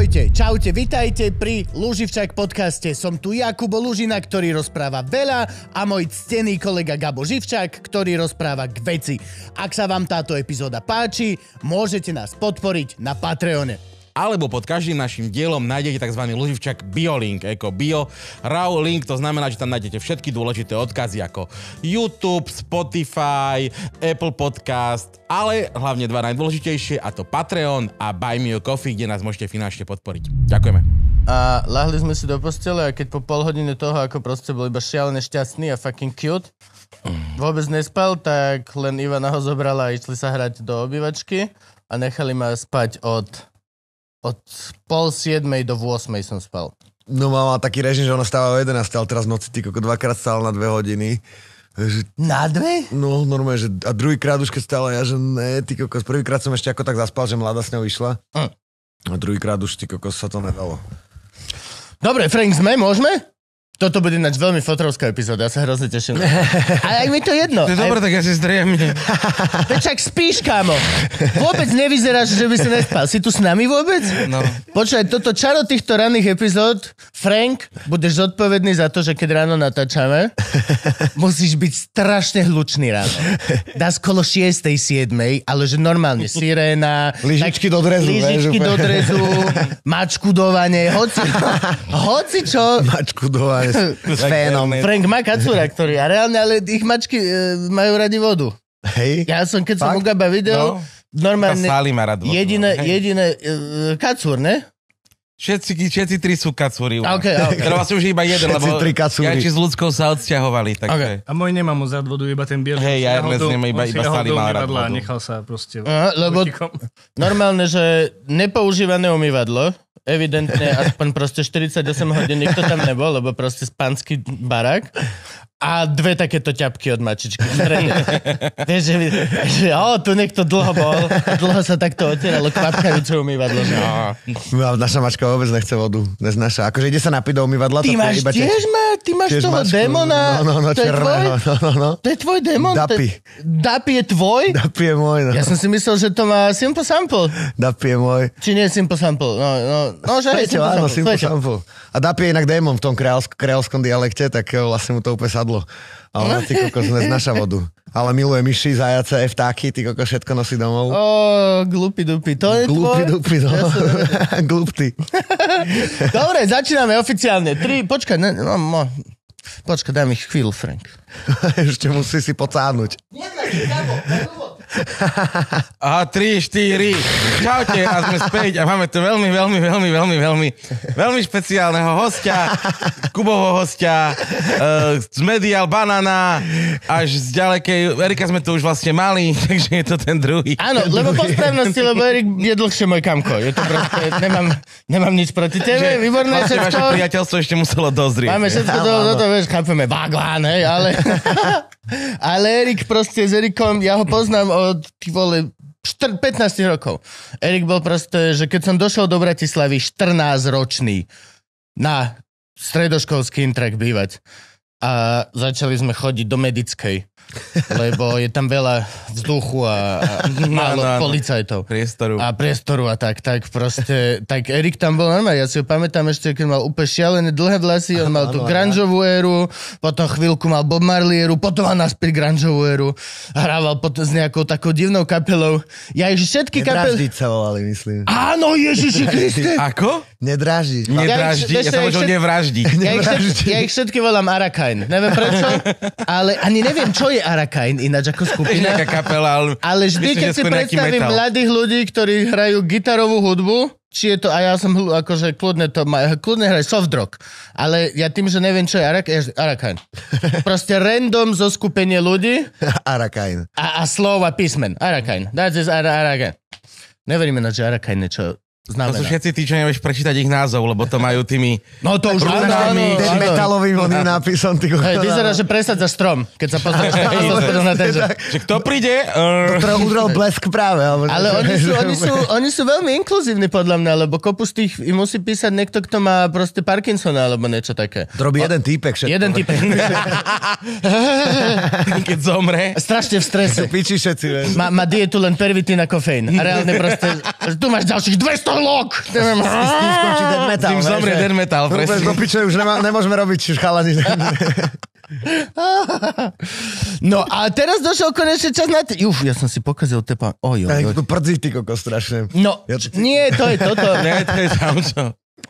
Čaute, vitajte pri Luživčák podcaste. Som tu Jakubo Lužina, ktorý rozpráva veľa a môj ctený kolega Gabo Živčák, ktorý rozpráva k veci. Ak sa vám táto epizóda páči, môžete nás podporiť na Patreone. Alebo pod každým našim dielom nájdete tzv. Luživčák BioLink, ako Bio Raw Link, to znamená, že tam nájdete všetky dôležité odkazy ako YouTube, Spotify, Apple Podcast, ale hlavne dva najdôležitejšie, a to Patreon a Buy Me a Coffee, kde nás môžete finančne podporiť. Ďakujeme. A ľahli sme si do postele a keď po pol hodine toho, ako proste bol iba šialené šťastný a fucking cute, vôbec nespal, tak len Ivana ho zobrala a išli sa hrať do obývačky a nechali ma spať od 6:30 do 8:00 som spal. No mama taký režim, že ona stáva o 11, ale teraz v noci ty dvakrát stála na 2 hodiny. Na 2? No normálne, že a druhýkrát už keď stála ja, že ne, ty kokos, prvýkrát som ešte ako tak zaspal, že mladá s ňou išla. A druhýkrát už ty kokos sa to nedalo. Dobre, Frank, môžeme? Toto bude ináč veľmi fotrovská epizóda, ja sa hrozne teším. Ale ak mi to jedno. To je dobré, tak ja si zdriemne. Však spíš, kámo. Vôbec nevyzeráš, že by si nespal. Si tu s nami vôbec? No. Počkaj, toto čaro týchto ranných epizód, Frank, budeš zodpovedný za to, že keď ráno natáčame, musíš byť strašne hlučný ráno. Dá skolo 6:00, 7:00, ale že normálne siréna, lyžičky do drezu, mačkudovanie, hoci čo. Mačkudovanie. S fénom. Frank má kacúra, ktorý a reálne, ale ich mačky majú radi vodu. Hej. Ja som, keď som u Gaba videl, normálne jediné kacúr, ne? Všetci tri sú kacúry. Okay. Teda vlastne už iba jeden, lebo Janči s ľudskou sa odsťahovali. Tak okay. A môj nemá mu zad vodu, iba ten bier. Hej, ja Ernest nemá iba Sally má rád vodu. A nechal sa proste... Lebo normálne, že nepoužívané umývadlo, evidentne aspoň proste 48 hodín nikto tam nebol, lebo proste spanský barák. A 2 takéto ťapky od mačičky v strede. Vieš, že tu niekto dlho bol, dlho sa takto otieralo kvapkavice umývadlo. No, naša mačka vôbec nechce vodu, neznáša. Akože ide sa napiť do umývadla. Ty máš ty máš toho mačku, démona. No, černého. No. To je tvoj démon? Dappy je tvoj? Dappy je môj, no. Ja som si myslel, že to má Simple Sample. Dappy je môj. Či nie Simple Sample? No, že je Simple Sample. A Dappy je inak démon v tom kreolskom dialekte, tak vlastne mu to úplne sadlo. A ona, ty kokos, neznáša vodu. Ale miluje myši, zajace, vtáky, ty kokos, všetko nosí domov. Glupy dupy, to je Glupy dupy, no. Glupty. Dobre, začíname oficiálne. Počkaj, daj mi chvíľu, Frank. Ešte musí si pocánuť. Aha, 3, 4. Čaute, a sme späť a máme tu veľmi špeciálneho hostia, Kuboho hostia, z Medial Banana až z ďalekej, Erika sme tu už vlastne mali, takže je to ten druhý. Áno, lebo po správnosti, lebo Erik je dlhšie môj kamko. Je to proste, nemám nič proti tebe, výborné vlastne všetko. Vaše priateľstvo ešte muselo dozrieť. Máme všetko to vieš, chápeme, Baglan, hej, ale Erik proste s Erikom, ja ho poznám od 15 rokov. Erik bol proste, že keď som došiel do Bratislavy 14-ročný na stredoškolský intrak bývať a začali sme chodiť do medickej, lebo je tam veľa vzduchu a málo policajtov. Priestoru a tak proste. Tak Erik tam bol normálne, ja si ho pamätám ešte, keď mal úplne šialené dlhé vlasy, on mal tú grungeovú éru, potom chvíľku mal Bob Marley éru, potom mal naspäť grungeovú éru, hrával potom s nejakou takou divnou kapelou. Ja ich všetky kapely... Nedráždiť sa volali, myslím. Áno, Ježiši Kriste! Ako? Nedráždiť. Ja som možno nevraždiť. Ja ich všetky volám Arakain. Neviem prečo, ale ani neviem, čo je Arakain ináč ako skupina. Nejaká kapela, ale vždy, keď si predstavím mladých ľudí, ktorí hrajú gitarovú hudbu, či je to, a ja som akože kľudne hraj soft rock, ale ja tým, že neviem, čo je Arakain. Proste random zoskupenie ľudí. Arakain. A slova písmen. Arakain. That is Arakain. Neverím na, že Arakain niečo znamená. To sú všetci tí, čo nevieš prečítať ich názov, lebo to majú tými... No to už áno. Metalovým oným nápisom. Vyzerá, že presadza strom, keď sa pozrieš na ten, že kto príde? To udrel blesk práve. Ale oni sú veľmi inkluzívni podľa mňa, lebo kopu z tých im musí písať niekto, kto má proste Parkinsona alebo niečo také. To robí jeden týpek všetko. Jeden týpek. Keď zomre. Strašne v strese. Piči všetci, vieš. Má dietu len pervitín a kofeín. A reálne proste, tu máš ďalších 200 Dr. Locke! S tým skončí dead metal. Tým zomrie dead metal, presne. Do piče, už nemôžeme robiť chalani. No a teraz došiel konečne čas na... ja som si pokazil tepa. Tak tu prdzí ty kokos strašne. No, nie, to je toto. Nie, to je tam čo.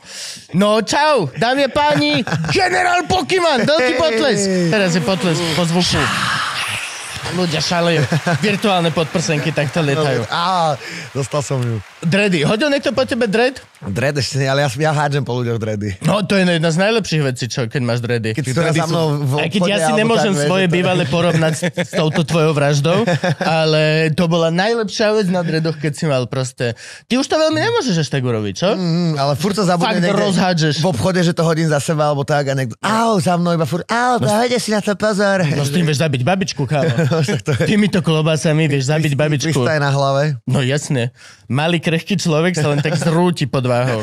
No čau, dámy a páni, Generál Pokémon, veľký potlesk. Teraz je potlesk po zvuku. Ľudia šalejú. Virtuálne podprsenky takto lietajú. Dostal som ju. Dready. Hodil niekto po tebe dread? Dread ešte nie, ale ja hádžem po ľuďoch dready. No, to je jedna z najlepších vecí, keď máš dready. Keď teraz za mnou aj keď ja si nemôžem svoje bývalé porovnať s touto tvojou vraždou, ale to bola najlepšia vec na dreadoch, keď si mal proste... Ty už to veľmi nemôžeš až tak urobiť, čo? Ale furt sa zabudne niekde rozhádžeš. V obchode, že to hodím za seba, alebo tak a niekto... Za mnou iba furt... Dajte si na to pozor. No s tým vieš zabiť babičku, kámo. Týmito klobásami vieš zabiť babičku. Pristaj na hlave. No jasne. Malý krehký človek sa len tak zrúti pod váhou.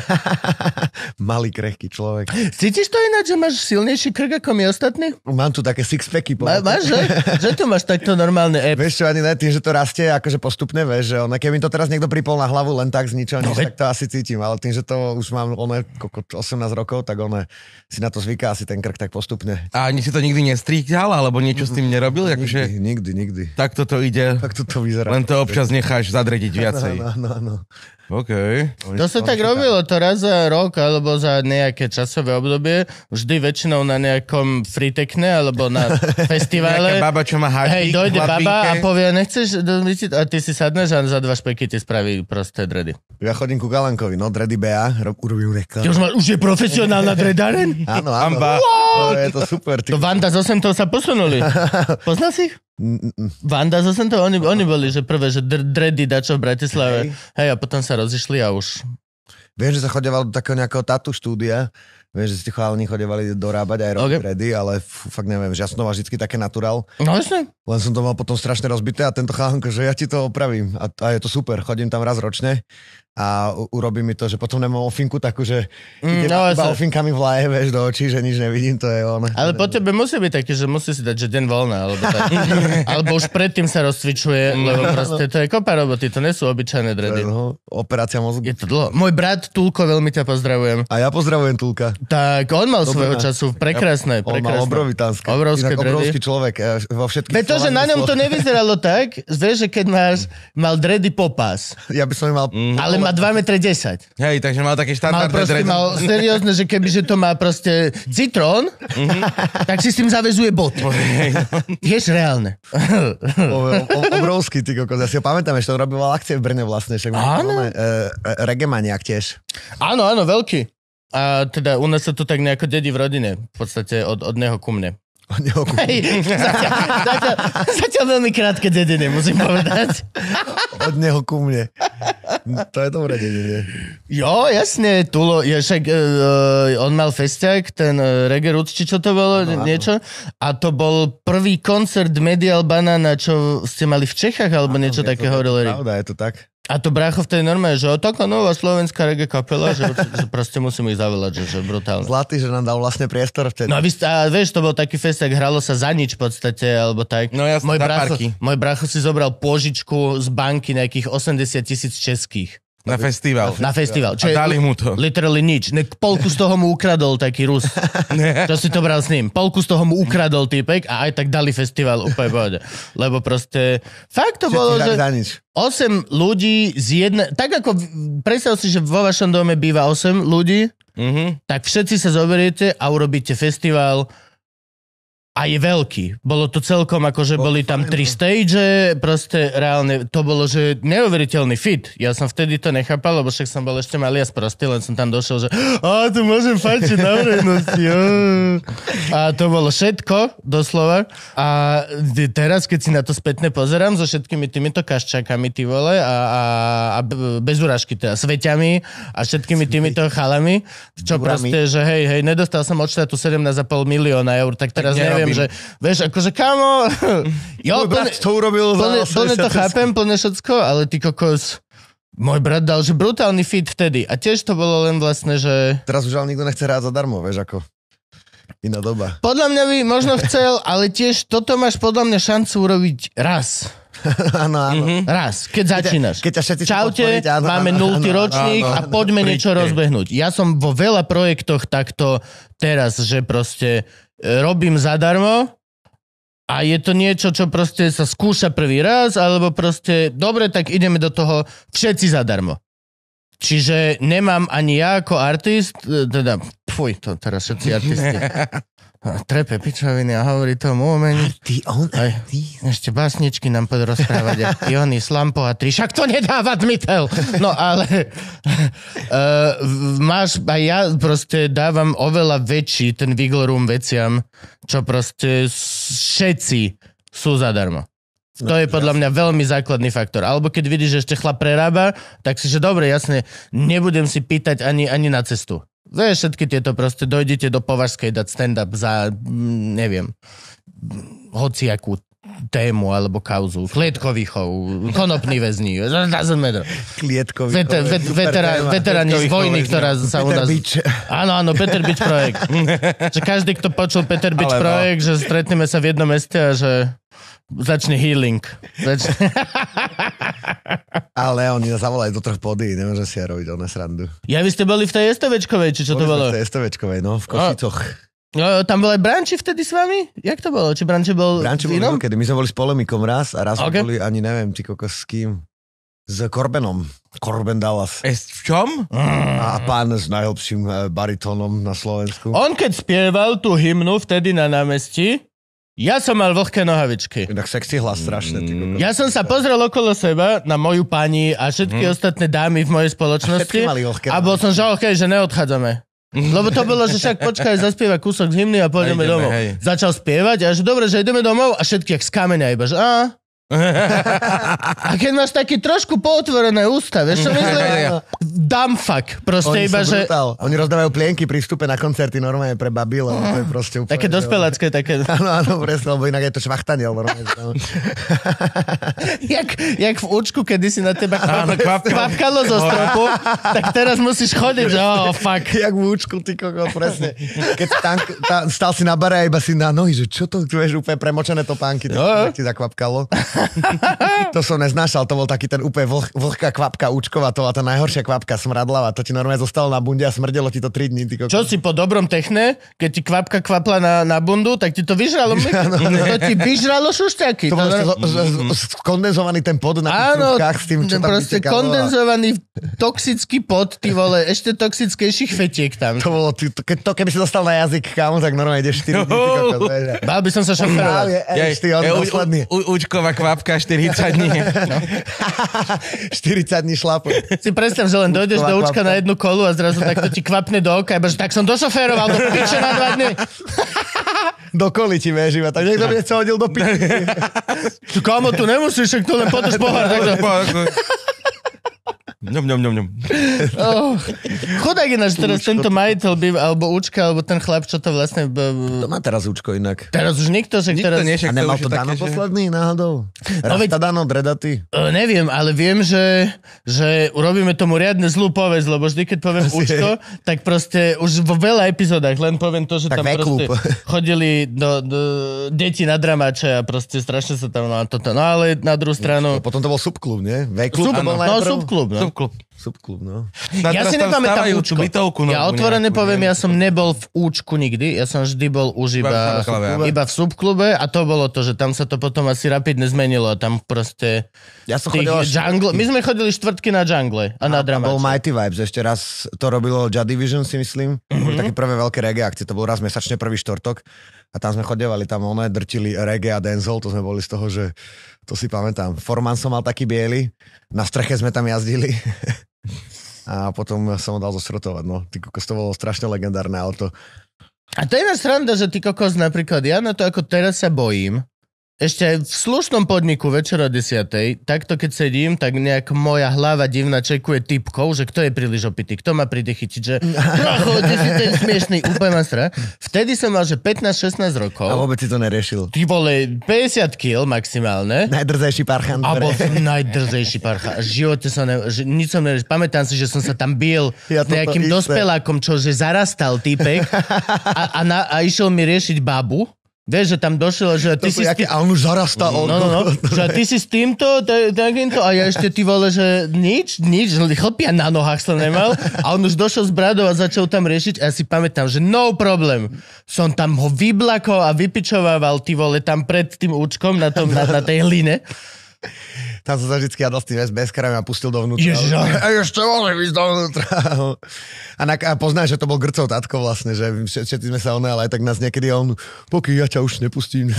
Malý krehký človek. Cítiš to ináč, že máš silnejší krk ako my ostatní? Mám tu také sixpacky. Máš, že? Že tu máš takto normálne app? Vieš čo, ani ne, tým, že to rastie akože postupne, vieš, že keby to teraz niekto pripol na hlavu len tak z ničoho, tak to asi cítim, ale tým, že to už mám 18 rokov, tak si na to zvyká asi ten krk tak postupne. A ani si to nikdy nestrihdal, alebo niečo s tým nerobil? Nikdy. Tak toto ide. Tak to vyzerá. Len to občas necháš zadrediť viacej. No. OK. To sa tak robilo, to raz za rok alebo za nejaké časové obdobie, vždy väčšinou na nejakom fritekne alebo na festivale. Nejaká baba, čo má háčik. Hej, dojde baba a povie, nechceš, a ty si sadneš a za 2 špeky ti spraví prosté dready. Ja chodím ku Galankovi, dready BA, urobím reklám. Už je profesionálna dreadáren? Áno. Wow. Je to super. To Vanda z 8 sa posunuli. Poznal si ich? Vanda z 8 oni boli, že prvé, že dready dačo v Bratislave. Hej, a potom sa rozišli a už... Viem, že sa chodevalo do takého nejakého tatu štúdia. Viem, že si chalani chodevali dorábať aj robiť dready, ale fakt neviem, že ja som to mal vždycky také naturál. No jasne. Len som to mal potom strašne rozbité a tento chalanko, že ja ti to opravím. A je to super, chodím tam raz ročne a urobí mi to, že potom nemám ofinku takú, že idem iba ofinkami vlaje, vieš, do očí, že nič nevidím, to je on. Ale po tebe musí byť také, že musí si dať, že deň voľna, alebo tak. Alebo už predtým sa rozcvičuje, lebo proste to je kopa roboty, to nie sú obyčajné dready. Operácia mozgu. Je to dlho. Môj brat Tulko, veľmi ťa pozdravujem. A ja pozdravujem Tulka. Tak, on mal svojho času prekrásne. On mal obrovitánske. Obrovský človek vo všetkých. Preto, že na ňom to nevyzeralo tak, vieš, že keď mal dready popás. Ja by som mal... Ale má 2,10 m. Hej, takže mal také štandardné dready. Mal seriózne, že kebyže to má proste citrón, tak si s tým zavezuje boty. Tiež reálne. Obrovský, ty kokos. Ja si ho pamätám, ešte on robil akcie v Brne vlastne. Áno. Regemaniak tiež. Áno, veľký. A teda u nás sa to tak nejako dedí v rodine. V podstate od neho ku mne. Hej, zatiaľ veľmi krátke dedenie, musím povedať. Od neho ku mne. To je dobré dedenie. Jo, jasne, Tulo, však on mal festiak, ten Reggae Roots, či čo to bolo, niečo. A to bol prvý koncert Medial Banana, čo ste mali v Čechách, alebo niečo také hovorili. Pravda, je to tak. A to brácho vtedy normálne, že taká nová slovenská reggae kapela, že proste musím ich zavolať, že brutálne. Zlatý, že nám dal vlastne priestor vtedy. No a vieš, to bol taký festiak, hralo sa za nič v podstate, alebo tak. No jasne, môj brácho si zobral pôžičku z banky nejakých 80,000 českých. Na festival. Na festival. A dali mu to. Literally nič. Polku z toho mu ukradol taký Rus. Čo si to bral s ním. Polku z toho mu ukradol týpek a aj tak dali festival úplne pohode. Lebo proste fakt to bolo, že 8 ľudí z jednej... Tak ako predstav si, že vo vašom dome býva 8 ľudí, tak všetci sa zoberiete a urobíte festival a je veľký. Bolo to celkom ako, že boli tam 3 stage, proste reálne, to bolo, že neuveriteľný fit. Ja som vtedy to nechápal, lebo však som bol ešte malý a sprostý, len som tam došiel, že tu môžem fajčiť na verejnosti. A to bolo všetko, doslova. A teraz, keď si na to spätne pozerám, so všetkými týmito kaščákami, ty vole, a bez urážky teda, sveťami a všetkými týmito chalami, čo proste, že hej, nedostal som od štátu 17,5 milióna eur, tak teraz neviem, že, vieš, akože kámo, jo, môj brat to urobil plne to chápem, plne všetko, ale ty kokos, môj brat dal, že brutálny fit vtedy a tiež to bolo len vlastne, že... Teraz už ale nikto nechce hrať zadarmo, vieš, ako iná doba. Podľa mňa by možno chcel, ale tiež toto máš podľa mňa šancu urobiť raz v Áno. Raz, keď začínaš. Keď ťa všetci Čaute, podporiť, máme 0. ročník a poďme niečo rozbehnúť. Ja som vo veľa projektoch takto teraz, že proste robím zadarmo a je to niečo, čo proste sa skúša prvý raz, alebo proste, dobre, tak ideme do toho všetci zadarmo. Čiže nemám ani ja ako artist, teda, to teraz všetci artisti. Trepe pičoviny a hovorí tomu umení. Ešte básničky nám poď rozprávať. Jony, Slampo a tri. Však to nedáva zmysel. No ale máš, a ja proste dávam oveľa väčší ten wiggle room veciam, čo proste všetci sú zadarmo. To je podľa mňa veľmi základný faktor. Alebo keď vidíš, že ešte chlap prerába, tak si, že dobre, jasne, nebudem si pýtať ani na cestu. Vieš, všetky tieto proste, dojdete do Považskej dať stand-up za, neviem, hociakú tému alebo kauzu. Klietkový chov, konopný väzni. Klietkový Veteráni z vojny, ktorá sa u nás... Áno, Peter Bič projekt. Že každý, kto počul Peter Bič projekt, že stretneme sa v jednom meste a že začne healing. Ale oni nás zavolali do 3 pody, nemôže si ja robiť srandu. Ja, vy ste boli v tej STVčkovej, či čo to bolo? V tej STVčkovej, no, v Košicoch. Tam bol aj Branči vtedy s vami? Jak to bolo? Či Branči bol inom? Kedy my sme boli s Polemikom raz a raz sme boli, ani neviem, ty kokos s kým. S Corbenom. Corben Dallas. V čom? A pán s najlepším baritónom na Slovensku. On keď spieval tú hymnu vtedy na námestí, ja som mal vlhké nohavičky. Tak sexy hlas strašne. Ja som sa pozrel okolo seba na moju pani a všetky ostatné dámy v mojej spoločnosti a bol som, že že neodchádzame. Lebo to bolo, že však počkaj, zaspieva kúsok z hymny a pôjdeme domov. Hej. Začal spievať a že dobre, že ideme domov a všetky jak z kameňa iba, že A keď máš taký trošku pootvorené ústa, vieš čo myslím? Dumb fuck. Proste oni iba, že... Oni rozdávajú plienky pri vstupe na koncerty normálne pre babilo. To je proste úplne... Také dospelácké, také... Áno, presne, lebo inak je to švachtaniel normálne. jak v účku, kedy si na teba kvapkalo zo stropu, tak teraz musíš chodiť, že fuck. Jak v účku, ty kokos, presne. Keď stál si na bare a iba si na nohy, že čo to, tu vieš, úplne premočené topánky, tak ti zakvapkalo. To som neznášal, to bol taký ten úplne vlhká kvapka účková, to bola tá najhoršia kvapka smradlava, to ti normálne zostalo na bunde a smrdelo ti to 3 dní. Čo si po dobrom techne, keď ti kvapka kvapla na bundu, tak ti to vyžralo to ti vyžralo šušťaky. To bol skondenzovaný ten pod na tých trúbkách s tým, čo tam proste vytekalo. Kondenzovaný toxický pod, ty vole, ešte toxickejších fetiek tam. To bolo, keby si dostal na jazyk, kámo, tak normálne ideš 4 dní. Bál by som sa šoferovať. Účková kvapka 40 dní. No. 40 dní šlapu. Si predstav, že len dojdeš do účka na jednu kolu a zrazu takto ti kvapne do oka, iba, že tak som došoféroval do piče na 2 dny. Do koli ti vieš iba, tak niekto by sa hodil do piče. Kámo, tu nemusíš, však tu len potoč pohár. Ňom. Chudák ináč teraz tento majiteľ alebo účka, alebo ten chlap, čo to vlastne... To má teraz účko inak. Teraz už nikto, že teraz... A nemal to Dano posledný náhodou? Rasta Dano, dredatý? Neviem, ale viem, že urobíme tomu riadne zlú povesť, lebo vždy, keď poviem účko, tak proste už vo veľa epizódach len poviem to, že tak tam proste chodili do deti na dramače a proste strašne sa tam na toto. No ale na druhú stranu... Potom to bol subklub, nie? V-klub to bol najprv? Subklub, no. Subklub, no. Ja si nepamätám účko. Ja otvorene poviem, ja som nebol v účku nikdy, ja som vždy bol už iba v subklube a to bolo to, že tam sa to potom asi rapidne zmenilo a tam proste ja som chodil my sme chodili štvrtky na jungle a na dramače. Bol Mighty Vibes, ešte raz to robilo Joy Division, si myslím. Boli také prvé veľké reggae akcie, to bol raz mesačne prvý štvrtok a tam sme chodevali, tam drtili reggae a dancehall, to sme boli z toho, že to si pamätám. Forman som mal taký biely, na streche sme tam jazdili a potom som ho dal zosrotovať, no. Ty kokos, to bolo strašne legendárne auto. A to je na sranda, že ty kokos napríklad, ja na to ako teraz sa bojím, ešte aj v slušnom podniku večer o 10:00, takto keď sedím, tak nejak moja hlava divná čekuje typkov, že kto je príliš opitý, kto ma príde chytiť, že ty si ten smiešný, úplne mastra. Vtedy som mal, že 15-16 rokov. A vôbec si to neriešil. Ty vole, 50 kg maximálne. Najdrzejší parchant. A bol najdrzejší parchant. V živote som nič som neriešil. Pamätám si, že som sa tam bil nejakým dospelákom, čo že zarastal týpek a išiel mi riešiť babu. Vieš, že tam došiel, že ty si... A on už zarastal. No. Že ty si s týmto, takýmto, a ja ešte ty vole, že nič, chlpia na nohách som nemal. A on už došiel z bradou a začal tam riešiť. A ja si pamätám, že no problem. Som tam ho vyblakol a vypičovával, ty vole, tam pred tým účkom na tej hline. Tam som sa vždycky jadal s tým SBS-karami a pustil dovnútra. Ježiš. A ešte môžem ísť dovnútra. A poznáš, že to bol Grcov tatko vlastne, že všetci sme sa ale aj tak nás niekedy on, pokiaľ ja ťa už nepustím.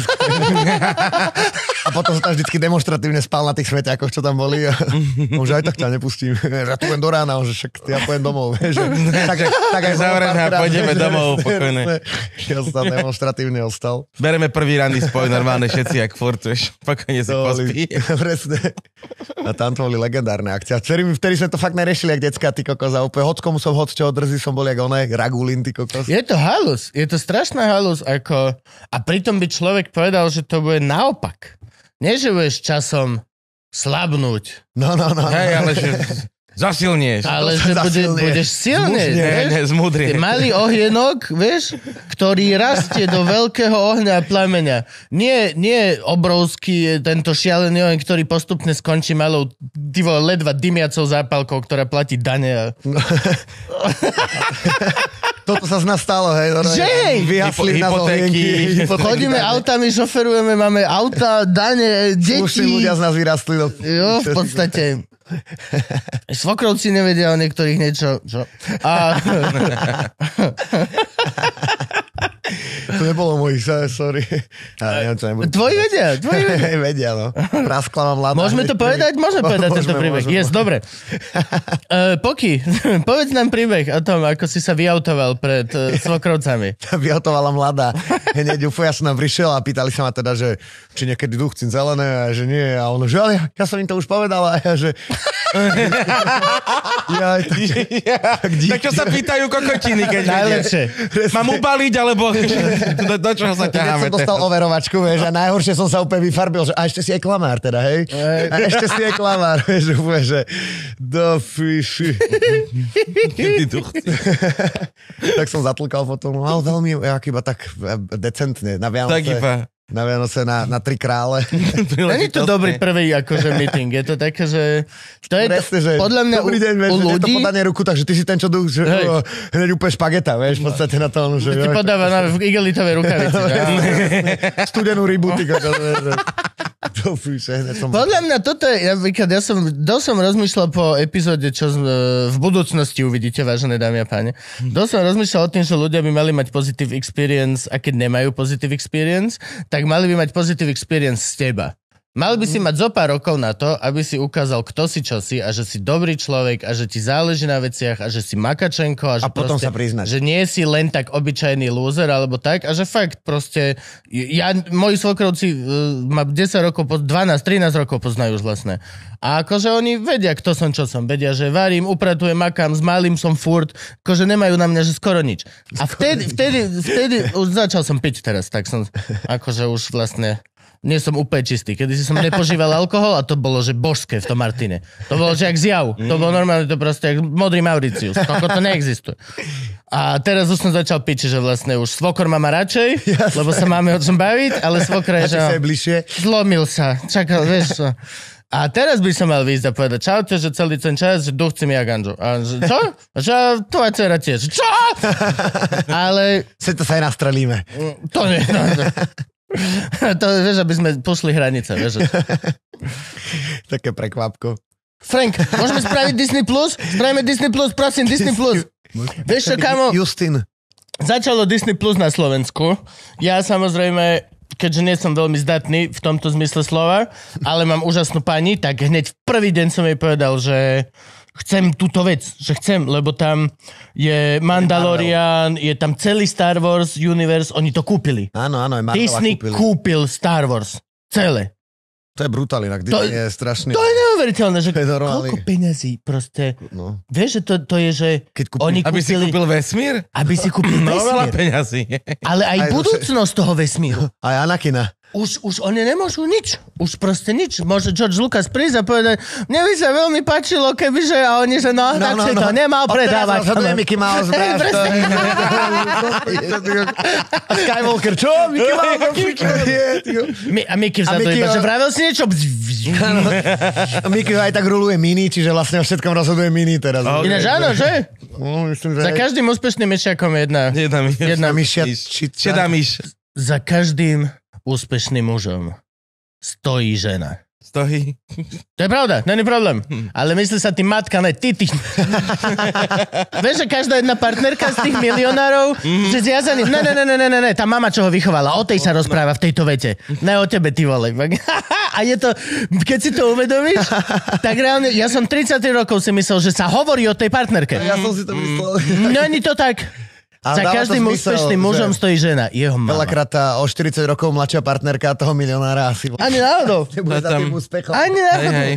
A potom sa tam vždycky demonstratívne spal na tých sveťákoch, čo tam boli. A už aj tak ťa nepustím. Ja tu len do rána, že však ja pojem domov. Tak aj zavrené a pôjdeme domov pokojne. Ja som tam demonstratívne ostal. Bereme prvý ranný spoj normálne všetci, jak furt, vieš. Pokojne si pospí. Presne. A tam to boli legendárne akcie. Vtedy sme to fakt neriešili, jak decka, ty kokos. A úplne hockomu som čo drzí som bol, jak oné, Ragulín, ty kokos. Je to halus. Je to strašná halus. A pritom by človek povedal, že to bude naopak. Nie, že budeš časom slabnúť. No. Hej, ale že zasilnieš. Ale že budeš silný. Zmudrieš. Malý ohienok, vieš, ktorý rastie do veľkého ohňa a plameňa. Nie obrovský tento šialený oheň, ktorý postupne skončí malou ledva dymiacou zápalkou, ktorá platí dane. Toto sa z nás stalo, hej. Vyhasli nás hypotéky. Chodíme autami, šoferujeme, máme auta, dane, deti. Slušní ľudia z nás vyrastli. Jo, v podstate. Svokrovci nevedia o niektorých niečo. Čo? To nebolo mojich, sorry. Tvoji vedia. Vedia, no. Praskla mám mladá. Môžeme to povedať? Môžeme povedať tento príbeh. Yes, dobre. Poky, povedz nám príbeh o tom, ako si sa vyautoval pred svokrovcami. Vyautovala mladá. Hneď úplne ja som nám prišiel a pýtali sa ma teda, že či niekedy chcem zelené a že nie. A ono, že ale ja som im to už povedala. A ja, že... Tak čo sa pýtajú kokotiny, keď najlepšie. Mám ubaliť, alebo do čoho sa ťaháme? Keď som dostal overovačku, vieš, a najhoršie som sa úplne vyfarbil, že a ešte si je klamár teda, hej? A ešte si je klamár, vieš, úplne, že do fiši. Tak som zatlkal potom, ale veľmi, iba tak decentne, na Vianoce. Tak iba. Na Vianoce na 3 krále. Není to dobrý prvý akože meeting. Je to také, že... To je presne, že podľa mňa dobrý deň, vieš, u ľudí... je to podanie ruku, takže ty si ten, čo že hneď úplne špageta, vieš, v podstate na to. Že ty podáva na igelitové rukavice. Studenú rybu, ty podľa mňa toto je... Ja som rozmýšľal po epizóde, čo v budúcnosti uvidíte, vážené dámy a páni. Som rozmýšľal o tým, že ľudia by mali mať positive experience a keď nemajú positive experience, tak mali by mať positive experience z teba. Mal by si mať zo pár rokov na to, aby si ukázal, kto si, čo si a že si dobrý človek a že ti záleží na veciach a že si makačenko a že potom proste, sa priznať. Že nie si len tak obyčajný loser alebo tak a že fakt proste moji svokrovci ma 10 rokov, 12-13 rokov poznajú už vlastne. A akože oni vedia, kto som, čo som. Vedia, že varím, upratujem, makám, s malým som furt, akože nemajú na mňa, že skoro nič. A vtedy už začal som piť teraz, tak som akože už vlastne... Nie som úplne čistý. Kedy si som nepožíval alkohol a to bolo, že božské v tom Martine. To bolo, že jak zjav. To bolo normálne, to proste jak modrý Mauricius. To neexistuje. A teraz už som začal piť, že vlastne už svokor má radšej, lebo sa máme o čom baviť, ale svokor je, že zlomil sa. Čakal, vieš čo. A teraz by som mal výjsť a povedať čaute, že celý ten čas, že duchci mi ja ganžu. A že čo? A že tvoja dcera tiež. Čo? Ale... To sa aj nastrelíme. To nie. To vieš, aby sme pošli hranice, vieš. Také prekvapko. Frank, môžeme spraviť Disney+? Spravíme Disney+, prosím, Disney+. Vieš čo, kamo? Justin. Začalo Disney Plus na Slovensku. Ja samozrejme, keďže nie som veľmi zdatný v tomto zmysle slova, ale mám úžasnú pani, tak hneď v prvý deň som jej povedal, že chcem túto vec, že chcem, lebo tam je Mandalorian, je tam celý Star Wars universe, oni to kúpili. Áno, Disney kúpil Star Wars. Celé. To je brutál, inak Disney je strašný. To je neuveriteľné, že koľko peňazí proste. No. Vieš, že to je, že oni kúpili... Aby si kúpil vesmír? Aby si kúpil vesmír. No veľa peňazí. Ale aj budúcnosť toho vesmíru. Aj Anakina. Už oni nemôžu nič. Už proste nič. Môže George Lucas prísť a povedať, mne by sa veľmi páčilo, kebyže, a oni, že tak si to nemal predávať. Odteraz Mickey Mouse, bráš. A Skywalker, čo? Mickey Mouse? A Mickey vzadu iba, že vravel si niečo? A Mickey aj tak ruluje mini, čiže vlastne o všetkom rozhoduje mini teraz. Ináč áno, že? Myslím, že... Za každým úspešným myšiakom jedna myšia. Šedá myš. Za každým úspešným mužom stojí žena. Stojí. To je pravda, není problém. Ale myslí sa ty matka, ne ty. Vieš, že každá jedna partnerka z tých milionárov, že ja za ním, ne, tá mama, čo ho vychovala, o tej sa rozpráva v tejto vete. Ne o tebe, ty vole. A je to, keď si to uvedomíš, tak reálne, ja som 33 rokov si myslel, že sa hovorí o tej partnerke. Ja som si to myslel. Není to tak. Za každým úspešným mužom stojí žena, jeho mama. Veľakrát tá o 40 rokov mladšia partnerka toho milionára asi... Ani náhodou. Nebude za tým úspechom. Ani náhodou.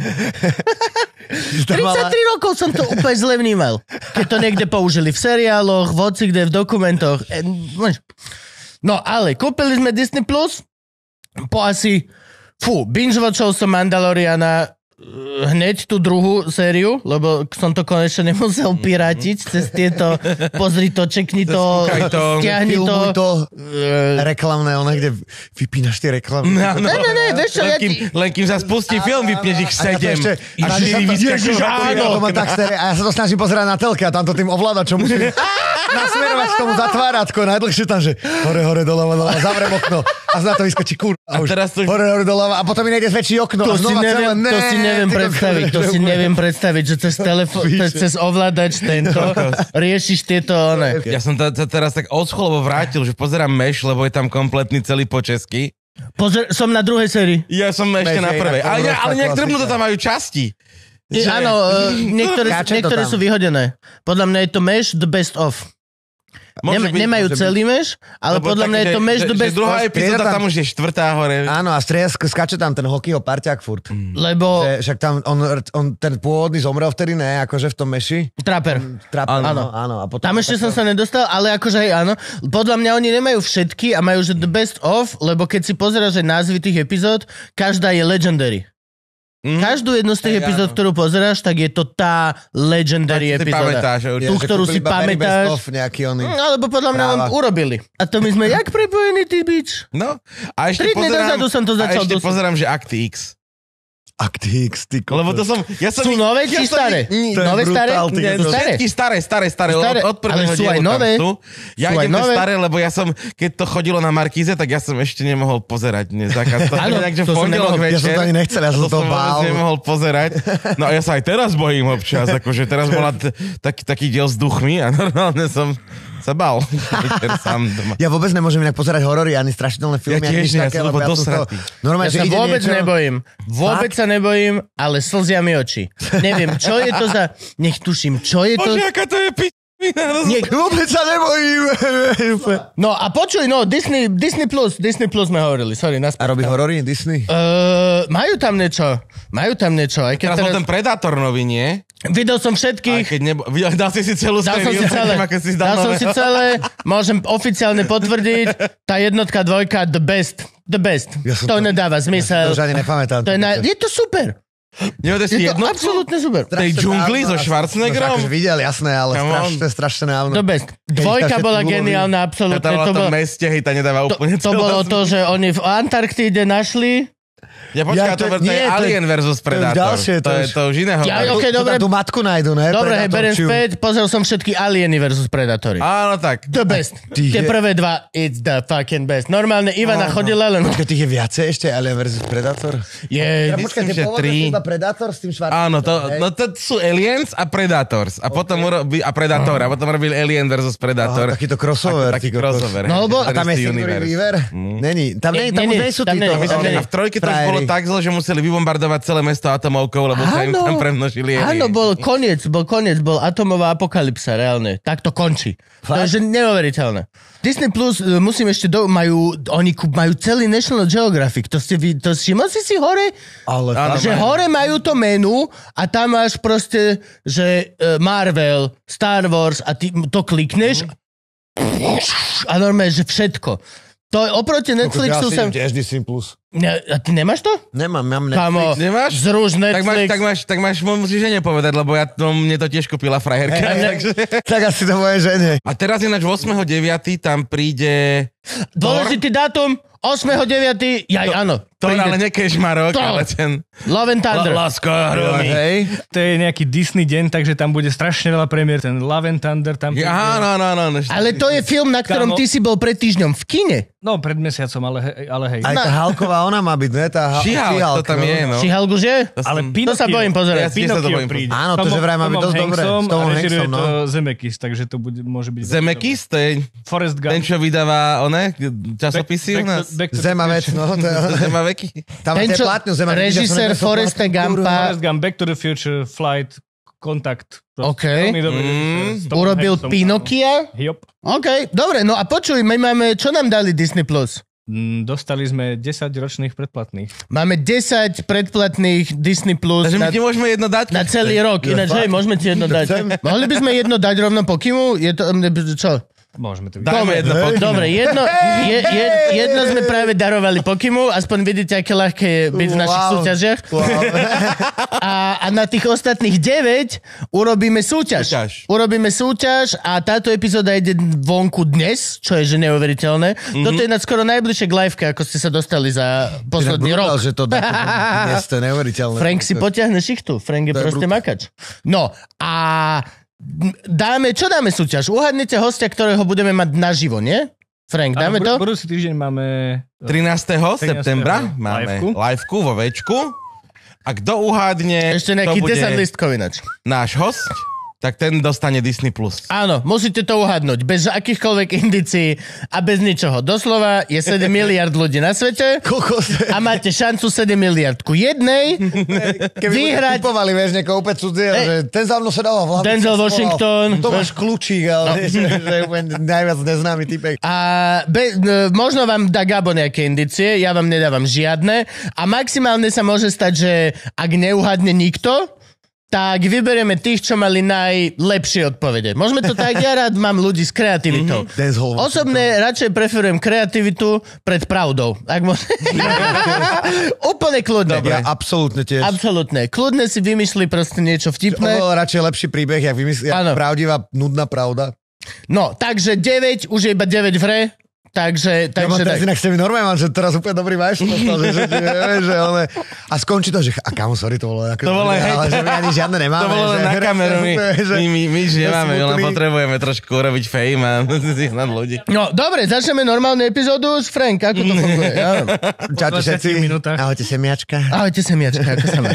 33 rokov som to úplne zle vnímal. Keď to niekde použili v seriáloch, v hocikde, v dokumentoch. No ale kúpili sme Disney Plus po asi... binge-watchol som Mandaloriana hneď tú druhú sériu, lebo som to konečne nemusel pirátiť cez tieto, pozri to, čekni to, stiahni to. Reklamné, kde vypínaš tie reklamy. Ne, vieš čo, len kým sa spustí film, vypneš ich 7. A 4 Ježiš, áno. A ja sa to snažím pozerať na telke a tamto tým ovládačom musím nasmerovať k tomu zatvárátko. Najdlhšie tam, že hore, doľava, zavrem okno a na to vyskočí A teraz to... hore, doľava a potom mi nejde zväčší okno. To si neviem predstaviť, že cez telefón, cez ovládač tento riešiš tieto... Ja som teraz tak odscholovo vrátil, že pozerám Meš, lebo je tam kompletný celý po česky. Som na druhej sérii. Ja som ešte na prvej. Ale nejak drobno to tam majú časti. Áno, niektoré sú vyhodené. Podľa mňa je to Meš the best of. Nemajú celý Meš, ale podľa mňa je to Meš the best of. Druhá epizóda tam už je 4. hore. Áno, a skáče tam ten hokejho parťák furt. Lebo... Však tam on ten pôvodný zomrel vtedy, ne, akože v tom Meši. Trapper. Áno. A potom tam ešte som sa nedostal, ale akože aj áno. Podľa mňa oni nemajú všetky a majú, že the best of, lebo keď si pozeráš aj názvy tých epizód, každá je legendary. Každú jednu z tých epizód, ktorú pozeráš, tak je to tá legendary epizóda. Tú, ktorú si pamätáš. Alebo podľa mňa len urobili. A to my sme jak prepojení, ty bič? No. A ešte 3 dny dozadu som to začal dosť. Pozerám, že Akty X. Akty X, ty kokos. Lebo to som... Sú nové či staré? Nové staré? Všetky staré. Od prvého dielu tam sú. Ja idem staré, lebo ja som, keď to chodilo na Markíze, tak ja som ešte nemohol pozerať. Takže v pondelok večer. Ja som to ani nechcel, ja som to bál. Nemohol pozerať. No a ja sa aj teraz bojím občas. Akože teraz bola taký diel s duchmi a normálne som sa bál. Ja vôbec nemôžem inak pozerať horory, ani strašidelné filmy. Ja tiež nie, ja som dosratý. Ja sa vôbec nebojím. Vôbec sa nebojím, ale slzia mi oči. Neviem, čo je to za... Nech tuším, čo je to... Bože, aká to je Vôbec sa nebojím. No a počuj, Disney Plus sme hovorili, sorry. A robí horory Disney? Majú tam niečo. Aj keď teraz bol ten Predator nový, nie? Videl som všetkých. Dal si celú sériu. Dal som si celé. Môžem oficiálne potvrdiť. Tá jednotka, dvojka, the best. To nedáva zmysel. To už ani nepamätám. Je to super. Je to absolútne super. Tej džungli so Schwarzeneggerom? Akože videl, jasné, ale strašne dávno. The best. Dvojka bola geniálna, absolútne. To bolo meste, hej, tá nedáva úplne to bolo to, že oni v Antarktíde našli... Ja počkaj, to je Alien versus Predator. To už iného. Dobre. Tú matku nájdu, ne? Dobre, hej, beriem späť. Pozrel som všetky Alieny versus Predatory. Áno, tak. The best. Tie prvé dva, it's the fucking best. Normálne Ivana chodila len... Počkaj, tých je viacej ešte Alien versus Predator? Myslím, že 3. Predator s tým Schwarzeneggerom. Áno, to sú Aliens a Predators. A potom Predator. A potom robili Alien versus Predator. Takýto crossover. Taký crossover. No, lebo tam je Sigourney Weaver? Není. Tam už nie sú títo. A v trojke to už bolo tak zle, že museli vybombardovať celé mesto atomovkou, lebo sa im tam premnožili. Áno, bol koniec, bol atomová apokalypsa, reálne. Tak to končí. To je neuveriteľné. Disney Plus, musím ešte, oni majú celý National Geographic. To všimol si hore? Že hore majú to menu a tam máš proste, že Marvel, Star Wars a ty to klikneš a normálne, že všetko. To je oproti Netflixu Ja si tiež Disney+. A ty nemáš to? Mám Netflix. Kámo, Nemáš? zruž Netflix. Tak máš, musíš žene povedať, lebo mne to tiež kúpila frajerka. Tak asi to moje žene. A teraz ináč 8.9. tam príde... Dôležitý dátum, 8.9. Jaj, áno. Thor, ale nie Kešmarok, ale ten... Love and Thunder. Láska hromy. Hej. To je nejaký Disney deň, takže tam bude strašne veľa premiér. Ten Love and Thunder tam... Áno. Ale to je film, na ktorom ty si bol pred týždňom v kine. No, pred mesiacom, ale hej. Aj tá Halková, ona má byť, ne? Tá Šihal, to tam je, no. She-Hulk už je? Ale To sa bojím pozerať. Ja si sa to Pinokio bojím príde. Áno, to, že vraj má byť dosť dobré. S Tomom Hanksom, no. to Zemeckis, takže to môže byť... Zemeckis, to je Forrest Gump. ten, čo vydáva, časopisy u nás. Zema vec, no. Zema veky. Tam Ten, tie čo platňu Zema. režisér Forresta Gumpa Forrest Gump, Back to the Future, Flight, Kontakt. OK. Veľmi dobrý režisér. S Tomom urobil Hankssom. Pinokia. Jop. OK, dobre, no a počuj, my máme, čo nám dali Disney+. Dostali sme 10 ročných predplatných. Máme 10 predplatných Disney+. Takže my ti môžeme jedno dať? Na celý rok, ináč, hej, môžeme ti jedno dať. Mohli by sme jedno dať rovno po Kimu? Je to, čo? Môžeme to Dajme jedno Pokémon. Dobre, jedno sme práve darovali Pokému, aspoň vidíte, aké ľahké je byť v našich súťažiach. A na tých ostatných 9 urobíme súťaž. Urobíme súťaž a táto epizóda ide vonku dnes, čo je že neuveriteľné. Toto je skoro najbližšie k liveke, ako ste sa dostali za posledný rok. Že to dnes to je neuveriteľné. Frank si potiahne šichtu. Frank je proste makač. No a čo dáme súťaž? Uhadnite hostia, ktorého budeme mať naživo, nie? Frank, dáme to? Budúci týždeň máme... 13. septembra máme liveku vo Včku. A kto uhádne, Ešte nejaký to bude 10 listkov ináč. náš host, tak ten dostane Disney+. Áno, musíte to uhadnúť. Bez akýchkoľvek indícií a bez ničoho. Doslova je 7 miliard ľudí na svete a máte šancu 7 miliard ku jednej vyhrať. Typovali, vieš, niekoho úplne cudzie, že ten za mnou sa dáva v hlavu. Denzel Washington. Tomáš Kľúčík, ale že je úplne najviac neznámy typek. A možno vám dá Gabo nejaké indície, ja vám nedávam žiadne. A maximálne sa môže stať, že ak neuhadne nikto, tak vyberieme tých, čo mali najlepšie odpovede. Môžeme to tak, ja rád mám ľudí s kreativitou. Osobne radšej preferujem kreativitu pred pravdou. Ak Úplne kľudne. Ja absolútne tiež. Absolútne. Kľudne si vymyšli proste niečo vtipné. Oveľa radšej lepší príbeh, jak pravdivá, nudná pravda. No, takže 9, už je iba 9 v hre. Takže Ja mám teraz inak s tými normálne, že teraz úplne dobrý vajš postal, že ale... A skončí to, že a kámo, sorry, to bolo ako... To bolo, hej, ale že my ani žiadne nemáme. To bolo len na kameru, my už nemáme, my len potrebujeme trošku urobiť fame a zihnať ľudí. No, dobre, začneme normálnu epizódu s Frank, ako to funguje? Ja. Čaute všetci. Ahojte semiačka. Ahojte semiačka, ako sa má?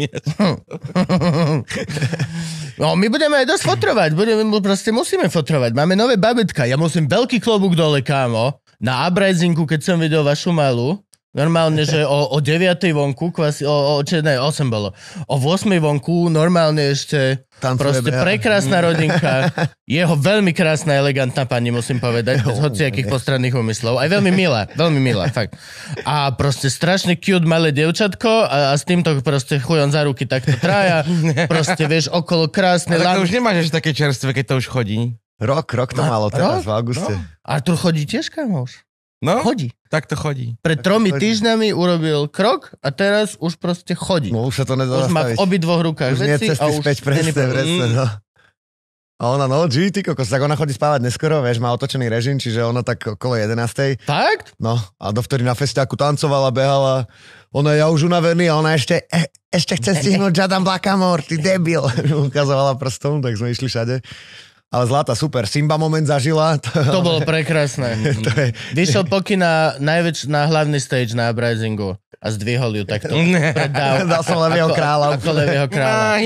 No, my budeme aj dosť fotrovať, musíme fotrovať. Máme nové babetka, ja musím veľký klobúk dole, kámo. Na uprisingu, keď som videl vašu malú, normálne, že o 9 vonku, o 8 bolo. O 8 vonku normálne ešte proste prekrásna rodinka. Jeho veľmi krásna, elegantná pani, musím povedať, bez hociakých postranných úmyslov. Aj veľmi milá, fakt. A proste strašne cute malé dievčatko a s týmto proste chujon za ruky takto traja. Proste, vieš, okolo krásne... Ale to už nemáš ešte také čerstvé, keď to už chodí. Rok to malo teraz v auguste. Artur chodí tiež, kamoš? No, chodí. Tak to chodí. Pred 3 týždňami urobil krok a teraz už proste chodí. No už sa to nedá už má v zastaviť. obidvoch rukách už nie veci cesty a už... späť, presne, no. A ona, ty kokos, tak ona chodí spávať neskoro, vieš, má otočený režim, čiže ona tak okolo 11. Fakt? No, a dovtedy na festiáku tancovala, behala. Ona, ja už unavený a ona ešte chce stihnúť Jadam Blackamore, ty debil. Ukazovala prstom, tak sme išli všade. Ale zlata, super. Simba moment zažila. To bolo prekrásne. Vyšiel pokyn na hlavný stage na uprisingu a zdvihol ju takto. Dal som Levieho kráľa. Ako Levieho kráľa.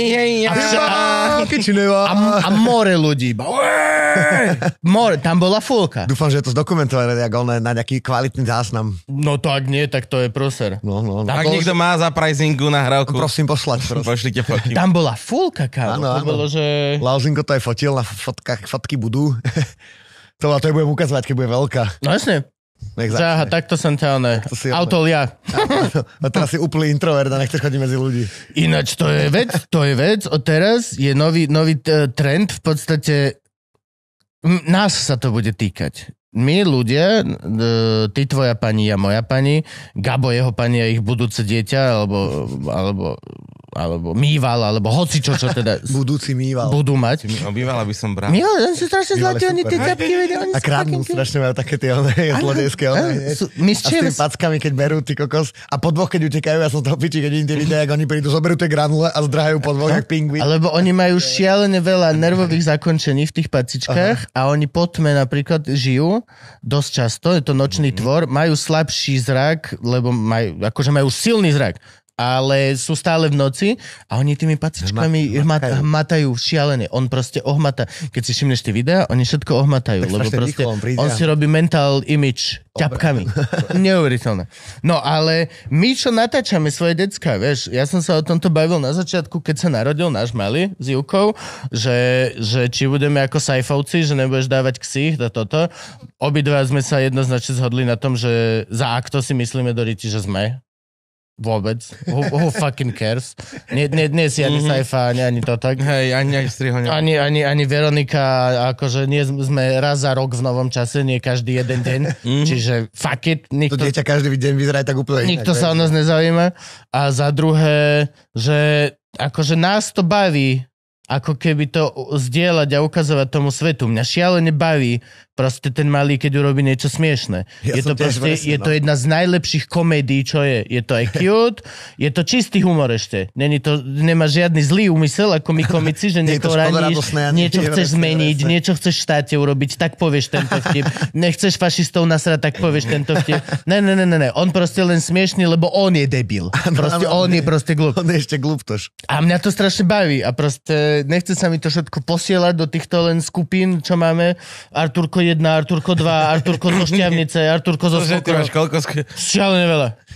A more ľudí. More, tam bola fulka. Dúfam, že je to zdokumentované na nejaký kvalitný záznam. No to ak nie, tak to je proser. No. Ak niekto má za prisingu nahrávku, prosím poslať. Pošlite fotky. Tam bola fulka, kámo. Áno. Bolo, že... Lauzinko to aj fotil na fotky budú. To budem ukazovať, keď bude veľká. No jasne. Záha, takto som ťa, autol ja. A teraz si úplný introvert a nechceš chodiť medzi ľudí. Ináč, to je vec. Od teraz je nový trend, v podstate nás sa to bude týkať. my ľudia, ty tvoja pani, ja moja pani, Gabo jeho pani a ich budúce dieťa, alebo mýval, alebo hocičo, čo teda Budúci mýval. budú mať. Obývala by som brat. Mýval, oni sú strašne Mýval je zlatí, oni tie super. ťapky vedia, oni A sú kradnú také- strašne majú také tie zlodejské áno, a s mischievous. tými packami, keď berú ty kokos a po dvoch, keď utekajú, ja som toho piči, keď vidím tie videá, jak oni prídu, zoberú tie granule a zdrhajú po dvoch, jak pingvin. Alebo oni majú šialené veľa nervových zakončení v tých pacičkách a oni po tme napríklad žijú dosť často, je to nočný tvor, majú slabší zrak, lebo majú silný zrak, ale sú stále v noci a oni tými pacičkami hmatajú šialené. On proste ohmata. Keď si všimneš tie videá, oni všetko ohmatajú, Tak lebo strašne proste rýchlo on príde on a- si robí mental image ťapkami. Neuveriteľné. No ale my, čo natáčame svoje decka, vieš, ja som sa o tomto bavil na začiatku, keď sa narodil náš malý s Júkou, že či budeme ako sajfovci, že nebudeš dávať ksich a toto. Obidva sme sa jednoznačne zhodli na tom, že za akto si myslíme do riti, že sme. Vôbec. Who fucking cares? Nie si ani Saifa, ani to tak. Hej, ani strihoňa. Ani Veronika, akože nie sme raz za rok v novom čase, nie každý jeden deň. Čiže fuck it. To dieťa každý deň vyzerá tak úplne Nikto inak, sa o nás vieš. nezaujíma. A za druhé, že akože nás to baví, ako keby to zdieľať a ukazovať tomu svetu. Mňa šialene baví proste ten malý, keď urobí niečo smiešné. Ja som tiež Je to jedna z najlepších komédií, čo je. Je to aj cute, je to čistý humor ešte. Nemá žiadny zlý úmysel, ako my komici, že Nie je to niekoho raníš, škodoradosné, ani niečo nie, chceš presne, zmeniť, presne. niečo chceš v štáte urobiť, tak povieš tento vtip. Nechceš fašistov nasrať, tak povieš tento vtip. Ne. On proste len smiešný, lebo on je debil. Proste áno, on je proste glup. On je ešte glúptoš. A mňa to strašne baví a proste nechce sa mi to všetko posielať do týchto len skupín, čo máme. Arturko 1, Arturko 2, Arturko zo Šťavnice, Arturko zo Že ty Svokra. máš koľko... Šialené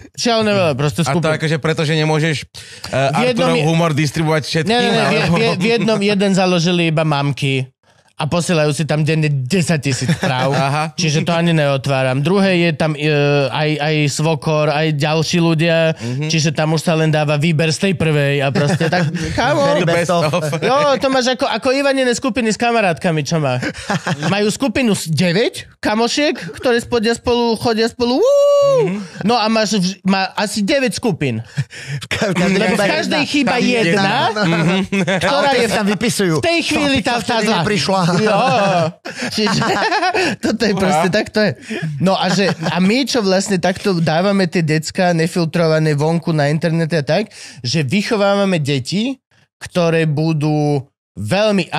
veľa, proste A to skupín. akože preto, že nemôžeš jednom Arturov je- humor distribuovať všetkým. Ne, v jednom jeden založili iba mamky a posielajú si tam denne 10,000 správ. Aha. Čiže to ani neotváram. Druhé je tam aj svokor, aj ďalší ľudia, čiže tam už sa len dáva výber z tej prvej a proste tak, kámo, Best of. jo, to máš ako Ivanine skupiny s kamarátkami, čo má. Majú skupinu 9 kamošiek, ktoré chodia spolu. No a má asi 9 skupín. Lebo v každej chýba jedna, ktorá je tam vypisujú. v tej chvíli tá vtedy zlá. neprišla. Jo. Čiže toto je proste, tak to je. No a my, čo vlastne takto dávame tie decka nefiltrované vonku na internete a tak, že vychovávame deti, ktoré budú veľmi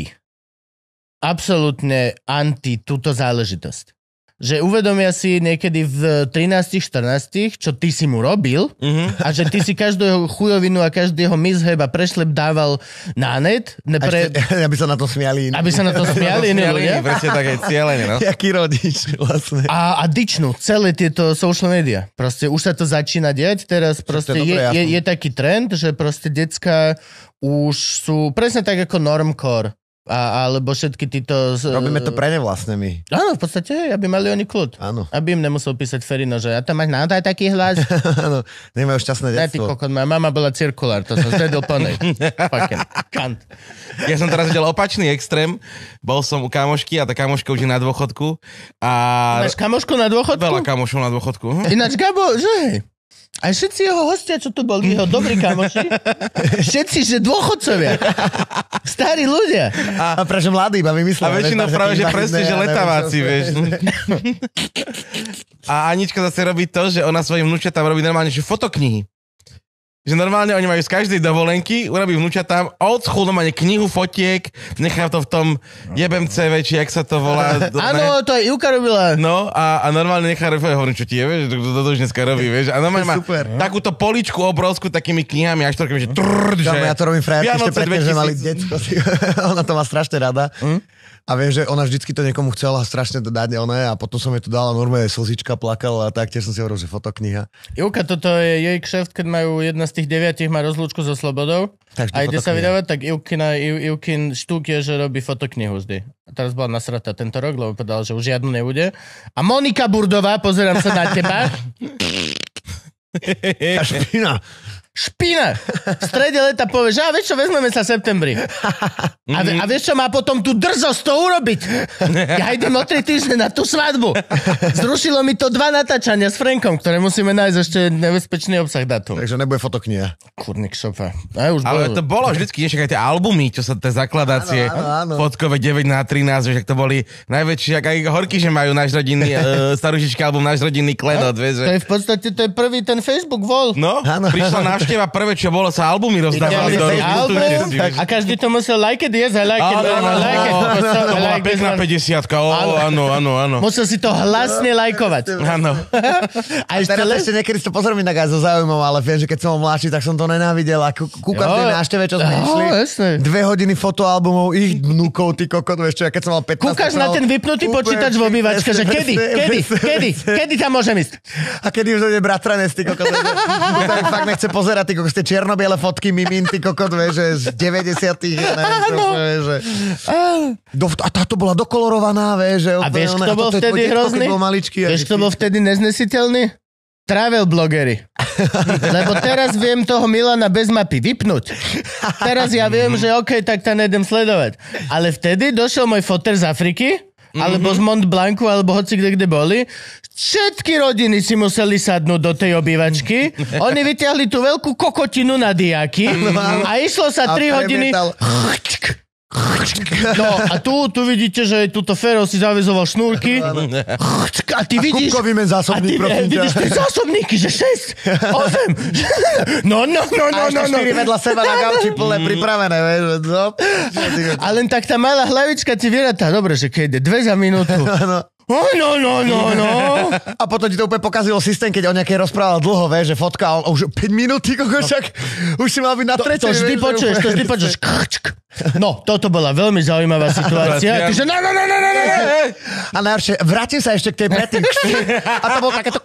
absolútne anti túto záležitosť. Že uvedomia si niekedy v 13-14, čo ty si mu robil a že ty si každého chujovinu a každého misheb a prešlep dával na net. Aby sa na to smiali. Aby sa na to smiali iní ľudia. Presne tak aj cieľene, no. Jaký rodič vlastne. A dičnú celé tieto social media. Proste už sa to začína diať. Teraz proste to je dobré, je taký trend, že proste decka už sú presne tak ako normcore. Alebo všetky títo... Robíme to pre ne vlastne my. Áno, v podstate, aby mali oni kľud. Áno. Aby im nemusel písať Ferino, že ja tam máš naozaj taký hlas. Áno, nemajú šťastné Daj ty detstvo. kokot, moja mama bola cirkulár, to som zvedel po nej. Fucking kant. Ja som teraz videl opačný extrém. Bol som u kamošky a tá kamoška už je na dôchodku. A Máš kamošku na dôchodku? veľa kamošov na dôchodku. Ináč, Gabo, že... Aj všetci jeho hostia, čo tu boli, jeho dobrí kamoši, všetci, že dôchodcovia, starí ľudia. A prečo mladý iba vymyslel. A väčšinou práve, že presne, že letáváci, vieš. A Anička zase robí to, že ona svojim vnúčatám robí normálne, že fotoknihy. Že normálne oni majú z každej dovolenky, urobí vnúčatám old school, normálne knihu fotiek, nechá to v tom jebemce, či jak sa to volá. Áno, to aj Ivka robila. No a normálne nechá robiť, hovorím, čo ti je, vieš, to už dneska robí, vieš. A normálne má Super. takúto poličku obrovskú takými knihami, až toľkými, že že... Ja to robím frajerky ešte Vianoce predtým, že mali 2000. detsko. Ona to má strašne rada. A viem, že ona vždycky to niekomu chcela strašne to dať a potom som jej to dala normálne, slzička plakala a tak, tiež som si hovoril, že fotokniha. Ivka, toto je jej kšeft, keď majú jedna z tých 9 má rozlúčku so slobodou Takže a ide sa fotokniha. vydávať, tak Ivkin štúk je, že robí fotoknihu vždy. A teraz bola nasratá tento rok, lebo povedal, že už žiadnu nebude. A Monika Burdová, pozerám sa na teba, A špina. Špina. V strede leta povie, že vieš čo, vezmeme sa v septembri. A vieš čo, má potom tú drzosť to urobiť. Ja idem o 3 týždne na tú svadbu. Zrušilo mi to 2 natáčania s Frankom, ktoré musíme nájsť ešte nebezpečný obsah datum. Takže nebude fotokniha. Kurník šopa. Ale to bolo vždycky, aj tie albumy, čo sa tie zakladácie fotkové 9x13, vieš, ak to boli najväčšie, ak aj horky, že majú náš rodinný, starušičký album, náš rodinný klenot, vieš. To je v podstate, to je prvý ten Facebook vol. No, prišla návšteva, prvé, čo bolo, sa albumy rozdávali do ruky. A každý to musel like it, yes, I like it. To bola pekná 50-ka, áno. Musel si to hlasne lajkovať. Áno. A teraz ešte niekedy si to pozriem inak aj so záujmom, ale viem, že keď som mladší, tak som to nenávidel. A kúkam tie návšteve, čo sme išli. 2 hodiny fotoalbumov ich vnúkov, ty kokot, vieš čo, ja keď som mal 15. Kúkaš na ten vypnutý počítač v obývačke, že kedy tam môžem ísť? A kedy už dojde bratranec, ty kokot, že fakt nechce pozerať, ty kokot, ste čierno-biele fotky mimín, ty kokot, vieš, že z 90-tých, a táto bola dokolorovaná, vieš, že... A vieš, kto bol vtedy hrozný? Vieš, kto bol vtedy neznesiteľný? Travel blogery. Lebo teraz viem toho Milana bez mapy vypnúť. Teraz ja viem, že OK, tak tam nejdem sledovať. Ale vtedy došiel môj foter z Afriky, alebo z Mont Blancu, alebo hoci kde boli. Všetky rodiny si museli sadnúť do tej obývačky. Oni vyťahli tú veľkú kokotinu na diaky a išlo sa 3 hodiny... No a tu vidíte, že túto Fero si zavezoval šnúrky a ty vidíš... A kúbkový men zásobník, prosím ťa. Vidíš tie zásobníky, že 6, 8... No. A ešte 4 vedľa seba na gauči plné pripravené, vieš. A len tak tá malá hlavička ti vyratá. Dobre, že keď ide 2 za minútu. No. A potom ti to úplne pokazilo systém, keď on nejaké rozprával dlho, vieš, že fotka, a už 5 minút, ty kokošak, už si mal byť na tretej. To vždy počuješ. No, toto bola veľmi zaujímavá situácia. Ty, že no. A najhoršie, vrátim sa ešte k tej predtým. A to bolo takéto...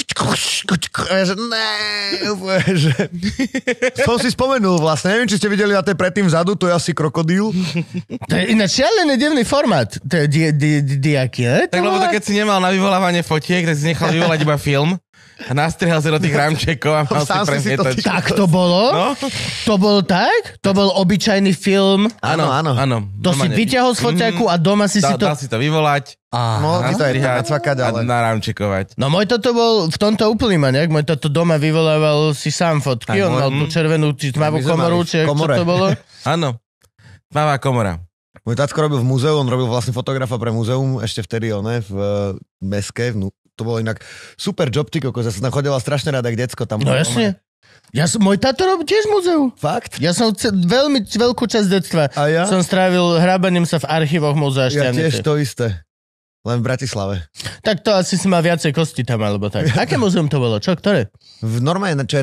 Že... Som si spomenul vlastne, neviem, či ste videli na tej predtým vzadu, to je asi krokodíl. To je ináč šialený divný formát. To je diaky, ne? Tak lebo to keď si nemal na vyvolávanie fotiek, tak si nechal vyvolať iba film a nastrihal sa do tých rámčekov a mal si premietať. Tak to bolo? No? To bolo tak? To bol obyčajný film? Áno. To si vyťahol z foťaku a doma si to... Dal si to vyvolať. Ale... narámčekovať. No môj toto bol v tomto úplný maniak. Môj toto doma vyvolával si sám fotky. On mal tú červenú, či tmavú komoru, či čo to bolo? Áno, tmavá komora. Môj tatko robil v múzeu, on robil vlastne fotografa pre múzeum, ešte vtedy v Meske, to bolo inak super job, ty kokos, ja som tam chodila strašne rada, jak decko tam. No jasne. Môj táto robil tiež múzeu. Fakt? Ja som veľmi veľkú časť detstva som strávil hrábaním sa v archívoch múzea Šťavnice. Ja tiež to isté. Len v Bratislave. Tak to asi si mal viacej kosti tam, alebo tak. Aké múzeum to bolo? Čo, ktoré? V normálne, čo je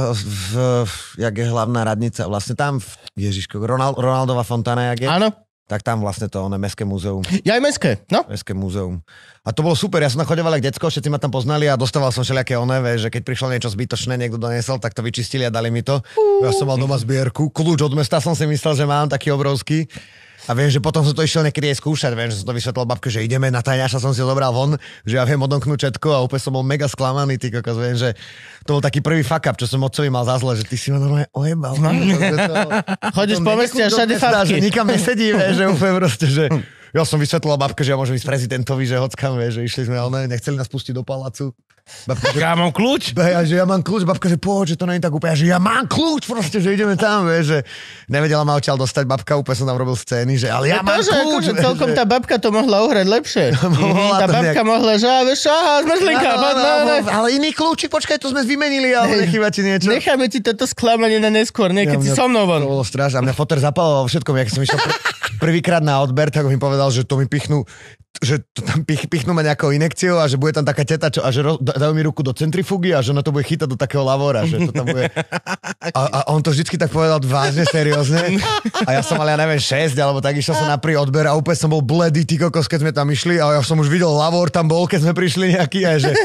jak je hlavná radnica, vlastne tam, Ježiško, Ronaldova fontána, jak je? Áno. Tak tam vlastne to Mestské múzeum. Ja aj Mestské, no. Mestské múzeum. A to bolo super, ja som tam chodeval ako decko, všetci ma tam poznali a dostával som všelijaké že keď prišlo niečo zbytočné, niekto donesol, tak to vyčistili a dali mi to. Ja som mal doma zbierku, kľúč od mesta som si myslel, že mám taký obrovský. A viem, že potom som to išiel niekedy aj skúšať, viem, že som to vysvetlil babke, že ideme na tajňaša, som si ho zobral von, že ja viem odomknúť všetko a úplne som bol mega sklamaný, ty kokos, viem, že to bol taký prvý fuck up, čo som otcovi mal za zle, že ty si ma normálne ojebal. Chodíš po meste a všade fapky. Že nikam nesedí, že úplne proste, že... Ja som vysvetlil babke, že ja môžem ísť prezidentovi, že hockam, že išli sme, ale nechceli nás pustiť do palácu. Babka, že ja mám kľúč? Že ja mám kľúč, babka, že poď, že to nie je tak úplne, že ja mám kľúč, proste, že ideme tam, že nevedela ma odtiaľ dostať babka, úplne som tam robil scény, že ale ja mám kľúč. Celkom tá babka to mohla uhrať lepšie. Tá babka mohla, že zmrzlinka, ale iný kľúči, počkaj, to sme vymenili, ale nechýba ti niečo. Necháme ti toto sklamanie na neskôr, keď si so mnou von. To bolo strašné, a mňa foter zapaloval všetkom, jak som išiel prvýkrát na odber, tak mi povedal, že to mi pichnú, že to tam pichnú ma nejakou inekciou a že bude tam taká teta, a že dajú mi ruku do centrifugy a že ona to bude chytať do takého lavora, že to tam bude... A on to vždycky tak povedal vážne, seriózne. A ja som mal, ja neviem, 6, alebo tak išiel som na prvý odber a úplne som bol bledý, ty kokos, keď sme tam išli a ja som už videl lavor, tam bol, keď sme prišli nejaký a že...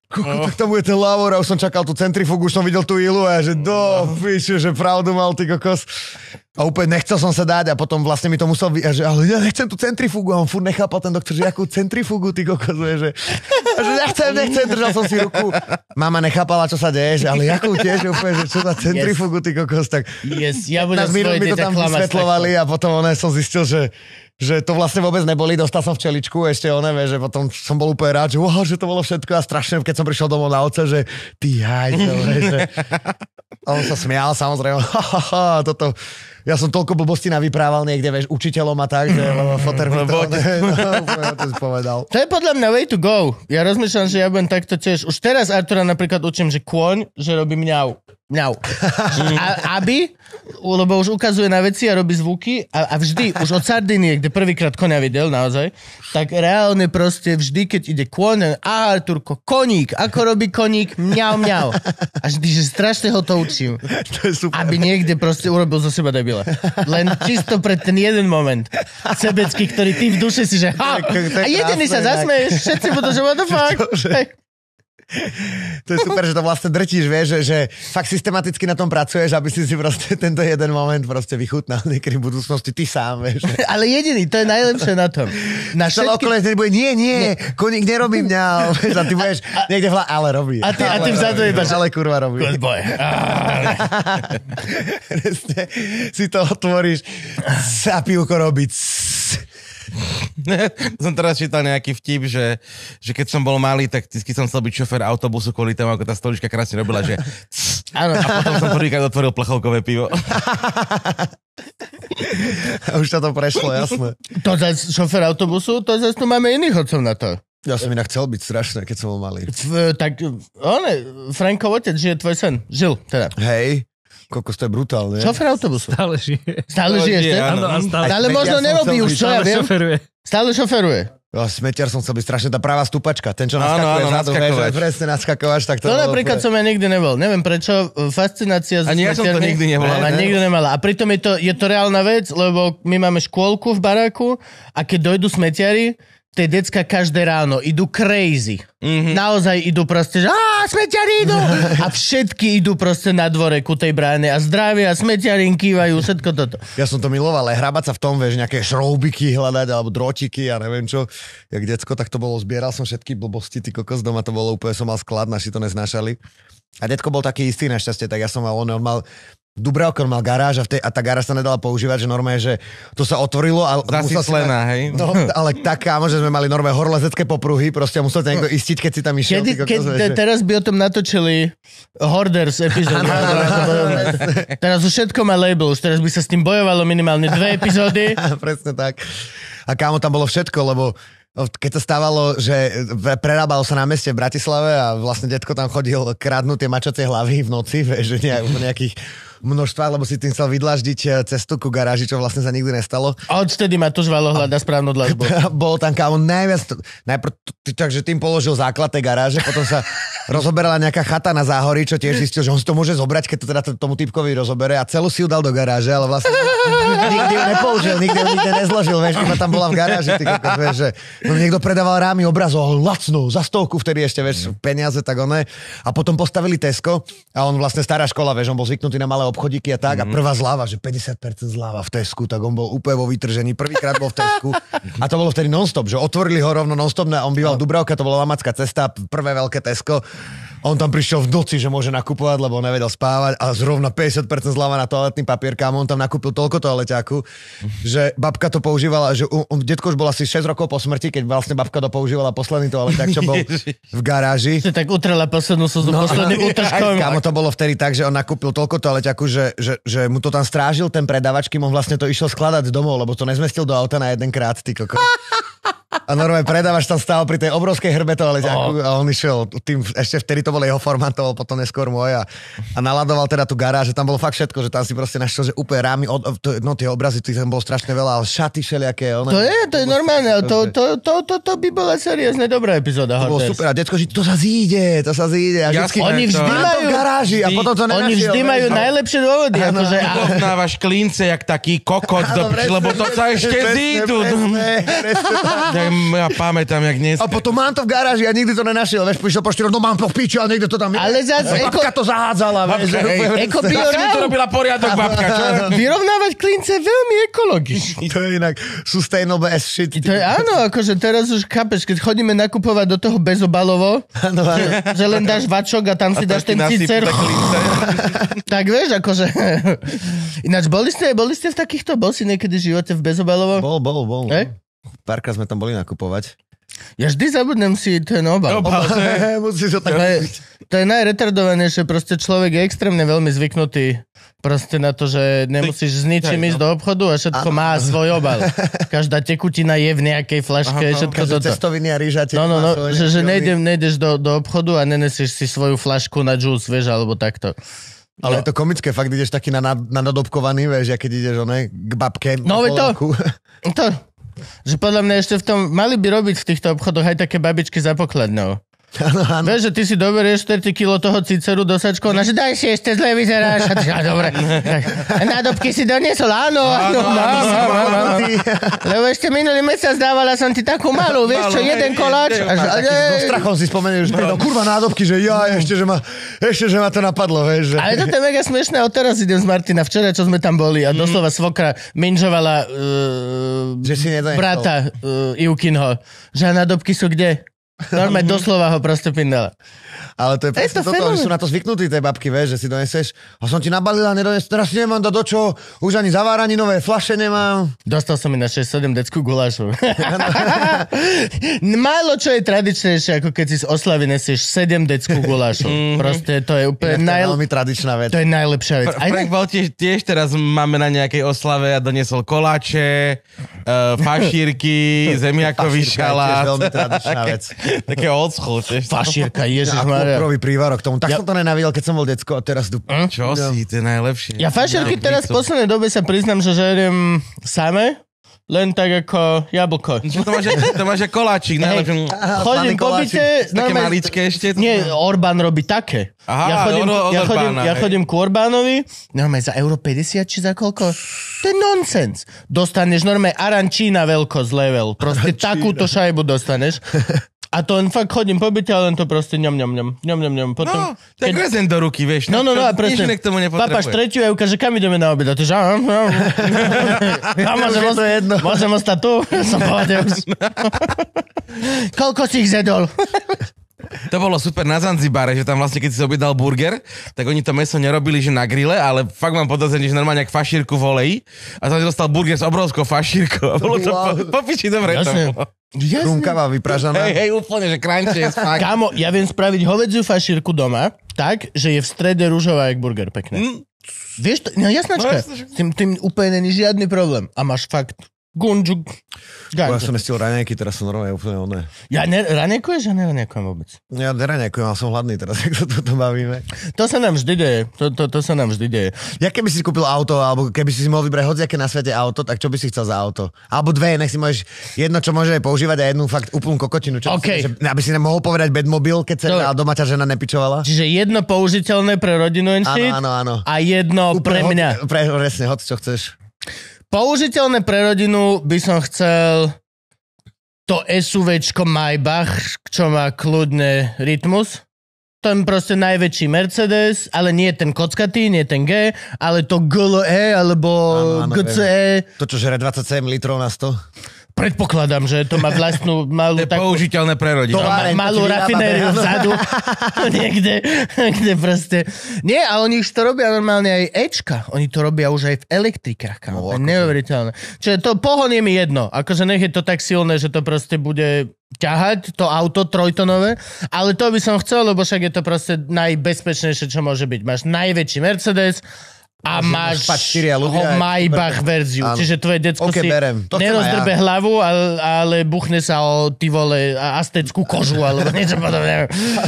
Tak tam bude ten Lavor a už som čakal tú centrifugu, už som videl tú ilu a že píše, že pravdu mal, ty kokos. A úplne nechcel som sa dať a potom vlastne mi to musel že ale ja nechcem tú centrifugu a on furt nechápal ten doktor, že jakú centrifugu, ty kokos, že nechcem, držal som si ruku. Mama nechápala, čo sa deje, že ale jakú tiež úplne, že čo za centrifugu, ty kokos, tak ja budem svoje mi to tam vysvetľovali a potom som zistil, že to vlastne vôbec neboli, dostal som včeličku, ešte že potom som bol úplne rád, že to bolo všetko a strašne, keď som prišiel domov na oce, že ty hajzel, že... A on sa smial, samozrejme, toto... Ja som toľko blbostí navyprával niekde, učiteľom a tak, že foter mi to povedal. To je podľa mňa way to go. Ja rozmýšľam, že ja budem takto tiež. Už teraz Artura napríklad učím, že kôň, že robí mňau. Lebo už ukazuje na veci a robí zvuky a vždy, už od Sardinie, kde prvýkrát koňa videl naozaj, tak reálne proste vždy, keď ide kôň, Arturko, koník, ako robí koník, mňau. A vždy, že strašne ho to učím. To je super. Aby niekde proste urobil zo seba debila. Len čisto pre ten jeden moment. Sebecký, ktorý ty v duše si, že a jediný sa zasmeješ, všetci budú, že what the fuck. To je super, že to vlastne drtíš, vieš, že fakt systematicky na tom pracuješ, aby si proste tento jeden moment proste vychutnal niekedy v budúcnosti ty sám, vieš. Ale jediný, to je najlepšie na tom. Na všetky... Bude, nie, koník nerobí mňa, vieš, a ty budeš niekde ale robí. A ty vzadu ibaš. Ale kurva robí. Good boy. Si to otvoríš, a pivko robí. Som teraz čítal nejaký vtip, že keď som bol malý, tak vždy som chcel byť šofér autobusu kvôli tomu, ako tá stolička krásne robila, že áno. A potom som prvýkrát otvoril plechovkové pivo. Už to prešlo, jasné. To zase šofér autobusu, to zase tu máme iných otcov na to. Ja som inak chcel byť strašné, keď som bol malý. Tak Frankov otec žije tvoj sen. Žil teda. Hej. Kokos, to je brutálne. Šofér autobusu. Stále žije. Stále žije, áno. Ale možno nerobí už, čo ja viem. Stále šoferuje. Smetiar som chcel byť strašne, tá pravá stupačka. Ten, čo naskakuje zadu, presne naskakovač, tak to napríklad som ja nikdy nebol. Neviem prečo, fascinácia s ani ja som to nikdy nebol. Nikdy nemala. A pritom je to reálna vec, lebo my máme škôlku v baráku a keď dojdú smetiari, tie decka každé ráno idú crazy. Mm-hmm. Naozaj idú proste, že smetiari idú! A všetky idú proste na dvore ku tej bráne a zdravia, smetiari kývajú, všetko toto. Ja som to miloval, ale hrabať sa v tom, vieš, nejaké šroubiky hľadať, alebo drotiky, ja neviem čo. Jak decko, tak to bolo, zbieral som všetky blbosti, ty kokos, doma to bolo úplne, som mal sklad, naši to neznášali. A detko bol taký istý našťastie, tak ja som mal, on mal Dubravko, on mal garáž a tá garáž sa nedala používať, že normálne, že to sa otvorilo a zasyslená, hej? No, ale tak kámo, že sme mali normálne horlezecké popruhy, proste musel ťa niekto istiť, keď si tam išiel. Teraz by o tom natočili Hoarders epizódy. Teraz už všetko má label, už teraz by sa s tým bojovalo minimálne 2 epizódy. Presne tak. A kámo, tam bolo všetko, lebo keď sa stávalo, že prerábalo sa na meste v Bratislave a vlastne detko tam chodil kradnúť tie mačacie hlavy v noci, že nejakých množstva, lebo si tým chcel vydlaždiť cestu ku garáži, čo vlastne sa nikdy nestalo. A odtedy ma to žvalo hľada správnu dlažbu. Bol tam kámo najviac, takže tým položil základ tej garáže, potom sa rozoberala nejaká chata na Záhorí, čo tiež zistil, že on si to môže zobrať, keď to teda tomu typkovi rozobere a celú si ju dal do garáže, ale vlastne nikdy ju nepoužil, nikdy nezložil, vieš, iba tam bola v garáži, ty kokos, vieš, že niekto predával rámy obrazov lacno, za 100, vtedy ešte, vieš, peniaze, tak oné. A potom postavili Tesco a on vlastne stará škola, vieš, on bol zvyknutý na malé obchodíky a tak a prvá zľava, že 50% zľava v Tesku, tak on bol úplne vo vytržení, prvýkrát bol v Tesku a to bolo vtedy non-stop, že otvorili ho rovno non-stop, on býval v Dubravke, to bola Lamacká cesta, prvé veľké Tesco. On tam prišiel v noci, že môže nakupovať, lebo nevedel spávať a zrovna 50% zľava na toaletný papier, kámo, on tam nakúpil toľko toaleťáku, že babka to používala, že detko už bol asi 6 rokov po smrti, keď vlastne babka to používala posledný toaleťák, čo bol v garáži. Si tak utrela poslednú slzu posledným útržkom. Kámo, to bolo vtedy tak, že on nakúpil toľko toaleťáku, že mu to tam strážil ten predávač, kým on vlastne to išiel skladať domov, lebo to nezmestil do auta na jeden krát, ty kokos. A normálne predávač tam stál pri tej obrovskej hrbe toaleťáku a on išiel tým, ešte vtedy to bol jeho formát, to bol potom neskôr môj a naladoval teda tú garáž, že tam bolo fakt všetko, že tam si proste našiel, že úplne rámy, tie obrazy, tam bolo strašne veľa, ale šaty všelijaké. To je normálne, to by bola seriózne dobrá epizóda. To bolo super a detko, že to sa zíde. A oni vždy majú v garáži a potom to nenašiel. Oni vždy majú najlepšie dôvody. Poznávaš klince, jak taký kokot, lebo to sa ešte zídu. ja pamätám, jak dnes. A potom mám to v garáži a nikdy to nenašiel, vieš, prišiel poštírov, no mám to v piči a niekde to tam je. Ale zase babka to zahádzala, vieš. Eko mi to robila poriadok, babka, čo? Vyrovnávať klince je veľmi ekologicky. To je inak sustainable as shit. To je áno, akože teraz už chápeš, keď chodíme nakupovať do toho bezobalovo, že len dáš vačok a tam si dáš ten cicer. Tak vieš, akože... Ináč, boli ste v takýchto, bol si niekedy v živote v bezobalovo? Bol. Párkrát sme tam boli nakupovať. Ja vždy zabudnem si ten obal. Musíš ho tak to je najretardovanejšie, proste človek je extrémne veľmi zvyknutý proste na to, že nemusíš s ničím ísť do obchodu a všetko má svoj obal. Každá tekutina je v nejakej flaške, všetko toto. Cestoviny a rýža. Že nejdeš do obchodu a nenesieš si svoju flašku na džús, vieš, alebo takto. Ale je to komické, fakt ideš taký nadobkovaný, vieš, keď ideš k babke. No to. Že podľa mňa ešte v tom, mali by robiť v týchto obchodoch aj také babičky za pokladnou. Ano. Vieš, že ty si doberieš 4 kilo toho ciceru do sačkov, že daj si ešte zle vyzeráš. Dobre. Nádobky si doniesol, áno, mám. Lebo ešte minulý mesiac dávala som ti takú malú, vieš čo, jeden koláč. So strachom si spomenul, že kurva nádobky, že ešte, že ma to napadlo, vieš. Že... Ale toto je mega smiešné, od teraz idem z Martina, včera, čo sme tam boli a doslova svokra minžovala brata Ivkinho, že nádobky sú kde? Normálne doslova ho proste pindala. Ale to je presne toto, že sú na to zvyknutí tie babky, vieš, že si doneseš a som ti nabalila, teraz nemám do čo, už ani zaváraninové fľaše nemám. Dostal som mi na 6-7 decku gulášov. Málo čo je tradičnejšie, ako keď si z oslavy nesieš 7 decku gulášov. Proste to je úplne veľmi tradičná vec. To je najlepšia vec. Frank bol tiež teraz máme na nejakej oslave a doniesol koláče, fašírky, zemiakový šalát. To je veľmi tradičná vec. Také old school. Fašírka, ježišmaria. Prvý prívarok tomu. Tak som to nenavidel, keď som bol decko a teraz tu... Čo si, to je najlepšie. Ja fašírky teraz v poslednej dobe sa priznám, že žeriem same, len tak ako jablko. To máš ako koláčik. Chodím po byte... Také maličké ešte? Nie, Orbán robí také. Aha, ja chodím ku Orbánovi, normálne za euro 50 či za koľko? To je nonsens. Dostaneš normálne arančína veľkosť level. Proste takúto šajbu dostaneš. A to len fakt chodím po byte, ale len to proste ňom. Potom, no, tak rezen do ruky, vieš. No, a presne. K tomu nepotrebuje. Papáš tretiu a ukáže, kam ideme na obed. A ty že ja môžem ostať tu. Som povedal. Koľko si ich zjedol? To bolo super na Zanzibare, že tam vlastne, keď si objednal burger, tak oni to mäso nerobili, že na grille, ale fakt mám podozrenie, že normálne jak fašírku v oleji a tam si dostal burger s obrovskou fašírkou. A bolo to popiči dobre. Krúmkava vypražaná. Hej, úplne, že crunchy je fakt. Kámo, ja viem spraviť hovädziu fašírku doma tak, že je v strede ružová jak burger pekne. Vieš to? No jasnačka. Tým úplne není žiadny problém. A máš fakt gunžuk. Ja som nestil raňajky, teraz som normálne úplne oné. Ja raňajkuješ? Ja neraňajkujem vôbec. Ja neraňajkujem, ale som hladný teraz, ak sa toto bavíme. To sa nám vždy deje. To sa nám vždy deje. Ja keby si kúpil auto, alebo keby si mohol vybrať hociaké na svete auto, tak čo by si chcel za auto? Alebo dve, nech si môžeš jedno, čo môže používať a jednu fakt úplnú kokotinu. Čo aby si nemohol povedať bedmobil, keď sa doma ťa žena nepičovala. Čiže jedno použiteľné pre rodinu and shit. Áno. A jedno pre mňa. Presne, hoď čo chceš. Použiteľné pre rodinu by som chcel to SUVčko Maybach, čo má kľudne rytmus. To je proste najväčší Mercedes, ale nie ten kockatý, nie ten G, ale to GLE alebo GCE. To, čo žere 27 litrov na 100. Predpokladám, že to má vlastnú malú... To je použiteľné pre rodinu. Malú rafinériu vzadu. Niekde, kde proste... Nie, ale oni už to robia normálne aj Ečka. Oni to robia už aj v elektrikách. No, neuveriteľné. Čiže to pohon je mi jedno. Akože nech je to tak silné, že to proste bude ťahať, to auto trojtonové. Ale to by som chcel, lebo však je to proste najbezpečnejšie, čo môže byť. Máš najväčší Mercedes, a máš Maybach verziu. Áno. Čiže tvoje decko si nerozdrbe hlavu, ale buchne sa o ty vole azteckú kožu alebo niečo podobné.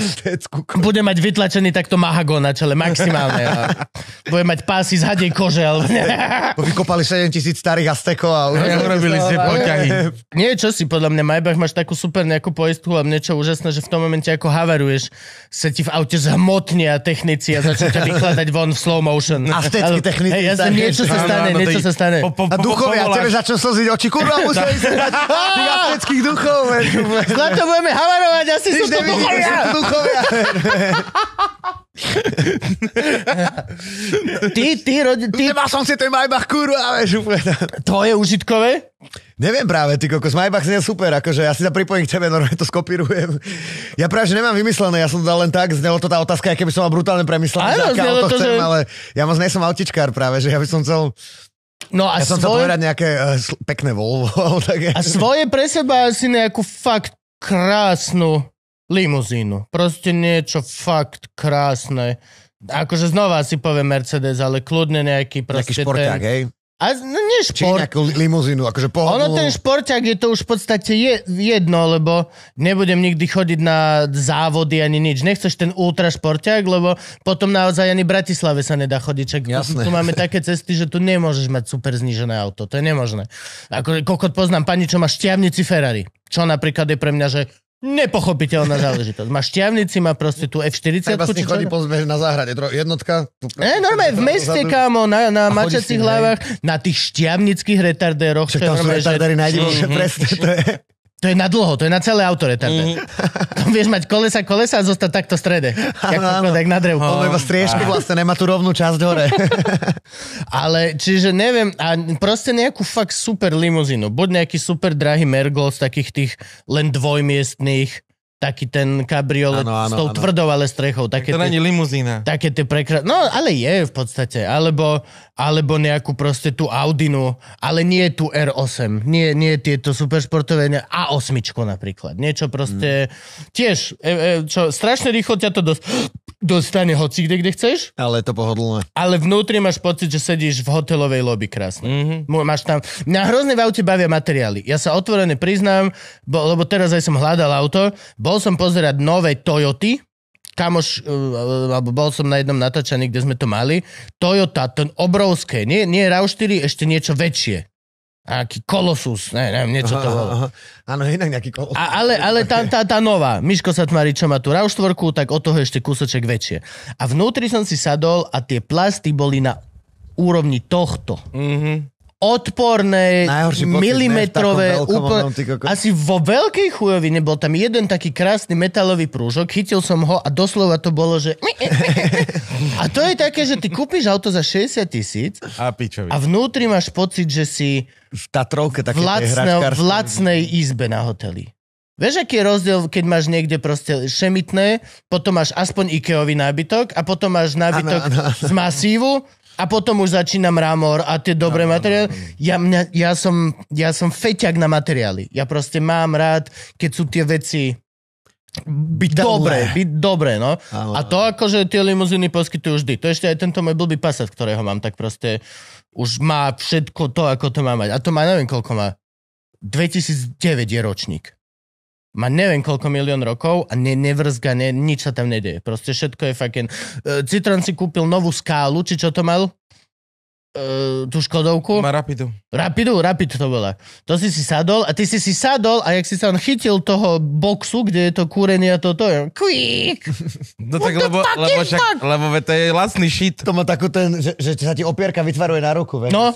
Bude mať vytlačený takto mahagón na čele, maximálne. Bude mať pásy z hadej kože. Vykopali 7,000 starých Aztekov a urobili si poťahy. Nie, čo si, podľa mňa Maybach máš takú super nejakú poistku a niečo úžasné, že v tom momente ako havaruješ, sa ti v aute zhmotnia technici a začne ťa vykladať von v slow motion. Všetky techniky. Hej, jasne, niečo sa stane, niečo sa stane. A duchovia, tebe začnú slziť oči. Kurva, museli sa dať tých azteckých duchov. Zlato, budeme havarovať, asi sú to duchovia. Ty... Nemal som si ten Maybach, kurva, vieš, úplne. To je užitkové? Neviem práve, ty kokos, Maybach je super, akože ja si sa pripojím k tebe, normálne to skopírujem. Ja práve, že nemám vymyslené, ja som to dal len tak, znelo to tá otázka, keby som mal brutálne premyslené, že aké auto chcem, ale ja moc nejsem autičkár práve, že ja by som chcel... No a ja som chcel povedať nejaké pekné Volvo. Tak a svoje pre seba asi nejakú fakt krásnu limuzínu. Proste niečo fakt krásne. Akože znova si poviem Mercedes, ale kľudne nejaký proste... Nejaký šporťák, hej? A no nie šport. Či nejakú limuzínu, akože pohodlnú. Ono ten šporťák je to už v podstate jedno, lebo nebudem nikdy chodiť na závody ani nič. Nechceš ten ultra šporťák, lebo potom naozaj ani v Bratislave sa nedá chodiť. Čak tu máme také cesty, že tu nemôžeš mať super znížené auto. To je nemožné. Ako kokot poznám pani, čo má šťavnici Ferrari. Čo napríklad je pre mňa, že nepochopiteľná záležitosť. Má šťavnici, má proste tú F40. Tak vlastne chodí pozbež na záhrade. Jednotka. Normálne v meste, kámo, na mačacích hlavách, na tých šťavnických retardéroch. Však tam sú retardéry najdivšie, presne. To je na dlho, to je na celé auto retardér. To vieš mať kolesa a zostať takto v strede. Jak na drevku. On iba striežku vlastne, nemá tú rovnú časť hore. Ale, čiže neviem, a proste nejakú fakt super limuzínu. Buď nejaký super drahý Mergol z takých tých len dvojmiestných, taký ten kabriolet s tou tvrdou ale strechou. To není limuzína. Také tie No, ale je v podstate. Alebo nejakú proste tú Audinu, ale nie tú R8. Nie tieto superšportové, A8 napríklad. Niečo proste tiež, čo strašne rýchlo ťa to dostane hoci kde chceš. Ale je to pohodlné. Ale vnútri máš pocit, že sedíš v hotelovej lobby krásne. Máš tam... Mňa hrozne v aute bavia materiály. Ja sa otvorene priznám, lebo teraz aj som hľadal auto, bol som pozerať nové Toyoty, kamoš, alebo bol som na jednom natáčaní, kde sme to mali. Toyota, ten obrovské, nie RAV4, ešte niečo väčšie. Aký Colossus, neviem, niečo to bolo. Áno, inak nejaký Colossus. Ale tá nová, Miško sa tvári, čo má tú RAV4, tak od toho ešte kúsoček väčšie. A vnútri som si sadol a tie plasty boli na úrovni tohto. Odporné, milimetrové, úplne, asi vo veľkej chujovine bol tam jeden taký krásny metalový prúžok, chytil som ho a doslova to bolo, že... A to je také, že ty kúpiš auto za 60 000 a vnútri máš pocit, že si v Tatrovke také v lacnej izbe na hoteli. Vieš, aký je rozdiel, keď máš niekde proste šemitné, potom máš aspoň Ikeový nábytok a potom máš nábytok z masívu, a potom už začína mramor a tie dobré materiály. Ja som feťak na materiály. Ja proste mám rád, keď sú tie veci byť dobré, no. A to akože tie limuzíny poskytujú vždy. To ešte aj tento môj blbý Passat, ktorého mám, tak proste už má všetko to, ako to má mať. A to má, neviem, koľko má. 2009 je ročník. Má neviem koľko milión rokov a nevrzga, nič sa tam nedeje. Proste všetko je fucking... Citroen si kúpil novú skálu, či čo to mal? Tú Škodovku. Má Rapid to bola. To si sadol a ty si sadol a jak si sa on chytil toho boxu, kde je to kúrenie a toto je quick. No tak lebo to je lacný shit. To má takú že sa ti opierka vytvaruje na ruku. No.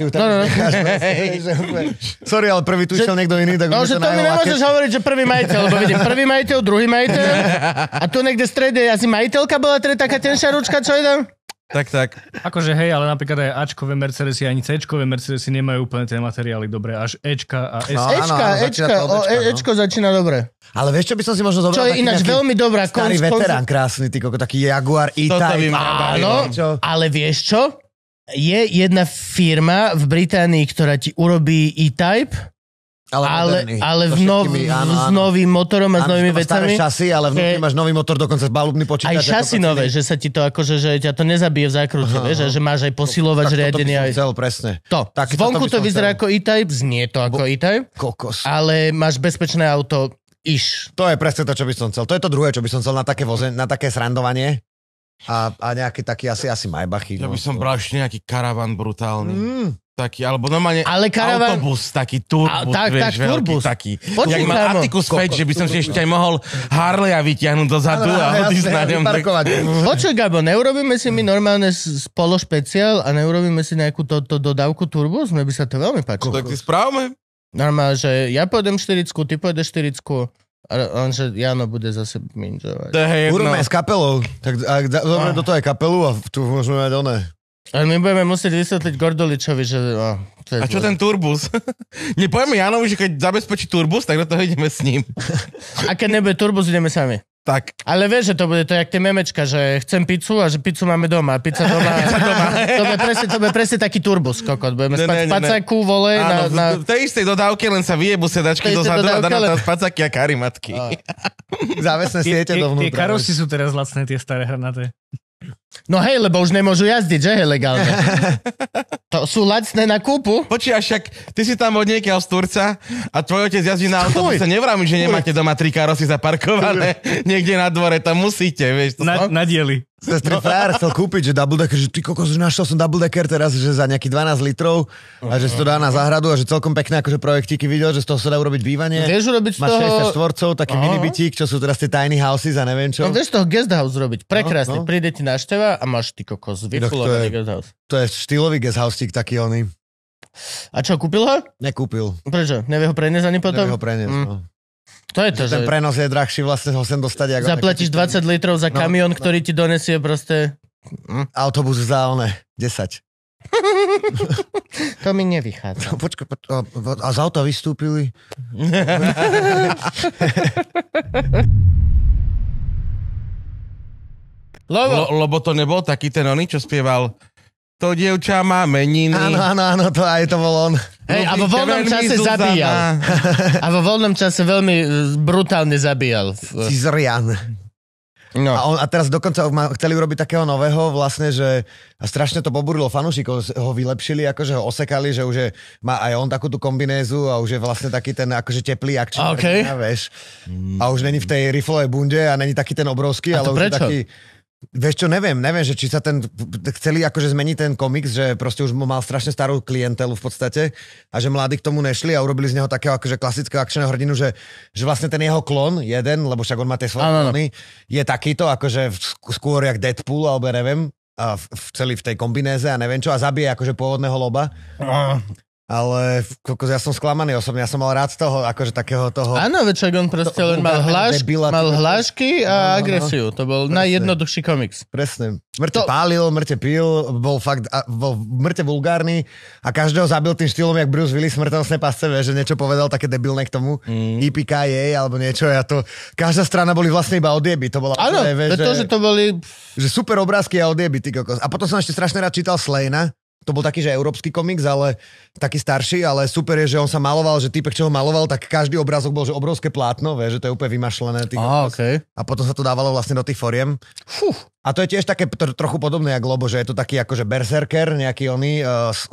Sorry, ale prvý tu išiel niekto iný. Tak že to mi nemôžeš hovoriť, že prvý majiteľ, lebo vidím prvý majiteľ, druhý majiteľ a tu niekde v strede asi majiteľka bola, teda taká tenšia ručka, čo je tam? Tak. Akože hej, ale napríklad aj Ačkové Mercedesy, ani Cčkové Mercedesy nemajú úplne tie materiály dobré, až Ečka a S. Ečko začína dobre. Ale vieš, čo by som si možno zobral? Čo je ináč veľmi dobrá. Starý veterán krásny, taký Jaguar E-Type. Áno, ale vieš čo? Je jedna firma v Británii, ktorá ti urobí E-Type, ale s novým motorom a s novými vecami. Staré šasy, ale vnútri máš nový motor, dokonca balubný počítač. Aj šasy nové, že sa ti to akože, že ťa to nezabije v zákrute, vieš, že máš aj posilovač riadenie. Tak toto by som chcel, presne. Zvonku to vyzerá ako E-Type, znie to ako E-Type, ale máš bezpečné auto To je presne to, čo by som chcel. To je to druhé, čo by som chcel na také srandovanie. A nejaký taký asi Maybachy. Ja by som bral ešte nejaký karavan brutálny. Taký, alebo normálne autobus, taký turbus, tak, veľký turbus. taký. Počkaj, Jak má Atticus 5, že by som si ešte aj mohol Harleya vytiahnuť dozadu a odísť na ňom. Počkaj, Gabo, neurobíme si my normálne spolo špeciál a neurobíme si nejakú dodávku turbus? Mne by sa to veľmi páčilo. Tak si správame. Normálne, že ja pôjdem 40, ty pôjdeš 40 a on, že Jano bude zase minžovať. Urobíme s kapelou. Tak dobre, do toho aj kapelu a tu môžeme mať oné. Ale my budeme musieť vysvetliť Gordoličovi, že... A čo ten turbus? Nepovieme Janovi, že keď zabezpečí turbus, tak do toho ideme s ním. A keď nebude turbus, ideme sami. Tak. Ale vieš, že to bude to jak tie memečka, že chcem pizzu a že pizzu máme doma. Pizza doma. To bude presne taký turbus, kokot. Budeme spať v pacáku, volej. V tej istej dodávke len sa vyjebu sedačky dozadu a dá na tam spacáky a karimatky. Závesné siete dovnútra. Tie karosy sú teraz lacné, tie staré hranaté. No hej, lebo už nemôžu jazdiť, že hej, legálne. To sú lacné na kúpu. Počíš, však ty si tam od niekiaľ z Turca a tvoj otec jazdí na autobuse. Nevrámi, že nemáte doma 3 karosy zaparkované niekde na dvore, tam musíte, vieš. Na dieli. Sestry frajer chcel kúpiť, že double decker, že ty kokos, našiel som double decker teraz, že za nejaký 12 litrov a že si to dá na záhradu a že celkom pekné akože projektíky videl, že z toho sa dá urobiť bývanie. Vieš urobiť z Máš toho... 60 štvorcov, taký minibytík, čo sú teraz tie tiny houses a neviem čo. No vieš toho guest house robiť, prekrásne. Príde ti návšteva a máš ty kokos, vyfulovaný guest house. To je štýlový guest house taký oný. A čo, kúpil ho? Nekúpil. Prečo? Nevie ho preniesť ani potom? Nevie ho preniesť, no. To je to, ten že... prenos je drahší, vlastne ho sem dostať. Zaplatíš 20 litrov za kamión, ktorý ti donesie proste... Autobus za 10. To mi nevychádza. Počkaj, a z auta vystúpili? Lebo to nebol taký ten oný, čo spieval To dievča má meniny. Áno, to aj to bol on. Hej, a vo voľnom čase zabíjal. A vo voľnom čase veľmi brutálne zabíjal. Cizrian. No. A teraz dokonca chceli urobiť takého nového vlastne, že a strašne to poburilo fanúšikov, ho vylepšili, akože ho osekali, že už je, má aj on takú tú kombinézu a už je vlastne taký ten akože teplý akčný. Okay. Vieš. A už není v tej riflovej bunde a není taký ten obrovský, ale už je taký... Vieš čo, neviem, že či sa chceli akože zmeniť ten komiks, že proste už mal strašne starú klientelu v podstate a že mladí k tomu nešli a urobili z neho takého akože klasického akčného hrdinu, že vlastne ten jeho klon, jeden, lebo však on má tie svoje klony, je takýto akože skôr jak Deadpool, alebo neviem, a celý v tej kombinéze a neviem čo a zabije akože pôvodného loba. Ale ja som sklamaný osobne, ja som mal rád z toho, akože takého toho... Áno, večak on proste len mal hlášky a agresiu. To bol najjednoduchší komiks. Presne. Mŕte pálil, mŕte pil, bol fakt, bol mŕte vulgárny a každého zabil tým štýlom, jak Bruce Willis smrteľnostné pasce, že niečo povedal také debilné k tomu. EPKA alebo niečo. Každá strana boli vlastne iba odjeby. To bola... Áno, pretože to boli... Že super obrázky a odjeby, ty kokos. A potom som ešte strašne rád čítal Slejna. To bol taký, že európsky komiks, ale taký starší, ale super je, že on sa maloval, že typek, čo ho maloval, tak každý obrázok bol, že obrovské plátno, že to je úplne vymašlené. Okay. A potom sa to dávalo vlastne do tých foriem. A to je tiež také trochu podobné jak Lobo, že je to taký akože berserker, nejaký oný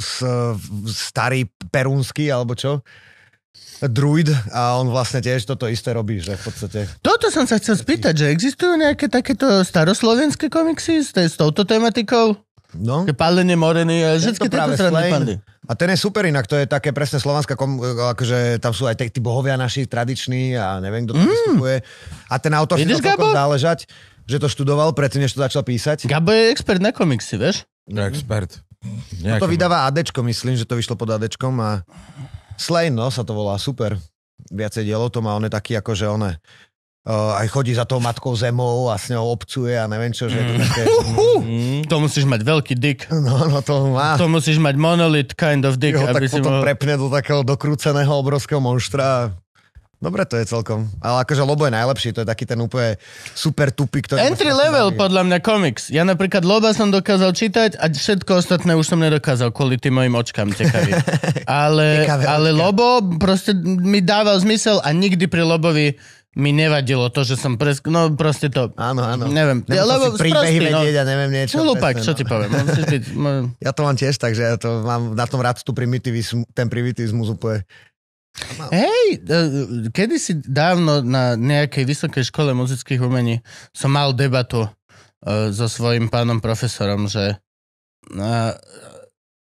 starý perúnsky, alebo čo? Druid a on vlastne tiež toto isté robí, že v podstate. Toto som sa chcel spýtať, že existujú nejaké takéto staroslovenské komiksy s touto tematikou? No. Pálenie morený a všetky tieto sranné pandy. A ten je super inak, to je také presne slovanská, akože tam sú aj tí bohovia naši tradiční a neviem, kto to vystupuje. A ten autor si to celkom záležať, že to študoval predtým, než to začal písať. Gabo je expert na komiksy, vieš? Expert. No to vydáva ADčko, myslím, že to vyšlo pod ADčkom a Slane, no, sa to volá, super. Viacej dielov to má, on je taký akože aj chodí za tou matkou zemou a s ňou obcuje a neviem čo, že je to také... To musíš mať veľký dick. No to má. To musíš mať monolith kind of dick. Tak aby potom prepne do takého dokrúceného obrovského monštra. Dobre to je celkom. Ale akože Lobo je najlepší, to je taký ten úplne super tupý, ktorý... Entry level podľa mňa komiks. Ja napríklad Loba som dokázal čítať a všetko ostatné už som nedokázal kvôli tým mojim očkám tekavým. ale Lobo proste mi dával zmysel a nikdy pri Lobovi mi nevadilo to, že som no proste to... Áno. Neviem. Nemusel si príbehy vedieť a neviem niečo. Lupak, čo ti poviem. Ja to mám tiež, takže ja to mám na tom rád ten primitivizmus úplne. Hej, kedysi dávno na nejakej vysokej škole muzických umení som mal debatu so svojím pánom profesorom, že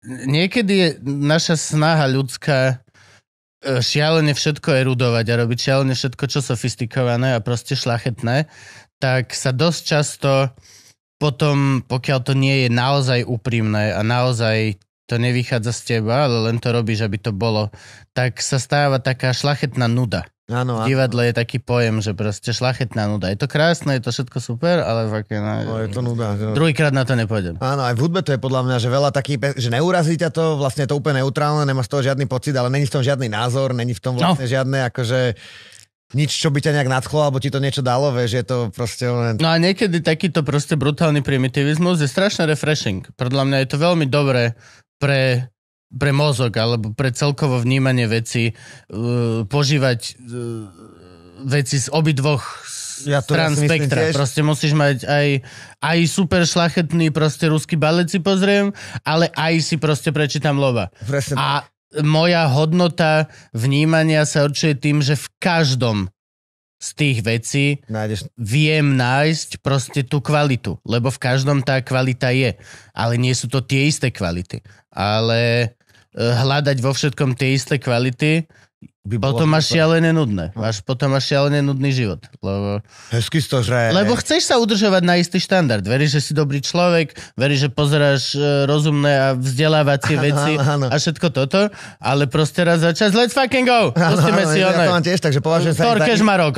niekedy je naša snaha ľudská šialene všetko erudovať a robiť šialene všetko, čo sofistikované a proste šľachetné, tak sa dosť často potom, pokiaľ to nie je naozaj úprimné a naozaj to nevychádza z teba, ale len to robíš, aby to bolo, tak sa stáva taká šľachetná nuda. Áno, V divadle je taký pojem, že proste šľachetná nuda. Je to krásne, je to všetko super, ale fakt je to nuda. Druhýkrát na to nepôjdem. Áno, aj v hudbe to je podľa mňa, že veľa takých, že neurazí ťa to, vlastne je to úplne neutrálne, nemáš z toho žiadny pocit, ale není v tom žiadny názor, není v tom vlastne žiadne akože nič, čo by ťa nejak nadchlo, alebo ti to niečo dalo, vieš, je to proste len... No a niekedy takýto proste brutálny primitivizmus je strašne refreshing. Podľa mňa je to veľmi dobré pre mozog, alebo pre celkovo vnímanie veci, požívať veci z obidvoch strán spektra. Proste musíš mať aj super šlachetný proste ruský balet si pozriem, ale aj si proste prečítam Lova. Presne. A moja hodnota vnímania sa určuje tým, že v každom z tých vecí viem nájsť proste tú kvalitu, lebo v každom tá kvalita je. Ale nie sú to tie isté kvality. Ale hľadať vo všetkom tie isté kvality, potom máš šialené nudné. Potom máš šialené nudný život. Hezky to žre. Lebo chceš sa udržovať na istý štandard. Veríš, že si dobrý človek, veríš, že pozeráš rozumné a vzdelávacie veci a všetko toto, ale proste raz za čas, let's fucking go! Pustíme si ja to mám tiež, takže považujem sa Torkeš Marok.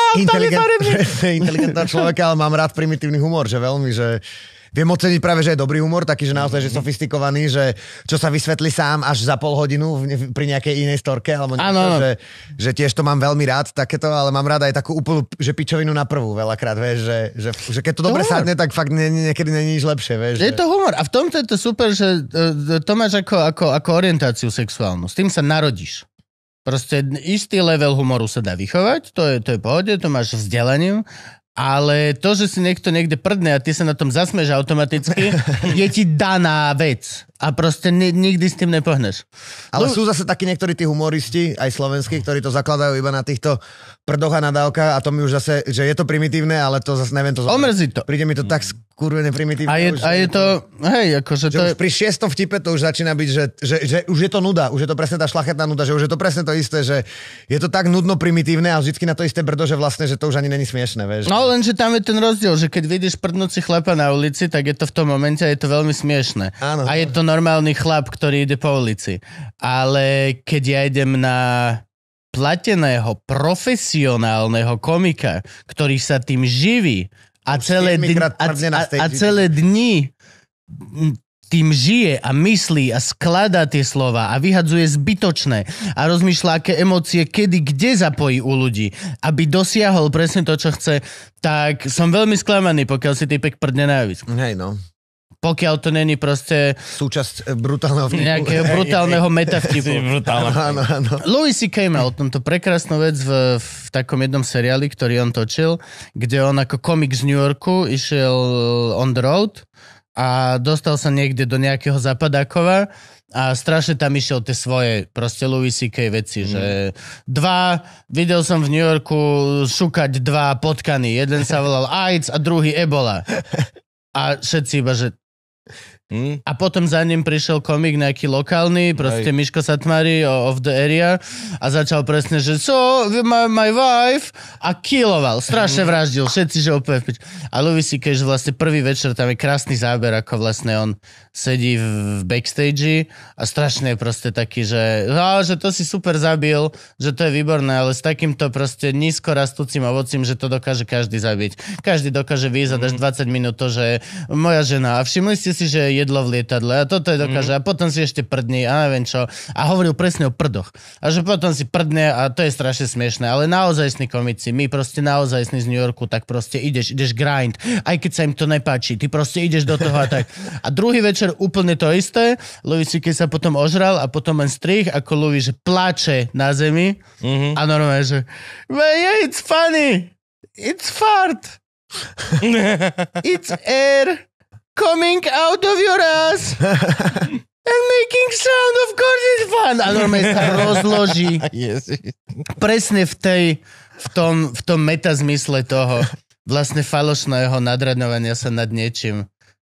Inteligentná človeka, ale mám rád primitívny humor, že veľmi, že viem oceniť práve, že je dobrý humor, taký, že naozaj, že sofistikovaný, že čo sa vysvetlí sám až za pol hodinu pri nejakej inej storke, alebo niečo, že tiež to mám veľmi rád, takéto, ale mám rád aj takú úplnú, že pičovinu na prvú veľakrát, vieš, že keď to dobre sadne, tak fakt niekedy není nič lepšie, vieš. Je to humor a v tomto je to super, že to máš ako orientáciu sexuálnu, s tým sa narodíš. Proste istý level humoru sa dá vychovať, to je pohode, to máš vzdelaním. Ale to, že si niekto niekde prdne a ty sa na tom zasmeš automaticky, je ti daná vec. A proste nikdy s tým nepohneš. Ale sú zase takí niektorí tí humoristi, aj slovenskí, ktorí to zakladajú iba na týchto prdoch a nadávkach a to mi už zase, že je to primitívne, ale to zase neviem to zobrať. Omrzí to. Príde mi to tak skurvené primitívne. A je to, hej, akože že to už pri 6. vtipe to už začína byť, že už je to nuda, už je to presne tá šlachetná nuda, že už je to presne to isté, že je to tak nudno primitívne a vždycky na to isté brdo, že vlastne, že to už ani není smiešné, vieš. No lenže tam je ten rozdiel, že keď vidíš prdnúci chlapa na ulici, tak je to v tom momente a je to veľmi smiešné. Áno. A je to normálny chlap, ktorý ide po ulici. Ale keď ja idem na plateného, profesionálneho komika, ktorý sa tým živí a celé dni tým žije a myslí a skladá tie slova a vyhadzuje zbytočné a rozmýšľa, aké emócie, kedy, kde zapojí u ľudí, aby dosiahol presne to, čo chce, tak som veľmi sklamaný, pokiaľ si typek prdne na javisku. Hej, no. Pokiaľ to není proste súčasť brutálneho vtipu. Nejakého brutálneho metavtipu. Áno. Louis C.K. mal tomto prekrásnu vec v takom jednom seriáli, ktorý on točil, kde on ako komik z New Yorku išiel on the road a dostal sa niekde do nejakého Zapadákova a strašne tam išiel tie svoje proste Louis C.K. veci, že videl som v New Yorku šukať 2 potkany. Jeden sa volal AIDS a druhý Ebola. A všetci iba, že a potom za ním prišiel komik nejaký lokálny, proste Miško Satmári of the area a začal presne, že my wife a killoval, strašne vraždil, všetci, že úplne vpič. A Louis C.K., že vlastne prvý večer, tam je krásny záber, ako vlastne on sedí v backstage a strašne je proste taký, že to si super zabil, že to je výborné, ale s takýmto proste nízko rastúcim ovocím, že to dokáže každý zabiť. Každý dokáže vyjsť až 20 minút to, že moja žena, a všimli ste si, že jedlo v lietadle a toto je dokáže a potom si ešte prdne a neviem čo. A hovoril presne o prdoch. A že potom si prdne a to je strašne smiešné, ale naozajstní komici, my proste naozajstní z New Yorku, tak proste ideš grind, aj keď sa im to nepáči, ty proste ideš do toho a tak. A druhý večer úplne to isté, Louis C.K. sa potom ožral a potom len strih, ako Louis, že pláče na zemi a normálne, že yeah, it's funny, it's fart, it's air coming out of your ass and making sound, of course it's fun. A normálne sa rozloží. Presne v tom metazmysle toho vlastne falošného nadradňovania sa nad niečím.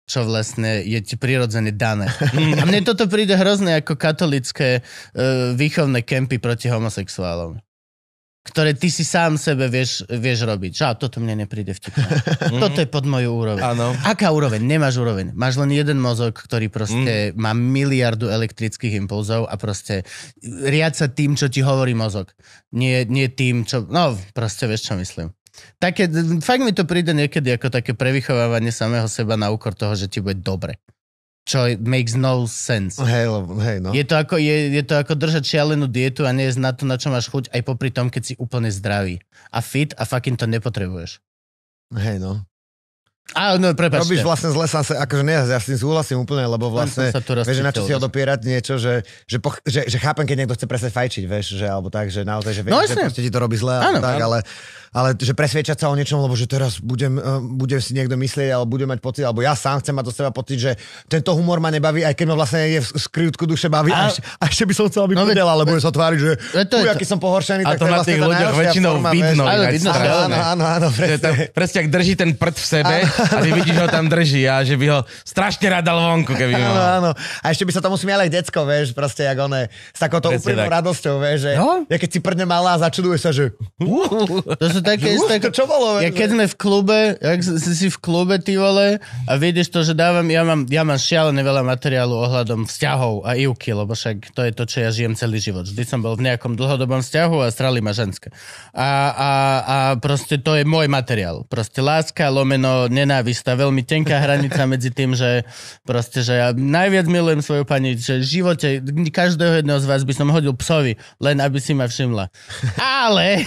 čo vlastne je ti prirodzene dané. A mne toto príde hrozné ako katolické výchovné kempy proti homosexuálom, ktoré ty si sám sebe vieš robiť. Toto mne nepríde vtipné. Toto je pod moju úroveň. Áno. Aká úroveň? Nemáš úroveň. Máš len jeden mozog, ktorý proste má miliardu elektrických impulzov a proste riad sa tým, čo ti hovorí mozog. Nie tým, čo... No, proste vieš, čo myslím. Fakt mi to príde niekedy ako také prevychovávanie samého seba na úkor toho, že ti bude dobre. Čo makes no sense. Hej, no. Je to ako držať šialenú dietu a nie je na to, na čo máš chuť, aj popri tom, keď si úplne zdravý a fit a fucking to nepotrebuješ. Hej, no. No, prepáčte. Robíš vlastne zle sám sa, akože nie, ja s tým súhlasím úplne, lebo vlastne, vieš, na čo si odopierať niečo, že chápem, keď niekto chce presne fajčiť, vieš, že alebo tak, že naozaj, že vieš, že proste ti to robí zle, áno, tak, ale že presviečať sa o niečom, lebo že teraz budem si niekto myslieť, alebo budem mať pocit, alebo ja sám chcem mať do seba pocit, že tento humor ma nebaví, aj keď ma vlastne je v skrytku duše baví, a ešte by som chcel, aby prdel, ale budem sa tváriť, že aký som pohoršený, tak to na tých ľuďoch väčšinou vidno. Áno, presne, ak drží ten prd v sebe a ty vidíš, ho tam drží a že by ho strašne rád dal vonku, keby mal. Áno. A ešte by sa tomu smiali aj decko, vieš, proste jak one, s takouto úprimnou radosťou, vieš, že ja keď si prdne malá, začuduje sa, že to sú také isté. Čo bolo? Ja keď sme v klube, jak si v klube, ty vole, a vidíš to, že ja mám šialené veľa materiálu ohľadom vzťahov a ivky, lebo však to je to, čo ja žijem celý život. Vždy som bol v nejakom dlhodobom vzťahu a strali ma ženské. A proste to je môj materiál. Proste láska, lomeno, nenávisť, tá veľmi tenká hranica medzi tým, že proste, že ja najviac milujem svoju pani, že v živote každého jedného z vás by som hodil psovi, len aby si ma všimla. Ale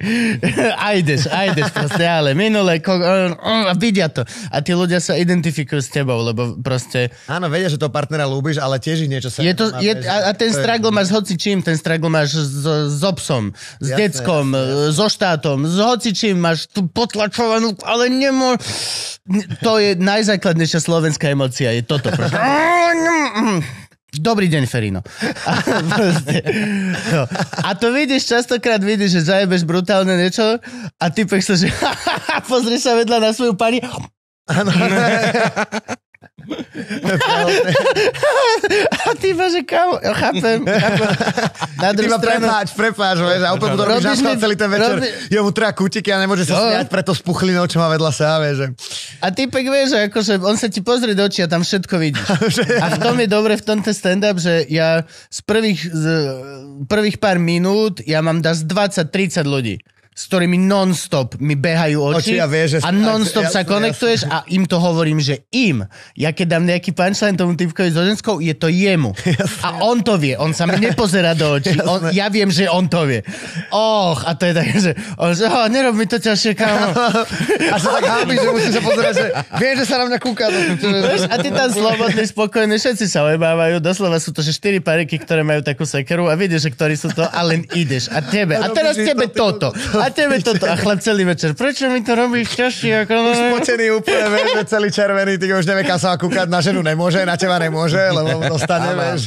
Ajdeš proste, ale minule vidia to. A tí ľudia sa identifikujú s tebou, lebo proste... Áno, vedia, že toho partnera ľúbiš, ale tiež ich niečo sa... A ten struggle máš s hocičím, ten struggle máš s obsom, s deckom, so štátom, s hocičím máš tú potlačovanú, ale to je najzákladnejšia slovenská emócia, je toto proste. Dobrý deň, Ferino. A to vidíš, častokrát vidíš, že zajebeš brutálne niečo a typek sa, že pozrieš sa vedľa na svoju pani. Áno. A ty že kámo, chápem. Na druhú stranu... Prepáč, vieš, a úplne to robíš celý ten večer. Je mu treba kútiky a nemôže sa smiať preto s puchlinou, čo má vedľa sa, vieš. A typek vieš, že akože on sa ti pozrie do očí a tam všetko vidíš. A v tom je dobre v tomto stand-up, že ja z prvých pár minút ja mám z 20-30 ľudí, s ktorými non-stop mi behajú oči a non-stop sa konektuješ a im to hovorím, že ja keď dám nejaký punchline tomu typkovi so ženskou, je to jemu. A on to vie, on sa mi nepozerá do očí. Ja viem, že on to vie. A to je také, že nerob mi to ťažšie, kámo. A sa tak hábi, že musím sa pozerať, že viem, že sa na mňa kúka. A ty tam slobodný, spokojný, všetci sa ojebávajú, doslova sú to, že 4 pariky, ktoré majú takú sekeru a vidíš, že ktorí sú to a len ideš. A teraz tebe toto. A tebe toto. A chlap celý večer. Prečo mi to robíš ťažšie? Už spotený úplne, vieš, celý červený, ty už nevie, kam sa má kúkať, na ženu nemôže, na teba nemôže, lebo dostane, vieš.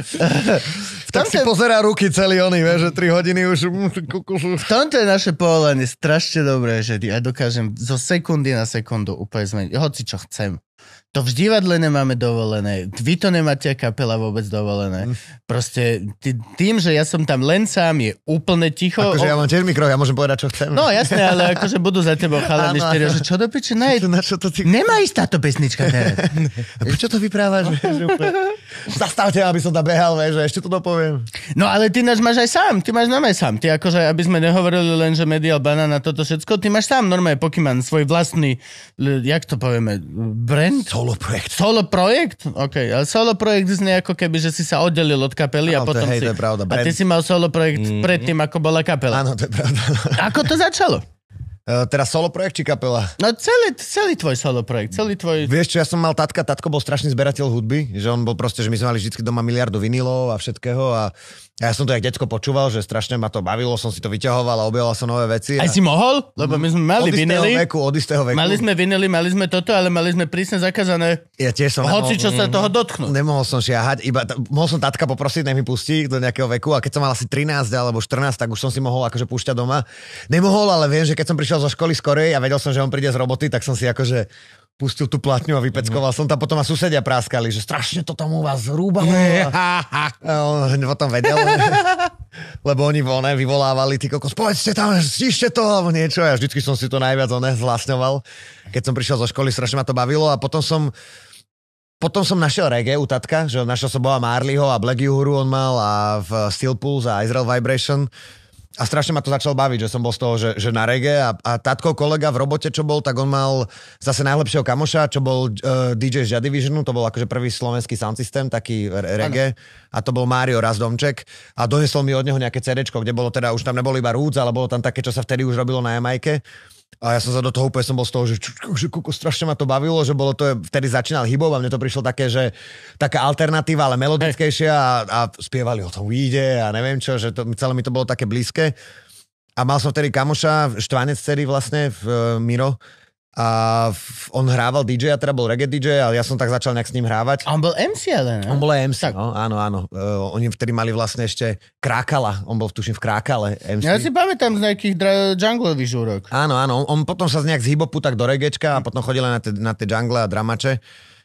Tak si pozerá ruky celý oný, vieš, že 3 hodiny už... V tomto je naše povolanie strašne dobré, že ja dokážem zo sekundy na sekundu úplne zmeniť. Hoci čo chcem. To v divadle nemáme dovolené. Vy to nemáte kapela vôbec dovolené. Proste tým, že ja som tam len sám, je úplne ticho. Akože ja mám tiež mikro, ja môžem povedať, čo chcem. No jasné, ale akože budú za tebou chalani štyria, že čo do piče, nemá ísť táto pesnička teraz. Prečo to vyprávaš? Zastavte, aby som tam behal, vieš, ešte to dopoviem. No ale ty máš aj sám, ty máš normálne sám. Ty akože, aby sme nehovorili len, že Medial Banana, toto všetko, ty máš sám normálne Pokémon, svoj vlastný, jak to povieme, brand? Solo projekt? OK, ale solo projekt znie ako keby, že si sa oddelil od kapely a potom to je pravda. A ty si mal solo projekt predtým, ako bola kapela. Áno, to je pravda. Ako to začalo? Teraz solo projekt či kapela? No celý tvoj solo projekt, celý tvoj... Vieš čo, ja som mal tatko bol strašný zberateľ hudby, že on bol proste, že my sme mali vždy doma miliardu vinilov a všetkého a ja som to jak decko počúval, že strašne ma to bavilo, som si to vyťahoval a objavoval som nové veci. Aj si mohol? Lebo my sme mali vinily. Od istého veku. Mali sme vinily, mali sme toto, ale mali sme prísne zakázané. Ja tiež som hoci čo sa toho dotknú. Nemohol som šiahať, mohol som tatka poprosiť, nech mi pustí do nejakého veku a keď som mal asi 13 alebo 14, tak už som si mohol akože púšťať doma. Nemohol, ale viem, že keď som prišiel zo školy skorej a vedel som, že on príde z roboty, tak som si akože pustil tú platňu a vypeckoval som tam, potom ma susedia práskali, že strašne to tam u vás rúbalo. A on potom vedel, lebo oni vyvolávali, ty kokos, povedzte tam, stište to, alebo niečo. Ja vždycky som si to najviac zhlasňoval. Keď som prišiel zo školy, strašne ma to bavilo a potom som našiel reggae u tatka, že našiel som Boba Marleyho a Black Uhuru on mal a v Steel Pulse a Israel Vibration. A strašne ma to začalo baviť, že som bol z toho, že na reggae a tatkov kolega v robote, čo bol, tak on mal zase najlepšieho kamoša, čo bol DJ z Joy Divisionu, to bol akože prvý slovenský sound system, taký reggae, a to bol Mário Razdomček a donesol mi od neho nejaké CDčko, kde bolo teda, už tam nebolo iba roots, ale bolo tam také, čo sa vtedy už robilo na Jamajke. A ja som sa do toho úplne som bol z toho, že strašne ma to bavilo, že bolo to, vtedy začínal hip-hop a mne to prišlo také, že taká alternatíva, ale melodickejšia a spievali o tom weede a neviem čo, že to, celé mi to bolo také blízke. A mal som vtedy kamoša, Štvanec dcery vlastne, Miro, a on hrával DJ, a teda bol reggae DJ a ja som tak začal nejak s ním hrávať. A on bol MC, ale ne? On bol aj MC, no, áno. Oni vtedy mali vlastne ešte Krákala, on bol tuším v Krákale MC. Ja si pamätám z nejakých junglových žúrok. Áno, on potom sa nejak z hip-hopu tak do reggaečka a potom chodil na tie jungle a dramače.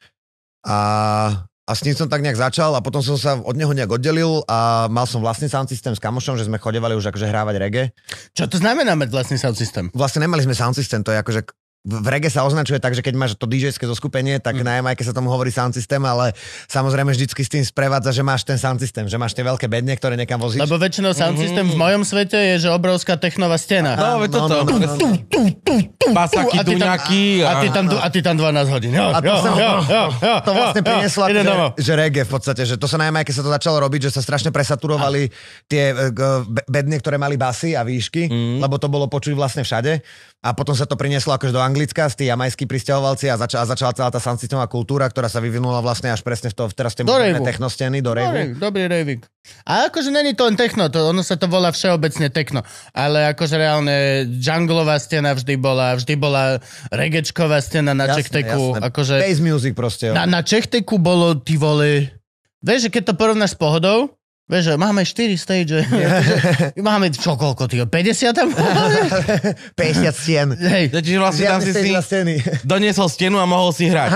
A s ním som tak nejak začal a potom som sa od neho nejak oddelil a mal som vlastný sound system s kamošom, že sme chodevali už akože hrávať reggae. Čo to znamená mať vlastný sound system? Vlastne nemali sme sound system, to je akože v reggae sa označuje tak, že keď máš to DJ-ské zoskupenie, tak na Jamajke sa tomu hovorí sound system, ale samozrejme vždycky s tým sprevádza, že máš ten sound system, že máš tie veľké bedne, ktoré niekam vozíš. Lebo väčšinou sound system v mojom svete je, že obrovská technová stena. No, veď toto. Basaky, duňaky. A ty tam 12 hodín. To vlastne prinieslo, že reggae v podstate, že to sa na Jamajke sa to začalo robiť, že sa strašne presaturovali tie bedne, ktoré mali basy a výšky, lebo to bolo počuť vlastne všade. A potom sa to prinieslo akože do Anglicka, z tí jamajskí prisťahovalci a začala celá tá sound systémová kultúra, ktorá sa vyvinula vlastne až presne teraz tie moderné technosteny do raveu. Dobrý raving. A akože není to len techno, ono sa to volá všeobecne techno, ale akože reálne junglová stena vždy bola reggaečková stena na Čechteku. Akože bass music proste. Na Čechteku bolo, ty vole, vieš, že keď to porovnáš s Pohodou, vieš, že máme 4 stage, máme čo, koľko, 50 tam? 50 stien. Hej. Čiže vlastne tam si doniesol stenu a mohol si hrať.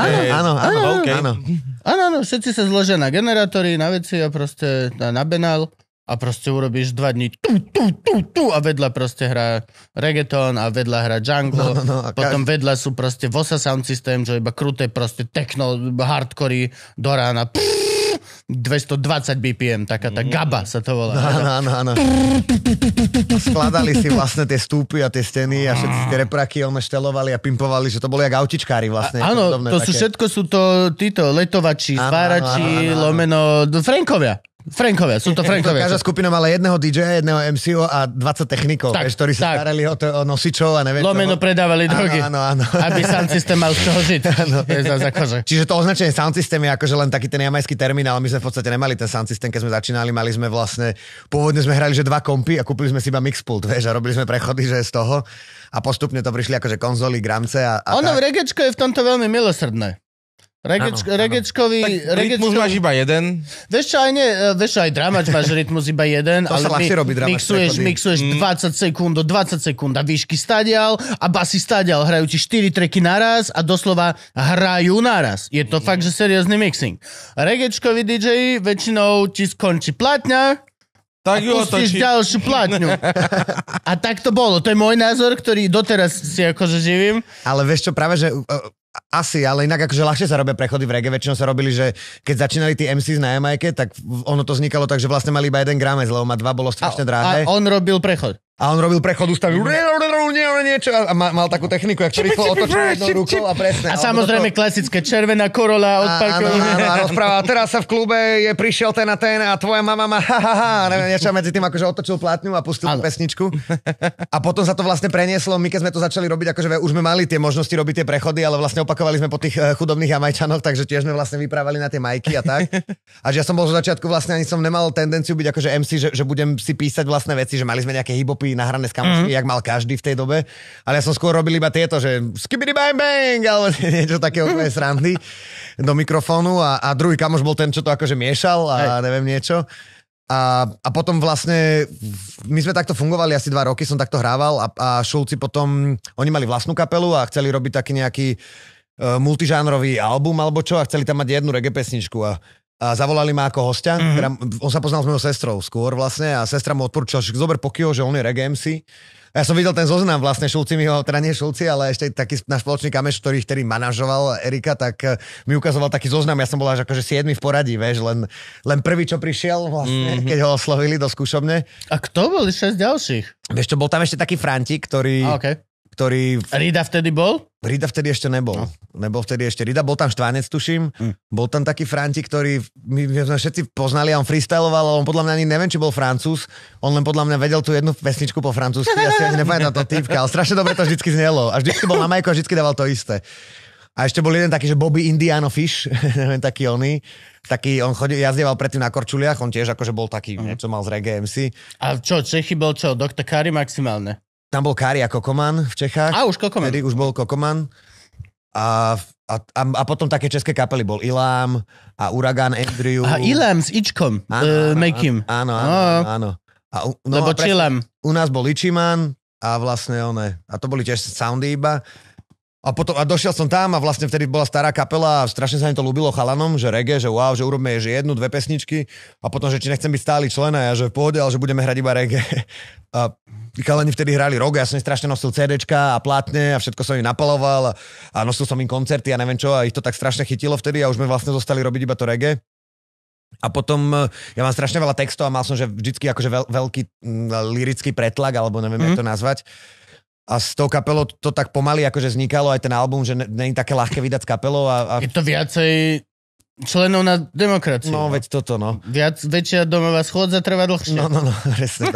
Áno. Všetci sa zložia na generátory, na veci a proste na benál a proste urobíš 2 dní a vedľa proste hrá reggaeton a vedľa hrá jungle. Potom vedľa sú proste Vosa sound system, že iba kruté proste techno, hardcory do rána. 220 BPM, taká tá gaba sa to volá. Áno. Skladali si vlastne tie stúpy a tie steny a všetci tie repraky štelovali a pimpovali, že to boli jak autičkári vlastne. Áno, to sú všetko, sú to títo letovači, zvárači, lomeno, Frankovia, sú to Frankovia. Každá skupina mala jedného DJ, jedného MCO a 20 technikov, ktorí sa starali o nosičov a neviem lomeno predávali drogy. Áno. Aby sound system mal z čoho žiť. Čiže to označenie sound system je akože len taký ten jamajský termín, ale my sme v podstate nemali ten sound system, keď sme začínali, mali sme vlastne, pôvodne sme hrali, že 2 kompy a kúpili sme si iba mixpult, vieš, a robili sme prechody, že z toho a postupne to prišli akože konzoly, gramce a ono reggaečko je v tomto veľmi milosrdné. Reggaečkový... Rytmus máš iba jeden. Vieš čo, aj dramač máš rytmus iba jeden, to ale mixuješ 20 sekúnd do 20 sekúnd a výšky stadial a basy stadial, hrajú ti 4 tracky naraz a doslova hrajú naraz. Je to fakt, že seriózny mixing. Reggaečkový DJ väčšinou ti skončí platňa, tak a pustíš ďalšiu platňu. A tak to bolo. To je môj názor, ktorý doteraz si akože živím. Ale vieš čo, práve, že... Asi, ale inak akože ľahšie sa robia prechody v reggae. Väčšinou sa robili, že keď začínali tí MCs na Jamajke, tak ono to vznikalo tak, že vlastne mali iba jeden gramec, lebo ma 2 bolo strašne drahé. A on robil prechod. A on robil prechod, ustavil niečo a mal takú techniku, jak to rýchlo otočil jednou rukou a presne. A samozrejme klasické červená korola od parkovania. Áno, a rozpráva, teraz sa v klube prišiel ten a tvoja mama má neviem, niečo medzi tým akože otočil platňu a pustil pesničku. A potom sa to vlastne prenieslo, my keď sme to začali robiť, akože už sme mali tie možnosti robiť tie prechody, ale vlastne opakovali sme po tých chudobných Jamajčanoch, takže tiež sme vlastne vyprávali na tie majky a tak. A že ja som bol zo začiatku vlastne ani som nemal tendenciu byť akože MC, že budem si písať vlastné veci, že mali sme nejaké hip-hopy nahrané s kamošmi, jak mal každý v tej dobe. Ale ja som skôr robil iba tieto, že skibidi bang bang, alebo niečo takého srandy do mikrofónu a druhý kamoš bol ten, čo to akože miešal a neviem niečo. A potom vlastne my sme takto fungovali asi 2 roky, som takto hrával a Šulci potom, oni mali vlastnú kapelu a chceli robiť taký nejaký multižánrový album alebo čo a chceli tam mať jednu reggae pesničku a zavolali ma ako hostia. On sa poznal s mojou sestrou skôr vlastne a sestra mu odporúčala, že zober Pokio, že on je reggae MC. A ja som videl ten zoznam vlastne, Šulci mi ho, teda nie Šulci, ale ešte taký náš spoločný kameš, ktorý vtedy manažoval Erika, tak mi ukazoval taký zoznam, ja som bol až akože 7 v poradí, vieš, len prvý, čo prišiel vlastne, keď ho oslovili do skúšobne. A kto boli 6 ďalších? Vieš čo, bol tam ešte taký Frantík, ktorý... Rida vtedy bol? Rida vtedy ešte nebol. Nebol vtedy ešte Rida, bol tam Štvánec, tuším. Bol tam taký Frantík, ktorý my sme všetci poznali a on freestyloval, ale on podľa mňa ani neviem, či bol Francúz. On len podľa mňa vedel tú jednu pesničku po francúzsky. Ja si ani nepamätám to týpka, ale strašne dobre to vždycky znelo. A vždycky bol na majku a vždycky dával to isté. A ešte bol jeden taký, že Bobby Indiano Fish, neviem, taký oný. Taký, on jazdieval predtým na korčuliach, on tiež akože bol taký, niečo mal z reggae MC. A čo, Čechy bol čo, Dr. Kari maximálne? Tam bol Kari a Kokoman v Čechách. A už Kokoman. Tedy už bol Kokoman. A potom také české kapely bol Ilám a Uragan Andrew. A Ilám s Ičkom. Make him. Áno. Lebo Čilám. U nás bol Ichiman a vlastne a to boli tiež soundy iba. A došiel som tam a vlastne vtedy bola stará kapela a strašne sa mi to ľúbilo chalanom, že reggae, že wow, že urobíme že 1-2 pesničky a potom, že či nechcem byť stály člen a ja, že v pohode, ale že budeme hrať iba reggae. A chalani vtedy hrali rock, ja som im strašne nosil CDčka a plátne a všetko som im napaloval a nosil som im koncerty a neviem čo a ich to tak strašne chytilo vtedy a už sme vlastne zostali robiť iba to reggae. A potom ja mám strašne veľa textov a mal som, že vždycky akože veľký lyrický pretlak, alebo neviem, jak to nazvať. A s tou kapelou to tak pomaly akože vznikalo aj ten album, že nie je také ľahké vydať s kapelou. Je to viacej členov na demokraciu. No, veď toto, no. Väčšia domová schôdza trvá dlhšie. No, presne.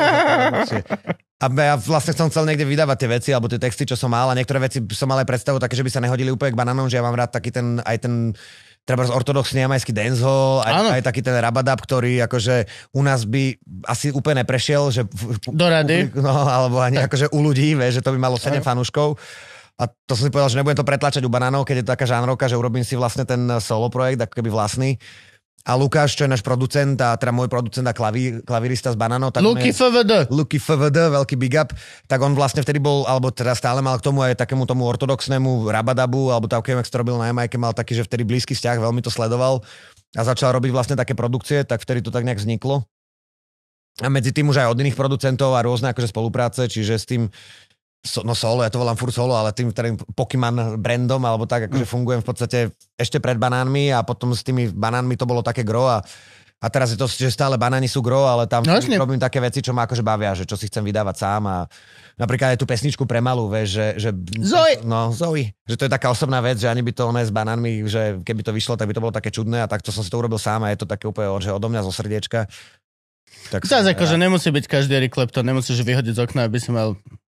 A ja vlastne som chcel niekde vydávať tie veci, alebo tie texty, čo som mal, a niektoré veci som mal aj predstavu také, že by sa nehodili úplne k banánom, že ja mám rád taký ten treba ortodoxný jamajský dancehall, aj taký ten rabadab, ktorý akože u nás by asi úplne neprešiel, že... Do rady. No, alebo ani akože u ľudí, vieš, že to by malo 7 fanúškov. A to som si povedal, že nebudem to pretlačať u banánov, keď je to taká žánrovka, že urobím si vlastne ten solo projekt, ako keby vlastný. A Lukáš, čo je náš producent, a teda môj producent a klavirista z Banánov. Luky FVD, veľký big up. Tak on vlastne vtedy bol, alebo teda stále mal k tomu aj takému tomu ortodoxnému rabadabu, alebo takému, jak to robil na Jamajke, mal taký, že vtedy blízky vzťah, veľmi to sledoval a začal robiť vlastne také produkcie, tak vtedy to tak nejak vzniklo. A medzi tým už aj od iných producentov a rôzne akože spolupráce, čiže s tým solo, ja to volám furt solo, ale tým Pokémon brandom, alebo tak, akože fungujem v podstate ešte pred banánmi a potom s tými banánmi to bolo také gro a teraz je to, že stále banáni sú gro, ale tam robím také veci, čo ma akože bavia, že čo si chcem vydávať sám a napríklad aj tú pesničku pre malú, vieš, že Zoe, že to je taká osobná vec, že ani by to s banánmi, že keby to vyšlo, tak by to bolo také čudné a takto som si to urobil sám a je to také úplne, že odo mňa zo srdiečka. Zás akože nemusí byť každý Eric Clapton, nemusíš vyhodiť z okna, aby si mal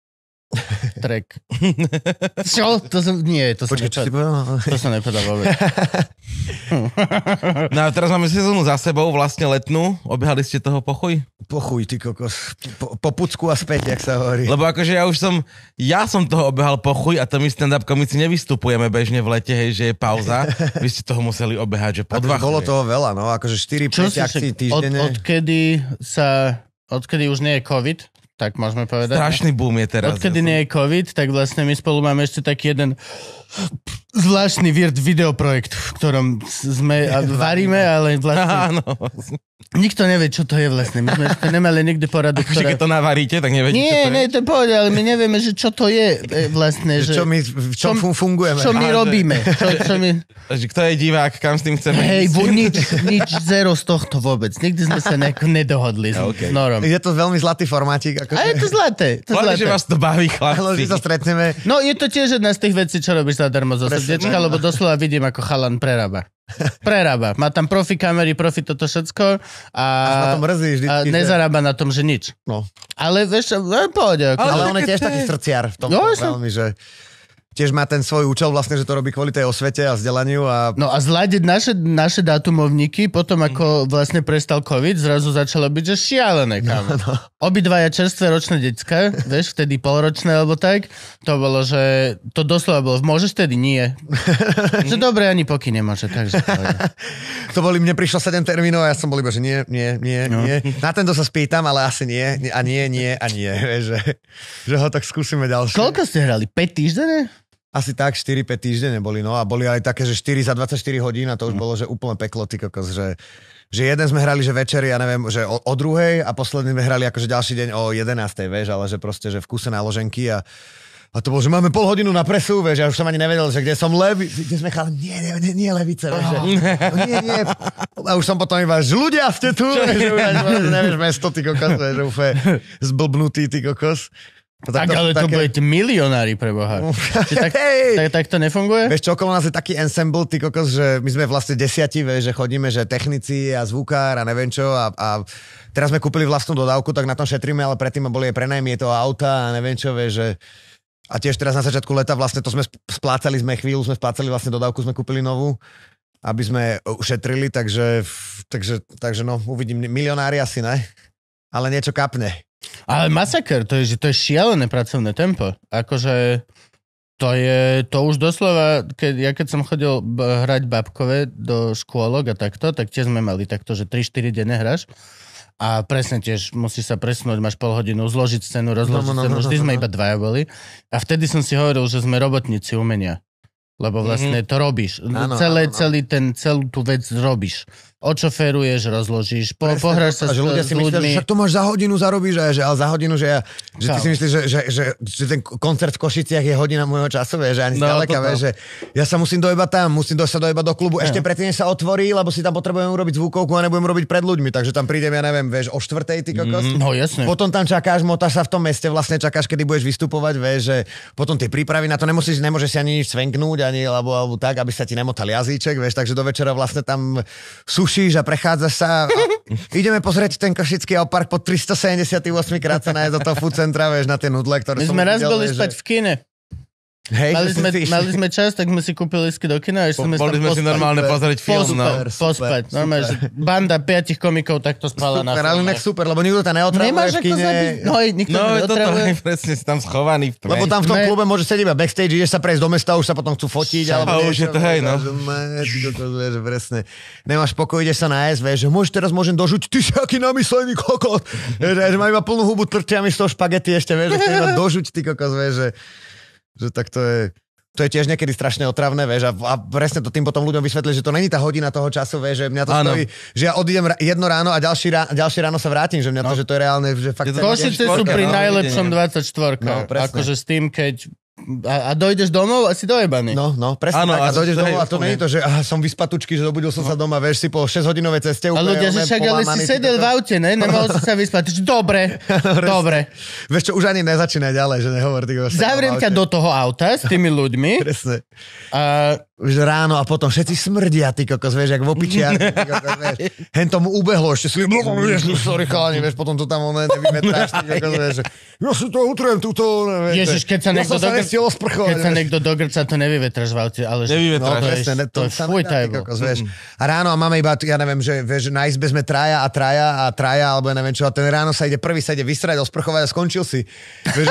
track. Čo? To som nepovedal vôbec. No a teraz máme sezónu za sebou, vlastne letnú. Obehali ste toho pochuj? Pochuj, ty kokos. Po Pucku a späť, jak sa hovorí. Lebo akože ja som toho obehal pochuj a to my stand-up komici nevystupujeme bežne v lete, hej, že je pauza. Vy ste toho museli obehať, že po 2 Bolo toho veľa, no, akože 4-5 akcií týždenne. Odkedy už nie je COVID, tak môžeme povedať. Strašný boom je teraz. Odkedy nie je COVID, tak vlastne my spolu máme ešte taký jeden zvláštny weird videoprojekt, v ktorom sme varíme, ale vlastne... Áno. Nikto nevie, čo to je vlastne. My sme ešte nemali nikdy poradu, ktorá... Keď to navaríte, tak neviete, čo to je? Nie, to je pohode, ale my nevieme, že čo to je vlastne. Čo my fungujeme. Čo my robíme. Kto je divák, kam s tým chceme ísť? Nič, zero z tohto vôbec. Nikdy sme sa nedohodli s Norom. Je to veľmi zlatý formátik. A je to zlaté. Hlavne, že vás to baví, chlapci. Že sa stretneme. No je to tiež jedna z tých vecí, čo robíš zadarmo zo srdiečka, lebo doslova vidím, ako chalan prerába. Má tam profi kamery, profi toto všetko a nezarába na tom, že nič. No. Ale vieš, pohode. Ale on je tiež taký srdciar v tom veľmi, že tiež má ten svoj účel vlastne, že to robí kvôli tej osvete a vzdelaniu. No a zladiť naše dátumovníky, potom ako vlastne prestal COVID, zrazu začalo byť, že šialené, kámo. No. Obidvaja čerstvé ročné decka, vieš, vtedy polročné alebo tak, to bolo, že to doslova bolo, môžeš vtedy? Nie. Že dobre, ani poky nemôže, takže to boli, mne prišlo 7 termínov a ja som bol iba, že nie. Na tento sa spýtam, ale asi nie. A nie. Vieš, že ho tak skúsime ďalšie. Koľko ste hrali? 5 týždene? Asi tak 4-5 týždne neboli, no a boli aj také, že 4 za 24 hodín a to už bolo, že úplne peklo, ty kokos, že jeden sme hrali, že večeri, ja neviem, že o 2:00 a posledný sme hrali akože ďalší deň o 11:00, vieš, ale že proste, že v kuse náloženky a to bolo, že máme pol hodinu na presu, vieš, ja už som ani nevedel, že kde som kde sme chalani, nie levice, vieš, že, nie. A už som potom iba, že ľudia ste tu, že nevieš mesto, ty kokos, vieš, že úplne zblbnutý, ty kokos. Tak, ale to budete milionári, preboha. Tak to nefunguje? Vieš čo, okolo nás je taký ensemble, ty kokos, že my sme vlastne 10, vieš, že chodíme, že technici a zvukár a neviem čo a teraz sme kúpili vlastnú dodávku, tak na tom šetríme, ale predtým boli aj prenajmy toho auta a neviem čo, vieš, že a tiež teraz na začiatku leta vlastne to sme splácali, chvíľu sme splácali vlastne dodávku, sme kúpili novú, aby sme ušetrili, takže no, uvidím, milionári asi ne, ale niečo kapne. Ale masaker, to je šialené pracovné tempo. Akože to už doslova, keď som chodil hrať babkové do škôlok a takto, tak tiež sme mali takto, že 3-4 denne hráš a presne tiež musíš sa presnúť, máš pol hodinu, zložiť scénu, rozložiť scénu, vždy sme iba dvaja boli. A vtedy som si hovoril, že sme robotníci umenia. Lebo vlastne to robíš. Celú tú vec robíš. Očoferuješ, rozložíš, pohráš sa s ľuďmi. Ľudia si myslia, že však to máš za hodinu zarobíš, ale za hodinu, že ty si myslíš, že ten koncert v Košiciach je hodina môjho času, že ani zďaleka, že ja sa musím dojebať tam, musím sa dojebať do klubu, ešte predtým sa otvorí, lebo si tam potrebujem urobiť zvukovku a nebudem robiť pred ľuďmi, takže tam prídem, ja neviem, vieš, o 4:00, ty kokos. No jasne. Potom tam čakáš, motáš sa v tom meste, vlastne čakáš, kedy budeš vystupovať, vieš, že potom tie prípravy na to nemôžeš si ani nič svenknúť, ani alebo tak, aby sa ti nemotal jazyček, vieš, takže do večera vlastne tam sušíš a prechádzaš sa. Ideme pozrieť ten Košický park po 378 krát sa nájsť do toho food centra, vieš, na tie nudle, ktoré som videl. My sme raz boli spať v kine. Hej, mali sme čas, tak sme si kúpili lístky do kina. Boli sme si normálne pozrieť film. Pospať. Normálne, že banda 5 komikov takto spala na film. Ale nech super, lebo nikto tam neotravuje v kine. Nikto neotravuje. Presne si tam schovaný v tme. Lebo tam v tom klube môže sedieť iba backstage, ideš sa prejsť do mesta, už sa potom chcú fotiť. A už je to hej, no. Presne. Nemáš pokoj, ideš sa nájsť, vieš, že môžem dožuť, ty si aký namyslený kokot. Že má iba plnú hubu trčiami z toho špagety ešte, vieš, že chcem iba dožuť, ty kokos, vieš, že tak to je tiež niekedy strašne otravné, vieš, a presne to tým potom ľuďom vysvetlí, že to není tá hodina toho času, vieš, že mňa to stojí, že ja odídem jedno ráno a ďalšie ráno sa vrátim, že mňa to, že to je reálne, že fakt... Košice sú pri najlepšom 24. Akože s tým, keď... A dojdeš domov a si dojebaný. No, presne tak. A dojdeš domov a to nie je to, že som vyspatučky, že dobudil som sa doma, vieš, si po 6-hodinovej ceste. A ľudia, že však ale si sedel v aute, ne? Nemohol si sa vyspať. Dobre. Vieš čo, už ani nezačínaj ďalej, že nehovor. Zavriem ťa do toho auta s tými ľuďmi. Presne. Už ráno a potom všetci smrdia, ty kokos, vieš, jak v opičiach. Hen tomu ubehlo, ešte si sorry chalani, vieš, potom to tam nevymetráš, ty kokos, vieš. Ja si to utriem túto, Ježiš, keď sa niekto dogrca, to nevyvetraš v aute, ale že... Nevyvetraš, presne, to sa nedá, ty kokos, vieš. A ráno a máme iba, ja neviem, že vieš, na izbe sme traja, alebo ja neviem čo, a ten ráno sa ide vysrať, osprchovať a skončil si. Vieš,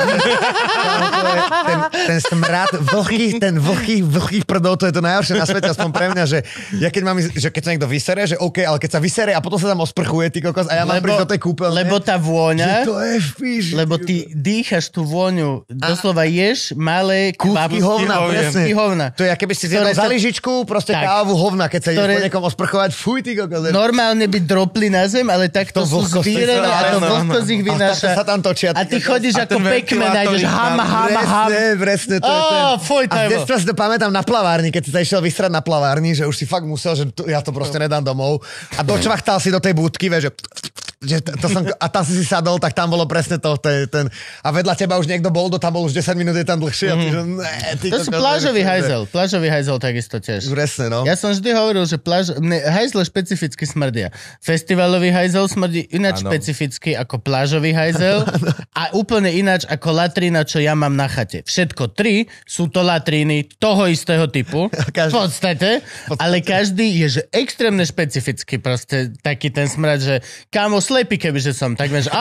ten smrad, vlhkých prdov, to je to najhoršie na svete, aspoň pre mňa, že ja keď mám, že keď sa niekto vysere, že OK, ale keď sa vysere a potom sa tam osprchuje, ty kokos, a ja mám prísť do tej kúpeľne. Lebo tá vôňa, to je fíš, lebo ty dýchaš tú vôňu, doslova ješ malé kúpky hovna, presne. To je, keby si zjedol za lyžičku, proste kávu hovna, keď sa ideš po niekom osprchovať, fuj, ty kokos. Normálne by dropli na zem, ale takto sú zvírené a to vlhkosť ich vynáša. A ty chodíš ako pekme, nájdeš ham. Presne, to je ten. A v detstve si to pamätám na plavárni, keď si sa išiel vysrať na plavárni, že už si fakt musel, že ja to proste nedám domov. A dočvachtal si do tej budky, vieš, že a tam si sadol, tak tam bolo presne to, ten, a vedľa teba už niekto bol, tam bol už 10 minút, je tam dlhšie. To sú plážový hajzel takisto tiež. Presne, no. Ja som vždy hovoril, že hajzle špecificky smrdia. Festivalový hajzel smrdí ináč špecificky ako plážový hajzel a úplne ináč ako latrína, čo ja mám na chate. Všetko 3 sú to latríny toho istého typu, v podstate, ale každý je, že extrémne špecificky proste taký ten smrad, že kámo slepý, kebyže som, tak vieš,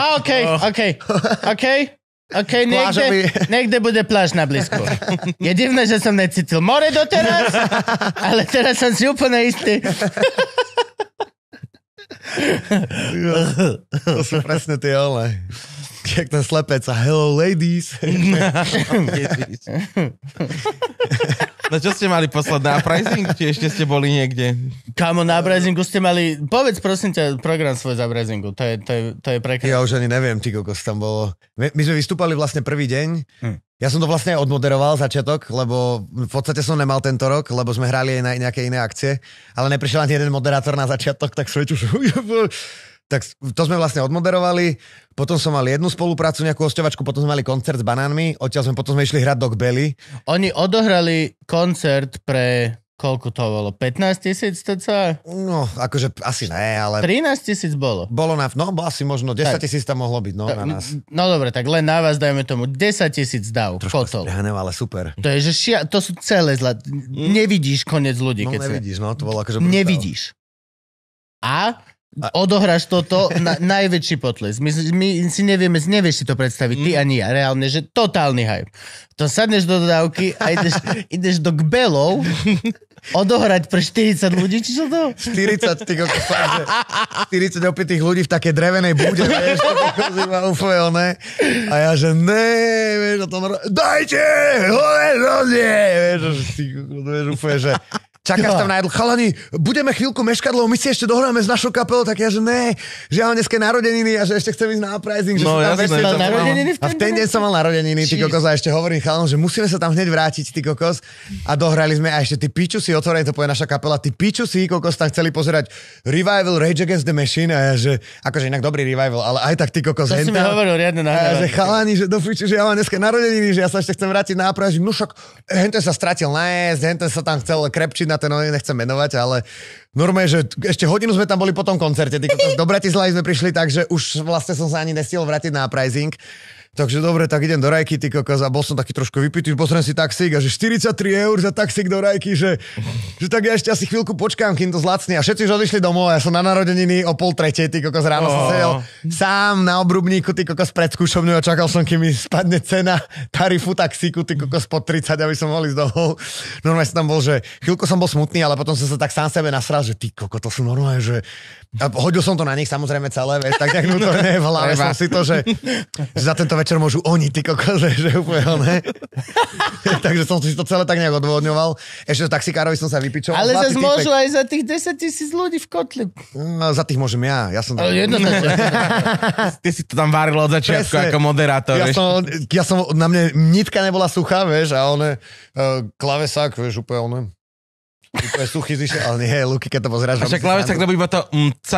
OK, niekde bude pláž na blízku. Je divné, že som necítil more doteraz, ale teraz som si úplne istý. To sú presne tie ole. jak ten slepec a hello ladies. No čo ste mali poslať na pricing? Či ešte ste boli niekde? Kámo, na Brazingu ste mali... Povedz prosím ťa program svoj za Brazingu. To je prekrásne. Ja už ani neviem, ty kokos, tam bolo... My sme vystúpali vlastne prvý deň. Ja som to vlastne odmoderoval začiatok, lebo v podstate som nemal tento rok, lebo sme hrali aj na nejaké iné akcie, ale neprišiel ani jeden moderátor na začiatok, tak svetu... Tak to sme vlastne odmoderovali, potom som mal jednu spoluprácu, nejakú hosťovačku, potom sme mali koncert s banánmi, odtiaľ potom sme išli hrať do Kbely. Oni odohrali koncert pre, koľko to bolo, 15 000 cca? No, akože asi ne, ale... 13 000 bolo. Bolo asi možno 10 000 tam mohlo byť, no, na nás. No dobre, tak len na vás dajme tomu 10 000 dáv. Trošku spriahnem, ale super. To je, že to sú celé nevidíš koniec ľudí. No keď nevidíš, no, to bolo akože... Nevidíš. A odohráš toto najväčší potles. My si nevieš si to predstaviť, ty ani ja, reálne, že totálny hype. To sadneš do dodávky a ideš do Kbelov odohrať pre 40 ľudí, či čo to? 40, ty kokos, 40 opitých ľudí v takej drevenej bude, vieš, to kokos iba úplne, a ja, že vieš, dajte, vieš, ty kokos, vieš, úplne, že čakáš tam na jedlo. Chalani, budeme chvíľku meškať, lebo my si ešte dohráme s našou kapelou, tak ja, že že ja mám dneska narodeniny a že ešte chcem ísť na uprising. Že no, ja som mal narodeniny v ten deň? A v ten deň som mal narodeniny, ty kokos, a ešte hovorím chalanom, že musíme sa tam hneď vrátiť, ty kokos. A dohrali sme, a ešte ty piču si otvorili, to povie naša kapela, ty piču si, kokos, tam chceli pozerať Revival, Rage Against the Machine, a ja, že akože inak dobrý Revival, ale aj tak ty kokos. To si mi hovoril riadne na že chalani, že do piču, že ja mám dneska narodeniny, že ja sa ešte chcem vrátiť na uprising. No však, henten sa stratil nájsť, henten sa tam chcel krepčiť na ten, nechcem menovať, ale normálne, že ešte hodinu sme tam boli po tom koncerte. Do Bratislavy sme prišli tak, že už vlastne som sa ani nestihol vrátiť na uprising. Takže dobre, tak idem do Rajky, ty kokos, a bol som taký trošku vypitý, pozriem si taxík a že 43 eur za taxík do Rajky, že tak ja ešte asi chvíľku počkám, kým to zlacne. A všetci už odišli domov a ja som na narodeniny o 2:30, ty kokos, ráno som sedel sám na obrubníku, ty kokos, pred skúšovňou a čakal som, kým mi spadne cena tarifu taxíku, ty kokos, pod 30, aby som mohol ísť domov. Normálne som tam bol, že chvíľku som bol smutný, ale potom som sa tak sám sebe nasral, že ty kokos, to sú normálne, že... A hodil som to na nich samozrejme celé, vieš, tak nejak vnútorne v hlave som si to, že za tento večer môžu oni, ty kokos, že úplne, ne? Takže som si to celé tak nejak odvodňoval. Ešte taxikárovi som sa vypičoval. Ale zase môžu aj za tých 10 000 ľudí v kotli. No, za tých môžem ja. Ja som tam... Ty si to tam varil od začiatku ako moderátor, ja som, na mne nitka nebola suchá, vieš, a on klavesák, vieš, úplne úplne suchý zišiel, ale nie, Luky, keď to pozeráš. A však klavesák to iba to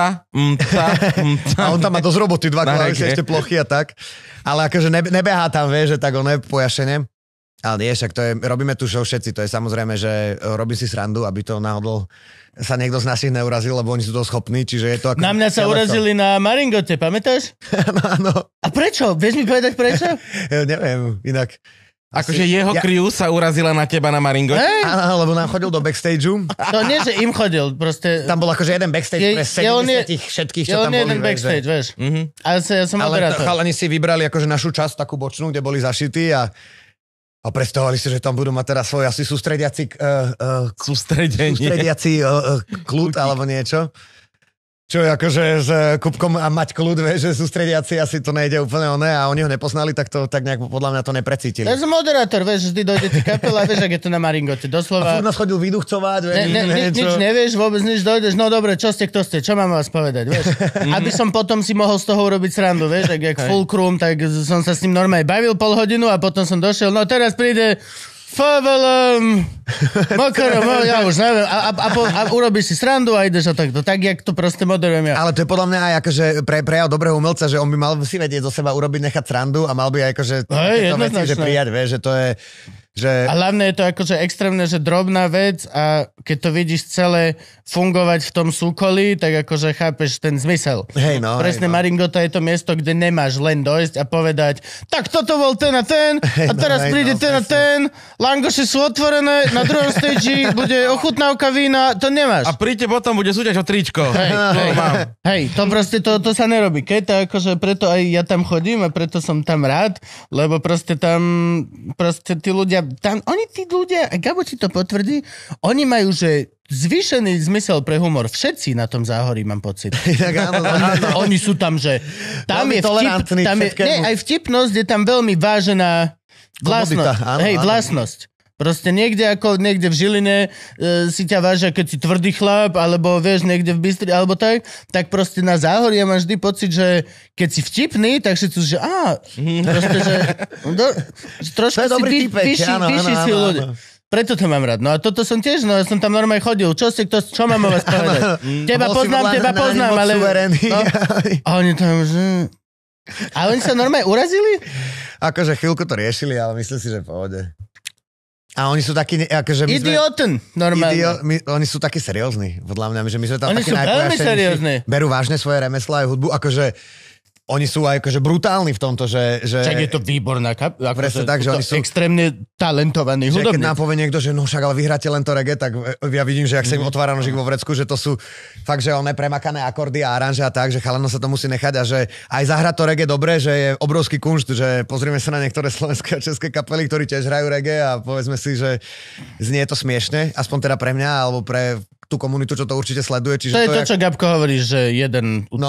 A on tam má dosť roboty, 2 klávesy, ešte plochy a tak. Ale akože nebehá tam, vieš, že tak on pojašene. Ale nie, však to je, robíme tu show všetci, to je samozrejme, že robím si srandu, aby to náhodou sa niekto z našich neurazil, lebo oni sú to schopní, čiže je to ako... Na mňa sa urazili na Maringote, pamätáš? Áno. A prečo? Vieš mi povedať prečo? Neviem, inak... Akože jeho crew sa urazila na teba na Maringote? Áno, lebo nám chodil do backstageu. To nie, že im chodil, proste... Tam bol akože jeden backstage pre 70 všetkých, čo tam boli. Je jeden backstage, vieš. Ale ja som moderátor. Ale chalani si vybrali akože našu časť, takú bočnú, kde boli zašití a predstavovali si, že tam budú mať teraz svoj asi sústrediaci kľud alebo niečo. Čo je akože s Kupkom a mať kľud, vieš, že sústrediaci asi to nejde úplne a oni ho nepoznali, tak to tak nejak podľa mňa to neprecítili. Ja som moderátor, vieš, vždy dojde ti kapela, vieš, ak je to na Maringote, doslova. A furt nás chodil vyduchcovať, vieš. Nič nevieš, vôbec nič dojdeš, no dobre, čo ste, kto ste, čo mám vás povedať, vieš. Aby som potom si mohol z toho urobiť srandu, vieš, jak Fulcrum, tak som sa s ním normálne bavil pol hodinu a potom som došiel, no teraz príde Favelom, Makarom, ja už neviem, a urobíš si srandu a ideš a takto, tak jak to proste moderujem ja. Ale to je podľa mňa aj akože prejav dobrého umelca, že on by mal si vedieť zo seba urobiť, nechať srandu a mal by aj akože tieto veci, že prijať, vieš, že to je... Že... A hlavne je to akože extrémne, že drobná vec a keď to vidíš celé fungovať v tom súkolí, tak akože chápeš ten zmysel. Presne Maringota je to miesto, kde nemáš len dojsť a povedať, tak toto bol ten a ten a teraz príde ten a ten, langoše sú otvorené, na druhom stage bude ochutnávka vína, to nemáš. A príďte potom, bude súťaž o tričko. Hej, to proste to sa nerobí. Keď to akože preto aj ja tam chodím a preto som tam rád, lebo proste tam tí ľudia tam, oni tí ľudia, a Gabo ti to potvrdí, oni majú, že zvýšený zmysel pre humor. Všetci na tom Záhorí, mám pocit. Oni sú tam, že tam je vtip, aj vtipnosť je tam veľmi vážená vlastnosť. Vlastnosť. Proste niekde v Žiline si ťa vážia, keď si tvrdý chlap, alebo vieš, niekde v Bystri, alebo tak proste na Záhorí ja mám vždy pocit, že keď si vtipný, tak si tu, že proste, že trošku si vyšší si ľudia. Preto to mám rád. No a toto som tiež, ja som tam normálne chodil. Čo mám o vás povedať? Teba poznám, ale... No, a oni tam, že... A oni sa normálne urazili? Akože chvíľku to riešili, ale myslím si, že v pohode. A oni sú takí, akože my idioten, normálne. Oni sú takí seriózni, podľa mňa, že my sme tam oni takí najpojašenejší. Berú vážne svoje remeslá aj hudbu, akože oni sú aj akože brutálni v tomto, že... Čak je to výborná presne tak, že oni sú extrémne talentovaní hudobníci. Keď nám povie niekto, že no však ale vyhráte len to reggae, tak ja vidím, že ak sa im otvára nožík vo vrecku, že to sú fakt, že one premakané akordy a aranže a tak, že chalano sa to musí nechať a že aj zahrať to reggae dobre, že je obrovský kunšt, že pozrieme sa na niektoré slovenské a české kapely, ktorí tiež hrajú reggae a povedzme si, že znie to smiešne, aspoň teda pre mňa alebo pre tú komunitu, čo to určite sleduje. Čiže to je to, čo Gabko hovorí, že jeden... No.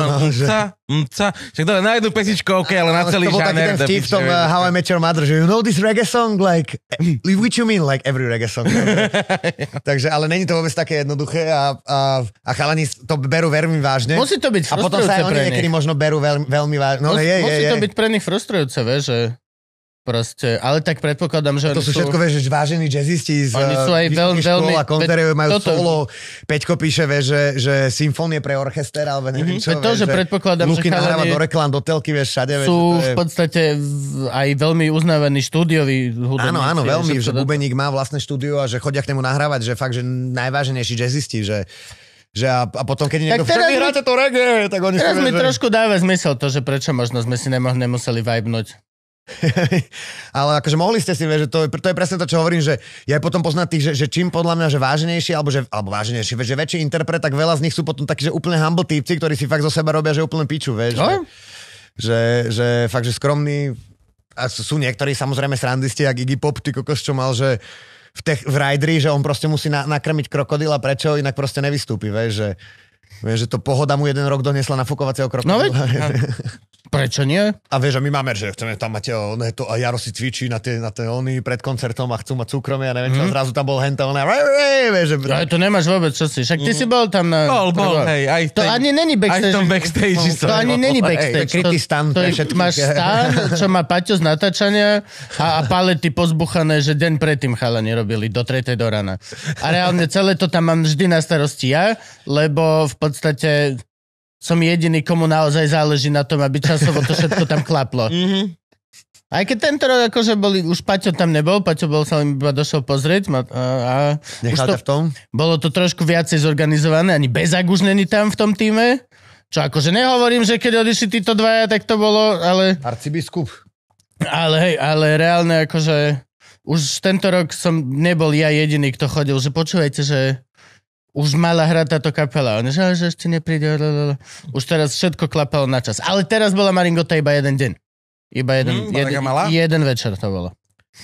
Však na jednu pesničku, OK, ale na celý žáner. To bol taký ten vtip v tom How I Met Your Mother, že you know this reggae song, like, which you mean, like every reggae song. Takže, ale není to vôbec také jednoduché a chalani to berú veľmi vážne. Musí to byť frustrujúce. A potom sa aj oni niekedy možno berú veľmi vážne. No, musí to byť pre nich frustrujúce, vieš, že... Proste, ale tak predpokladám, že to sú všetko, vieš, vážení jazzisti z oni sú aj veľmi a konzervy majú solo. Peťko píše, vieš, že symfónie pre orchester, alebo neviem čo. To, že predpokladám, Luky nahráva do reklám, do telky, vieš, všade. Sú v podstate aj veľmi uznávaní štúdioví hudobníci. Áno, veľmi, že bubeník má vlastné štúdio a že chodia k nemu nahrávať, že fakt, že najváženejší jazzisti, že a potom, keď niekto vyhráte to reggae, tak oni teraz mi trošku dáva zmysel to, že prečo možno sme si nemuseli vibnúť. Ale akože mohli ste si, vieš, že to je presne to, čo hovorím, že ja potom poznám tých, že čím podľa mňa, že váženejší, alebo váženejší, vieš, že väčší interpret, tak veľa z nich sú potom takí, že úplne humble týpci, ktorí si fakt zo seba robia, že úplne piču, vieš. No? Že fakt, že skromní, a sú niektorí samozrejme srandisti, jak Iggy Pop, ty kokos, čo mal, že v Rideri, že on proste musí nakrmiť krokodila, prečo, inak proste nevystúpi, vieš, že to pohoda mu jeden rok doniesla nafúkovacieho krokodila. No prečo nie? A vieš, a my máme, že chceme tam mať to a Jaro si cvičí na tie oni pred koncertom a chcú mať súkromie a neviem čo, zrazu tam bol henta, vieš, že... No, to nemáš vôbec, čo si, však ty si bol tam na... Bol, hej, aj to ani není backstage. Aj v tom backstage. To ani není backstage. To je krytý stan. Máš stan, čo má Paťo z natáčania a palety pozbuchané, že deň predtým chalani robili do 3. do rána. A reálne celé to tam mám vždy na starosti ja, lebo v podstate som jediný, komu naozaj záleží na tom, aby časovo to všetko tam klaplo. Aj keď tento rok akože už Paťo tam nebol, Paťo sa len iba došiel pozrieť a nechal ťa v tom? Bolo to trošku viacej zorganizované, ani Bezák už není tam v tom týme, čo akože nehovorím, že keď odišli títo dvaja, tak to bolo, ale... Arcibiskup. Ale reálne akože už tento rok som nebol ja jediný, kto chodil, že počúvajte, že už mala hrať táto kapela. Oni, že ešte nepríde. Už teraz všetko klapalo na čas. Ale teraz bola Maringota iba jeden deň. Iba jeden večer to bolo.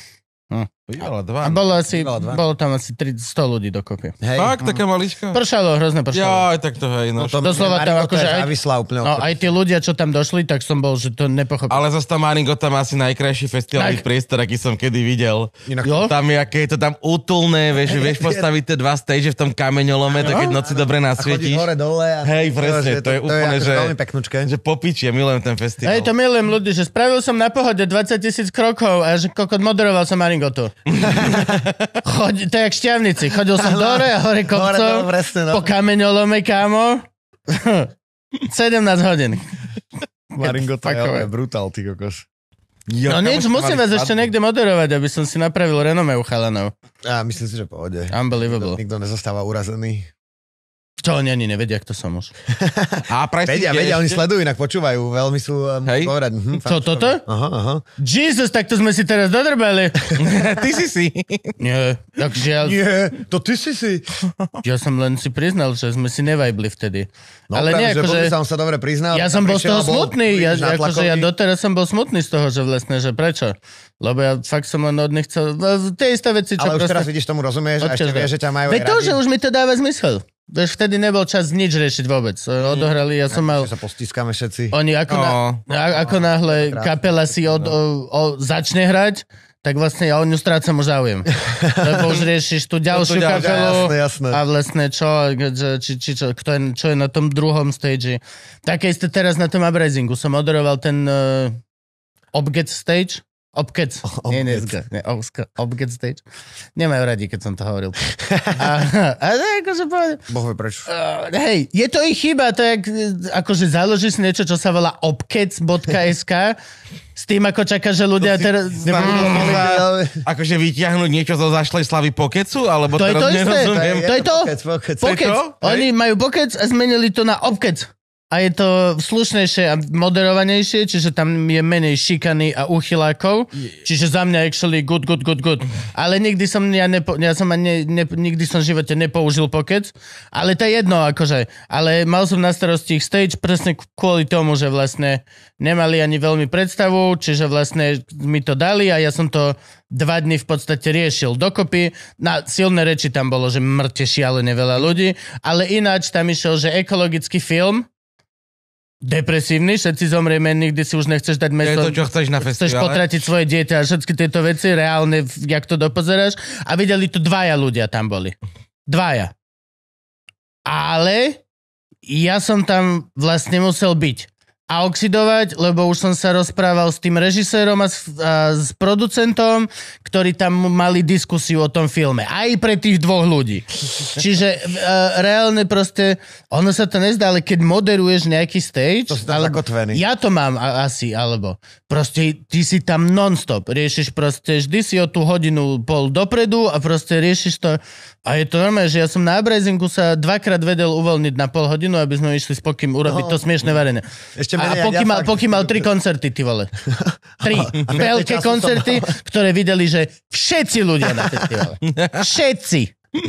A bolo tam asi 100 ľudí dokopy. Fakt, taká malička? Hrozne pršalo. Jaj, tak to hej. No. Doslova tam akože aj tí ľudia, čo tam došli, tak som bol, že to nepochopil. Ale zase tam Maringota má asi najkrajší festivalový priestor, aký som kedy videl. Tam je, aké je to tam útulné, vieš postaviť tie dva stage v tom kameňolome, to keď noci dobre nasvietiš. A chodí hore dole. Hej, presne, to je úplne, že popičie, milujem ten festival. Hej, to milujem ľudí, že spravil som na Pohode 20,000 krokov a že kokot moderoval som Maringotu. To je jak šťavnici. Chodil som dole a hore kopcov, po kameňolome, kámo. 17 hodín. Maringota je brutál, ty kokos. No nič, musím vás ešte niekde moderovať, aby som si napravil renome u chalanov. Myslím si, že pohode. Unbelievable. Nikto nezostáva urazený. Čo oni ani nevedia, kto som už. A Vedia, oni sledujú, inak počúvajú, veľmi sú povedať. Čo, toto? Aha. Jesus, tak to sme si teraz dodrbali. Ty si. Nie, takže Nie, to ty si. ja som len si priznal, že sme si nevajbli vtedy. No, ale nie, že akože... som sa dobre priznal. Ja som bol z toho smutný, ja doteraz som bol smutný z toho, že vlastne, že prečo? Lebo ja fakt som len od nich chcel... Tie isté veci, čo ale proste... už teraz vidíš, tomu rozumieš a ešte vieš, že ťa majú Veď aj to, radi. že už mi to dáva zmysel. Vieš, vtedy nebol čas nič riešiť vôbec. Odohrali, ja som mal... Sa postískame všetci. Oni ako náhle kapela si začne hrať, tak vlastne ja o ňu strácam už záujem. Lebo už riešiš tú ďalšiu kapelu jasné. a vlastne čo, čo je na tom druhom stage. Také isté teraz na tom Uprasingu. Som moderoval ten Obget stage. Obget stage. Nemajú radi, keď som to hovoril. A akože povedal... Boh vie prečo. Hej, je to ich chyba, to je akože založíš niečo, čo sa volá obkec.sk s tým, ako čaká, že ľudia teraz... Akože vyťahnuť niečo zo zašlej slavy Pokecu? Alebo To je to isté. nerozumiem? To je to. Pokec. Oni majú Pokec a zmenili to na Obkec. A je to slušnejšie a moderovanejšie, čiže tam je menej šikany a uchylákov. Čiže za mňa actually good. Ale nikdy som nikdy som v živote nepoužil Pokec. Ale to je jedno, akože. Ale mal som na starosti ich stage presne kvôli tomu, že vlastne nemali ani veľmi predstavu, čiže vlastne mi to dali a ja som to 2 dny v podstate riešil dokopy. Na silné reči tam bolo, že mŕte šialené veľa ľudí, ale ináč tam išiel, že ekologický film, depresívny, všetci zomrieme, nikdy si už nechceš dať meso. To je to, čo chceš na festivale. Chceš potratiť svoje dieťa a všetky tieto veci, reálne, jak to dopozeráš. A videli to 2 ľudia tam boli. 2. Ale ja som tam vlastne musel byť. A oxidovať, lebo už som sa rozprával s tým režisérom a s producentom, ktorí tam mali diskusiu o tom filme. Aj pre tých 2 ľudí. Čiže reálne proste, ono sa to nezdá, ale keď moderuješ nejaký stage... To si tam zakotvený. Ja to mám asi, alebo proste ty si tam non-stop. Riešiš proste, vždy si o tú hodinu pol dopredu a proste riešiš to. A je to normálne, že ja som na Uprasingu sa 2-krát vedel uvoľniť na pol hodinu, aby sme išli s Pokým urobiť to smiešné varené. A Poky mal 3 koncerty, ty vole. 3 veľké koncerty, ktoré videli, že všetci ľudia na festivale. Všetci.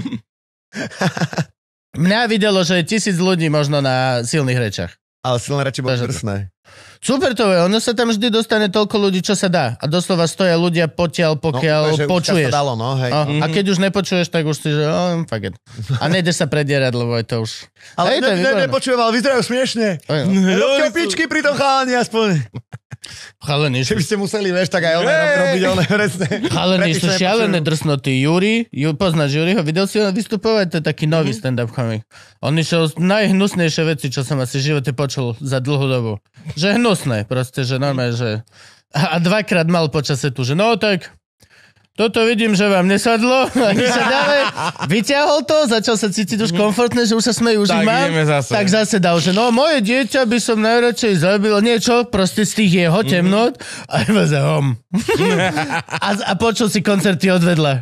Mňa videlo, že 1000 ľudí možno na silných rečach. Ale silné reči boli drsné. Super to je, ono sa tam vždy dostane toľko ľudí, čo sa dá. A doslova stoja ľudia potiaľ, pokiaľ počuješ. Dalo, no, hej. A keď už nepočuješ, tak už si, že fuck it. A nejdeš sa predierať, lebo je to už... Ale nepočujem, ale vyzerajú smiešne. Robte opičky pri tom chalani aspoň. Chalani Keby ste museli, vieš, tak aj robiť presne. Chalani sú šialené drsnoty. Poznáš Juriho? Videl si ho vystupovať? To je taký nový stand-up komik. On išiel najhnusnejšie veci, čo som asi v živote počul za dlhú dobu. Že hnusné, proste, že normálne, že... A 2-krát mal počase tu, že no tak... Toto vidím, že vám nesadlo. Ani sa ďalej. Vyťahol to, začal sa cítiť už komfortné, že už sa smejú, už tak mám. Tak zase dal, že no moje dieťa by som najradšej zabil niečo, proste z tých jeho temnot. A iba za hom. A počul si koncerty odvedla.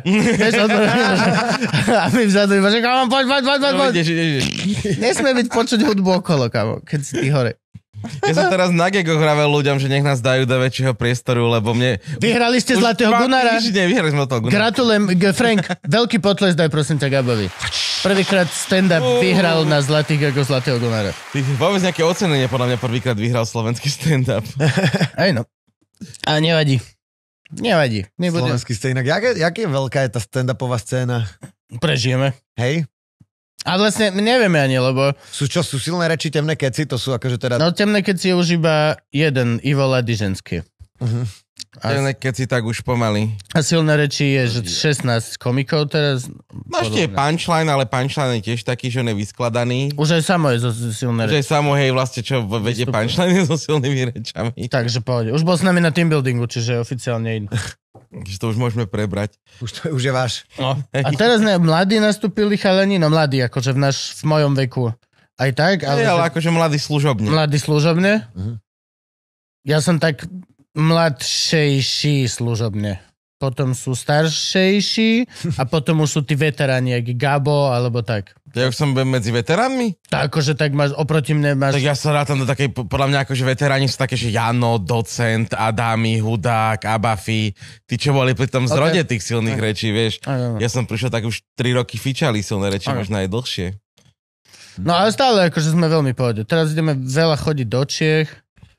A my vzadu iba, že poď. Nesmie byť počuť hudbu okolo, kamo, keď si ty hore. Ja som teraz na gegoch hravel ľuďom, že nech nás dajú do väčšieho priestoru, lebo mne... Vyhrali ste Zlatého Gunnara? Vyhrali sme toho Gunnara. Gratulujem, Frank, veľký potles daj prosím ťa Gabovi. Prvýkrát stand-up vyhral na Zlatých gegoch Zlatého Gunnara. Vôbec nejaké ocenenie, podľa mňa prvýkrát vyhral slovenský stand-up. Aj no. A nevadí. Slovenský stand-up. Jak je veľká je tá stand-upová scéna? Prežijeme. Hej? A vlastne nevieme ani, lebo... Sú silné reči, temné keci? To sú akože teda... No temné keci je už iba jeden, Ivo Ladiženský. Temné keci tak už pomaly. A silné reči je, že 16 komikov teraz. No ešte je punchline, ale punchline je tiež taký, že on je vyskladaný. Už aj samo je zo silné reči. Už aj samo, hej, vlastne čo vedie punchline so silnými rečami. Takže pohode. Už bol s nami na teambuildingu, čiže oficiálne iný. Takže to už môžeme prebrať. Už je váš. No. A teraz mladí nastúpili chalani, no mladí, akože v mojom veku. Aj tak? Ale akože mladí služobne. Mladí služobne? Ja som tak mladšejší služobne. potom sú staršejší a potom už sú tí veteráni, jak Gabo, alebo tak. Ja už som medzi veteránmi? Tak akože tak máš, oproti mne máš... Tak ja sa rátam do takej, podľa mňa akože veteráni sú také, že Jano, Docent, Adami, Hudák, Abafi, tí, čo boli pri tom zrode tých silných rečí, vieš. Ja som prišiel tak už 3 roky fičali silné reči, možno aj dlhšie. No ale stále akože sme veľmi pohode. Teraz ideme veľa chodiť do Čiech,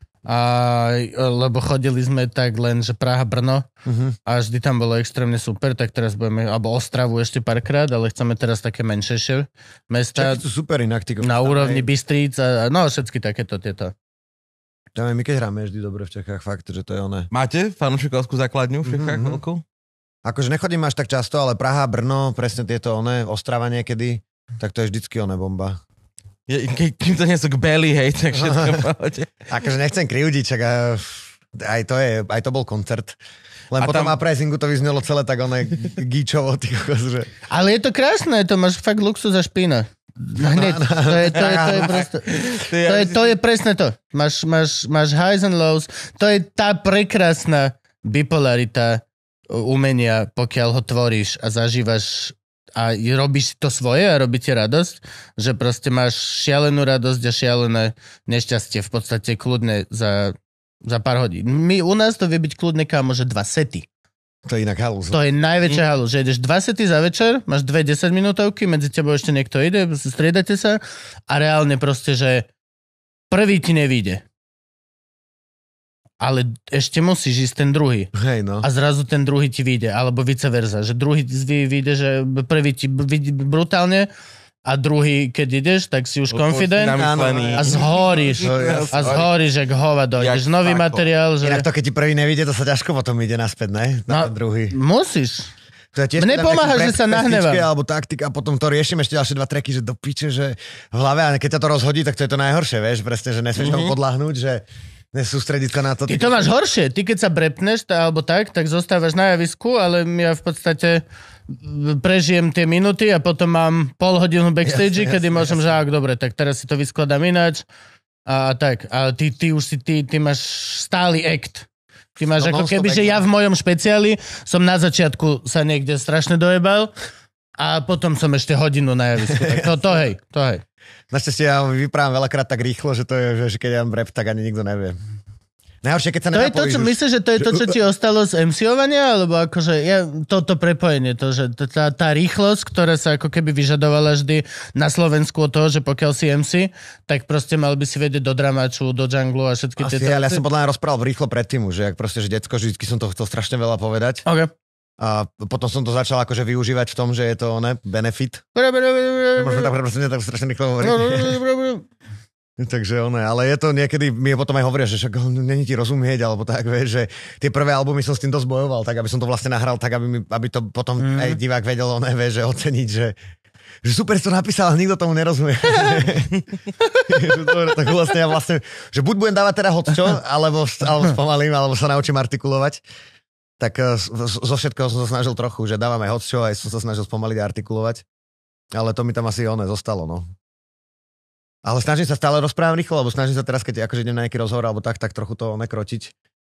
lebo chodili sme tak len, že Praha, Brno a vždy tam bolo extrémne super, tak teraz budeme, alebo Ostravu ešte párkrát, ale chceme teraz také menšejšie mesta. Čaky sú super inak. Na úrovni Bystríc a no všetky takéto tieto. Tam my keď hráme vždy dobre v Čechách, fakt, že to je oné. Máte fanúšikovskú základňu v Čechách veľkú? Akože nechodím až tak často, ale Praha, Brno, presne tieto oné, Ostrava niekedy, tak to je vždycky oné bomba. Kým to nie sú k Beli, hej, tak všetko pohode. Akože nechcem krivdiť, čak aj to bol koncert. Len potom tam... Uprisingu to vyznelo celé tak oné gíčovo. Že... Ale je to krásne, to máš fakt luxus a špína. Hneď, to je presne to. Máš highs and lows, to je tá prekrásna bipolarita umenia, pokiaľ ho tvoríš a zažívaš a robíš to svoje a robí ti radosť, že proste máš šialenú radosť a šialené nešťastie v podstate kľudne za pár hodín. U nás to vie byť kľudne kámo, že 2 sety. To je inak halus. To je najväčšia halus, že ideš 2 sety za večer, máš 2 10-minútovky, medzi tebou ešte niekto ide, striedate sa a reálne proste, že prvý ti nevíde. Ale ešte musíš ísť ten druhý. Hej, no. A zrazu ten druhý ti vyjde, alebo vice versa, že druhý vyjde, že prvý ti vyjde brutálne a druhý, keď ideš, tak si už confident a zhoríš. A zhoríš, jak hovado. Ideš nový materiál. Že... Inak to, keď ti prvý nevíde, to sa ťažko potom ide naspäť, ne? Na ten druhý. Musíš. Mne pomáha, že sa nahnevám. Alebo taktika, a potom to riešim ešte ďalšie 2 tracky, že do piče, že v hlave, a keď ťa to rozhodí, tak to je to najhoršie, vieš, presne, že nesmieš tomu podľahnúť, že nesústrediť sa na to. Ty to máš horšie. Ty keď sa brepneš, alebo tak zostávaš na javisku, ale ja v podstate prežijem tie minúty a potom mám pol hodinu backstage, kedy môžem, že dobre, tak teraz si to vyskladám ináč a tak. A ty máš stály act. Ty máš ako keby, že ja v mojom špeciáli som na začiatku sa niekde strašne dojebal a potom som ešte hodinu na javisku. Tak to hej. Našťastie ja vyprávam veľakrát tak rýchlo, že to je, že keď ja mám rap, tak ani nikto nevie. Najhoršie, keď sa to je to, čo myslíš, že to je to, čo ti ostalo z MC-ovania? Alebo akože toto prepojenie, to, že tá rýchlosť, ktorá sa ako keby vyžadovala vždy na Slovensku od toho, že pokiaľ si MC, tak proste mal by si vedieť do dramaču, do junglu a všetky tieto. Ja som podľa mňa rozprával rýchlo predtým, že ak proste, že decko, vždycky som to chcel strašne veľa povedať. Okay. A potom som to začal akože využívať v tom, že je to benefit. Môžeme tak strašne rýchlo hovoriť. Takže ale je to niekedy, mi potom aj hovoria, že však není ti rozumieť, alebo tak, vieš, že tie prvé albumy som s tým dosť bojoval, tak aby som to vlastne nahral, tak aby to potom aj divák vedel, vieš, že oceniť, že super si to napísal, ale nikto tomu nerozumie. Dobre, tak vlastne že buď budem dávať teda hocčo, alebo spomalím, alebo sa naučím artikulovať. Tak zo všetkého som sa snažil trochu, že dávam aj hocčo, aj som sa snažil spomaliť a artikulovať. Ale to mi tam asi zostalo, no. Ale snažím sa stále rozprávať rýchlo, alebo snažím sa teraz, keď akože idem na nejaký rozhovor, alebo tak trochu to nekročiť.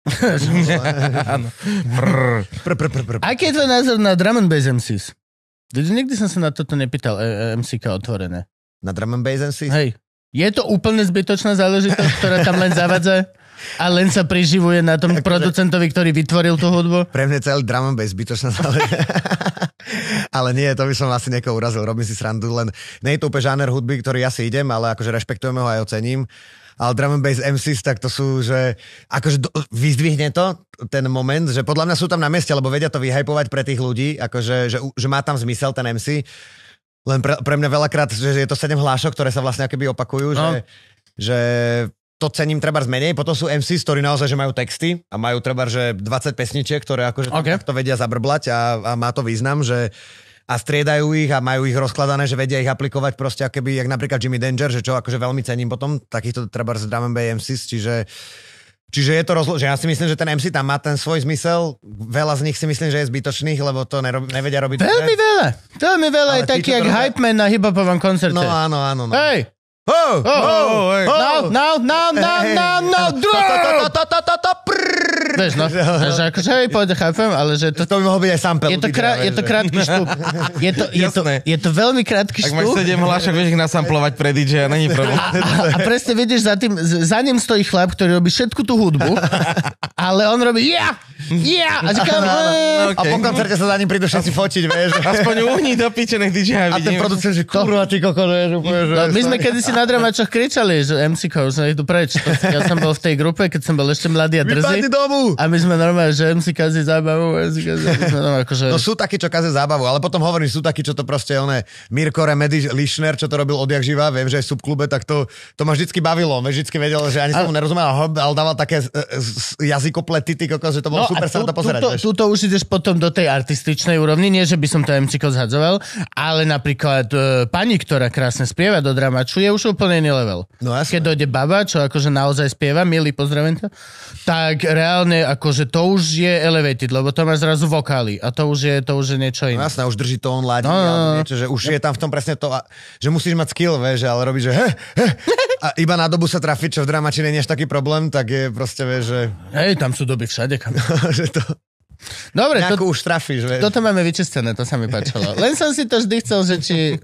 Aký je tvoj názor na drum and bass MCs? Nikdy som sa na toto nepýtal MC-ka otvorené. Na drum and bass MCs? Hej. Je to úplne zbytočná záležitosť, ktorá tam len zavadza a len sa priživuje na tom producentovi, ktorý vytvoril tú hudbu? Pre mňa celý drum and bass zbytočná záležitosť. Ale nie, to by som asi niekoho urazil, robím si srandu, len nie je to úplne žáner hudby, ktorý ja si idem, ale akože rešpektujeme ho aj ocením. Ale drum and bass MCs, tak to sú, že akože vyzdvihne to ten moment, že podľa mňa sú tam na mieste, lebo vedia to vyhypovať pre tých ľudí, akože, že má tam zmysel ten MC. Len pre mňa veľakrát, že je to 7 hlášok, ktoré sa vlastne akoby opakujú, že to cením trebárs menej. Potom sú MCs, ktorí naozaj, že majú texty a majú trebárs, že 20 pesničiek, ktoré akože to vedia zabrblať a má to význam, že a striedajú ich a majú ich rozkladané, že vedia ich aplikovať proste akoby, jak napríklad Jimmy Danger, že čo akože veľmi cením potom takýchto trebárs drum and bass MCs, čiže je to že ja si myslím, že ten MC tam má ten svoj zmysel, veľa z nich si myslím, že je zbytočný, lebo to nevedia robiť. Veľmi veľa, je taký jak hype man na hip-hopovom koncerte. No áno. Hej! Now, Vieš, no, že akože hej, pôjde, chápem, ale že to... To by mohol byť aj sample. Je to krátky štup. Je to veľmi krátky štup. Ak máš 7 hlášok, vieš ich nasamplovať pre DJ, není problém. A presne vidíš, za ním stojí chlap, ktorý robí všetku tú hudbu, ale on robí a po koncerte sa za ním prídu všetci fotiť, vieš. Aspoň uhni do piče, nech DJ a ten producent, že kurva, ty koko, že my sme kedysi na Dramačoch kričali, že MC-kov, že idú preč. Ja som bol v tej grupe, keď som bol ešte mladý a drzý. A my sme normálne, že MC kazí zábavu. No sú takí, čo kazí zábavu, ale potom hovorím, sú takí, čo to proste, Mirko Remedy Lišner, čo to robil odjak živá, viem, že aj v subklube, tak to ma vždycky bavilo. Vždycky vedel, že ani som mu nerozumel, ale dával také jazykoplety, ty kokos, že to bolo super sa na to pozerať. Tuto už ideš potom do tej artističnej úrovni, nie, že by som to MC-ko zhadzoval, ale napríklad pani, ktorá krásne spieva do Dramaču, je už úplne iný level. No, keď dojde baba, čo akože naozaj spieva, milý, pozdravím ťa, tak reálne akože to už je elevated, lebo to má zrazu vokály a to už je niečo iné. No jasné, už drží tón, ladí, alebo niečo, že už je tam v tom presne to, že musíš mať skill, vieš, ale robíš, že a iba na dobu sa trafiť, čo v Dramači nie je taký problém, tak je proste, vieš, že... Hej, tam sú doby všade, kam. že to... Dobre, nejakú už trafíš, vieš. Toto máme vyčistené, to sa mi páčilo. Len som si to vždy chcel, že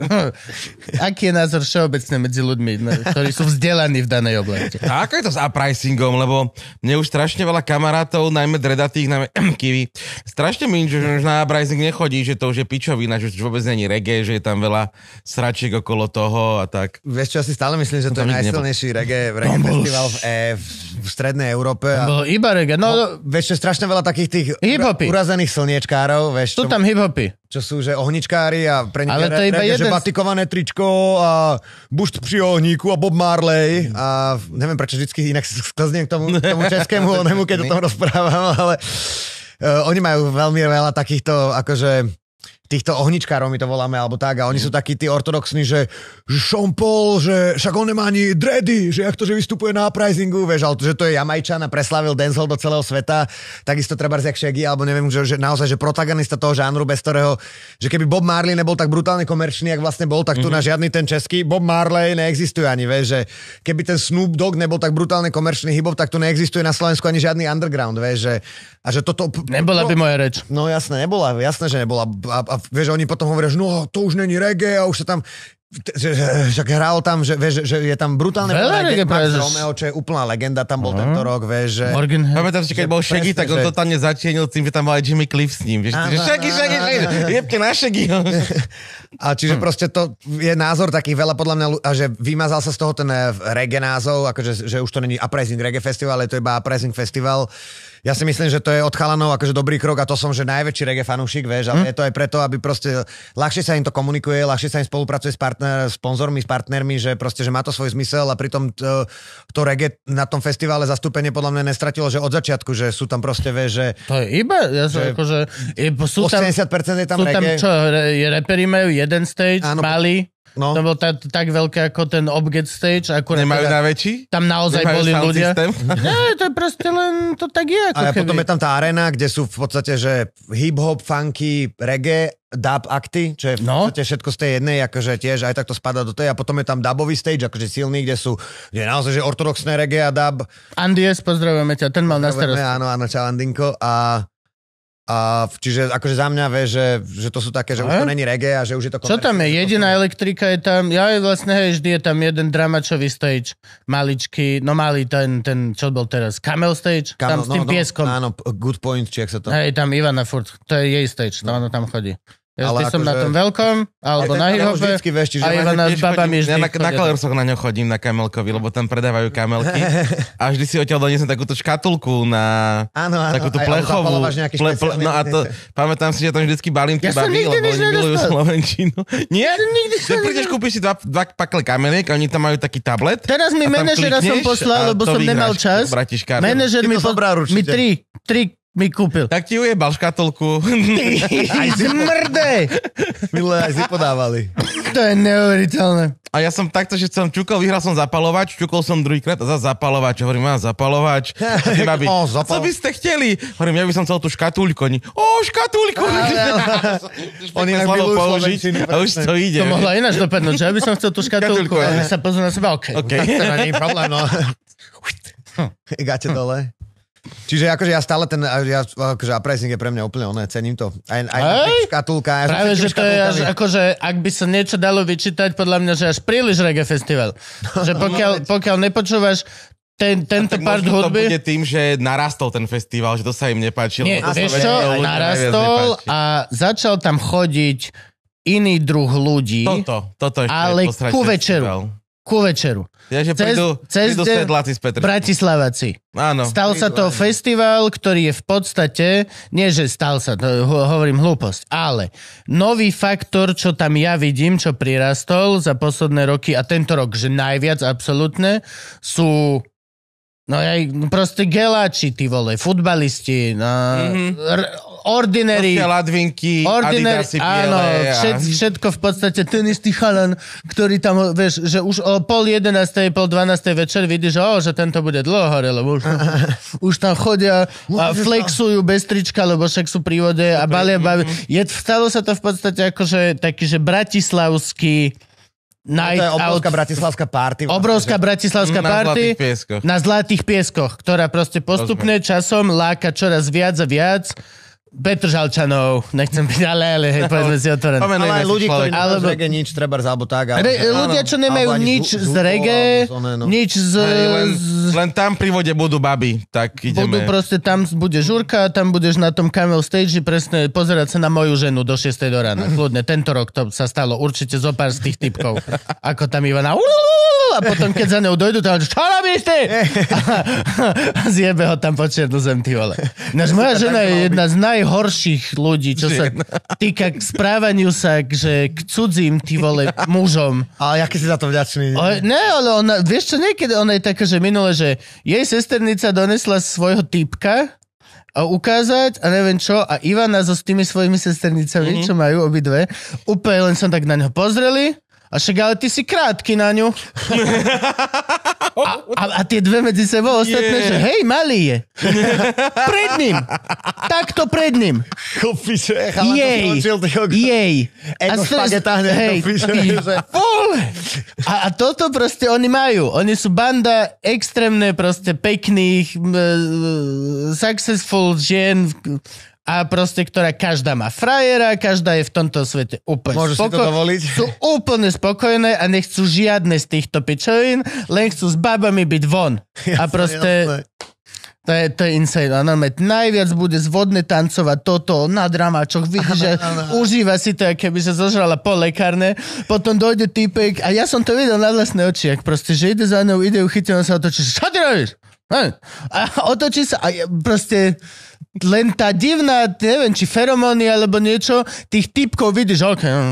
aký je názor všeobecne medzi ľuďmi, ktorí sú vzdelaní v danej oblasti. A ako je to s uprisingom, lebo mne už strašne veľa kamarátov, najmä dredatých, najmä Kiwi, strašne mi, že už na uprising nechodí, že to už je pičovina, že už vôbec není reggae, že je tam veľa sračiek okolo toho a tak. Vieš čo, ja si stále myslím, že to je najsilnejší reggae festival v strednej Európe. Bolo iba reggae. No, vieš čo, strašne veľa takých tých urazených slniečkárov, vieš. Sú tam hip-hopy. Čo sú, že ohničkári a pre nich je že batikované tričko a bušt pri ohníku a Bob Marley a neviem prečo vždycky inak sklznem k tomu českému onemu, keď o tom rozprávam, ale oni majú veľmi veľa takýchto akože týchto ohničkárov my to voláme, alebo tak, a oni sú takí tí ortodoxní, že Sean Paul, že však on nemá ani dready, že jak to, že vystupuje na uprisingu, vieš, ale že to je Jamajčan a preslavil dancehall do celého sveta, takisto treba jak Shaggy, alebo neviem, že naozaj, že protagonista toho žánru, bez ktorého, že keby Bob Marley nebol tak brutálne komerčný, jak vlastne bol, tak tu na žiadny ten český Bob Marley neexistuje ani, vieš, že keby ten Snoop Dogg nebol tak brutálne komerčný hip-hop, tak tu neexistuje na Slovensku ani žiadny underground, vieš, že a že toto... Nebola by moja reč. No jasné, nebola, jasné, že nebola. A vieš, oni potom hovoria, že no, to už není reggae a už sa tam... Však hral tam, že, vieš, že je tam brutálne reggae. Max Romeo, čo je úplná legenda, tam bol tento rok, vieš, že... Pamätám si, keď bol Shaggy, tak on totálne zatienil tým, že tam bol aj Jimmy Cliff s ním. Vieš, Shaggy, jebte na Shaggy. A čiže proste to je názor takých veľa podľa mňa, a že vymazal sa z toho ten reggae názov, akože že už to není Uprising Reggae Festival, ale to je iba Uprising Festival. Ja si myslím, že to je od chalanov akože dobrý krok a to som, že najväčší reggae fanúšik, vieš, ale je to aj preto, aby proste ľahšie sa im to komunikuje, ľahšie sa im spolupracuje s sponzormi, s partnermi, že proste, že má to svoj zmysel a pritom to reggae na tom festivale zastúpenie podľa mňa nestratilo, že od začiatku, že sú tam proste, vieš, že... To je iba, akože... Sú tam, 80% je tam reggae. Sú tam čo, reperi majú jeden stage, malý. No. To bol tak veľké ako ten Obget stage. Nemajú na väčší? Tam naozaj boli ľudia. Nie, to je proste len, to tak je. Ako a potom je tam tá arena, kde sú v podstate, že hip-hop, funky, reggae, dub akty, čo je v podstate všetko z tej jednej, akože tiež aj takto spadá do tej. A potom je tam dubový stage, akože silný, kde sú naozaj, že ortodoxné reggae a dub. Andies, pozdravujeme ťa, ten mal na starosti. Áno, čau Andinko. A čiže akože za mňa vieš, že to sú také, že už to není reggae a že už je to... Čo tam je? Jediná elektrika je tam, vždy je tam jeden dramačový stage, maličký, no malý ten, čo bol teraz, Camel stage, tam s tým pieskom. Áno, Good Point, či jak sa to... Hej, tam Ivana furt, to je jej stage, no ona tam chodí. Ja vždy som na tom veľkom, alebo na hip-hope, a Ivana s babami vždy. Ja na Colorsoch na ňo chodím, na Kamelkovi, lebo tam predávajú kamelky. A vždy si odtiaľ doniesem takúto škatulku na takúto plechovú. No a to, pamätám si, že tam vždycky balím tie baby, lebo oni milujú slovenčinu. Nie? Keď prídeš, kúpiš si dva pakle kameliek, oni tam majú taký tablet. Teraz mi manažera som poslal, lebo som nemal čas. Manažer mi tri mi kúpil. Tak ti ujebal škatulku. Aj zmrde! Milé aj si podávali. To je neuveriteľné. A ja som takto, že som čukol, vyhral som zapalovač, čukol som druhýkrát a zase zapalovač. Hovorím, mám zapalovač. Babi, co by ste chceli? Hovorím, ja by som chcel tú škatúľku. Škatúľku! Oni inak milujú slovenčinu. A už to ide. To mohla ináč dopadnúť, že ja by som chcel tú škatúľku. A sa pozrú na seba, OK. To nie je problém, no. Gáte dole. Čiže akože ja stále akože uprising je pre mňa úplne oné, cením to. Aj škatulka. Práve, že to je až akože, ak by sa niečo dalo vyčítať, podľa mňa, že až príliš reggae festival. Že pokiaľ nepočúvaš tento part hudby... To bude tým, že narastol ten festival, že to sa im nepáčilo. Nie, vieš čo, narastol a začal tam chodiť iný druh ľudí. Toto ešte ale ku večeru. Ja, že prídu sedláci z Petržalky. Bratislavaci. Áno. Stal sa to festival, ktorý je v podstate, nie že stal sa, to hovorím hlúposť, ale nový faktor, čo tam ja vidím, čo prirastol za posledné roky a tento rok, že najviac absolútne, sú proste geláči, ty vole, futbalisti, ordinary, ladvinky, adidasy biele. Áno, všetko v podstate ten istý chalan, ktorý tam, vieš, že už o 10:30, 11:30 večer vidíš, že tento bude dlho hore, lebo už tam chodia a flexujú bez trička, lebo však sú pri vode a balia. Stalo sa to v podstate akože taký, že bratislavský night to je obrovská out. bratislavská party. Obrovská bratislavská party na Zlatých pieskoch, ktorá proste postupne časom láka čoraz viac a viac Petržalčanov, nechcem byť, ale hej, povedzme si otvorené. Ale aj ľudí, ktorí nemajú z reggae nič, trebárs, alebo tak. Ľudia, čo nemajú nič z reggae, nič z... Len tam pri vode budú baby, tak ideme. Budú proste, tam bude žurka, tam budeš na tom camel stage presne pozerať sa na moju ženu do 6 do rána. Kľudne, tento rok to sa stalo určite zo pár z tých typkov. Ako tam Ivana... A potom, keď za ňou dojdu, tam čo robíš ty? A zjebe ho tam po čiernu zem, ty vole. Moja žena je jedna z najhorších ľudí, čo sa týka k správaniu sa k cudzím, ty vole, mužom. Ale aký si za to vďačný? Ne, ale ona, vieš čo, niekedy ona je taká, že minule, že jej sesternica donesla svojho typka a ukázať a neviem čo a Ivana so s tými svojimi sesternicami, čo majú obidve, úplne len som tak na ňo pozreli. A však, ale ty si krátky na ňu. A tie dve medzi sebou ostatné, že hej, malý je. Pred ním. Takto pred ním. Jej. A toto proste oni majú. Oni sú banda extrémne proste pekných, successful žien a proste, ktorá každá má frajera, každá je v tomto svete úplne Môžu si to dovoliť? Sú úplne spokojné a nechcú žiadne z týchto pičovín, len chcú s babami byť von. Jasne, a proste... To je insane. A najviac bude zvodne tancovať toto na dramáčoch. Vidíš, že užíva si to, keby sa zožrala po lekárne. Potom dojde týpek a ja som to videl na vlastné oči, ak proste, že ide za ňou, ide uchytí, on sa otočí. Čo ty robíš? A otočí sa a proste... Len tá divná, neviem, či feromóny alebo niečo, tých typkov vidíš,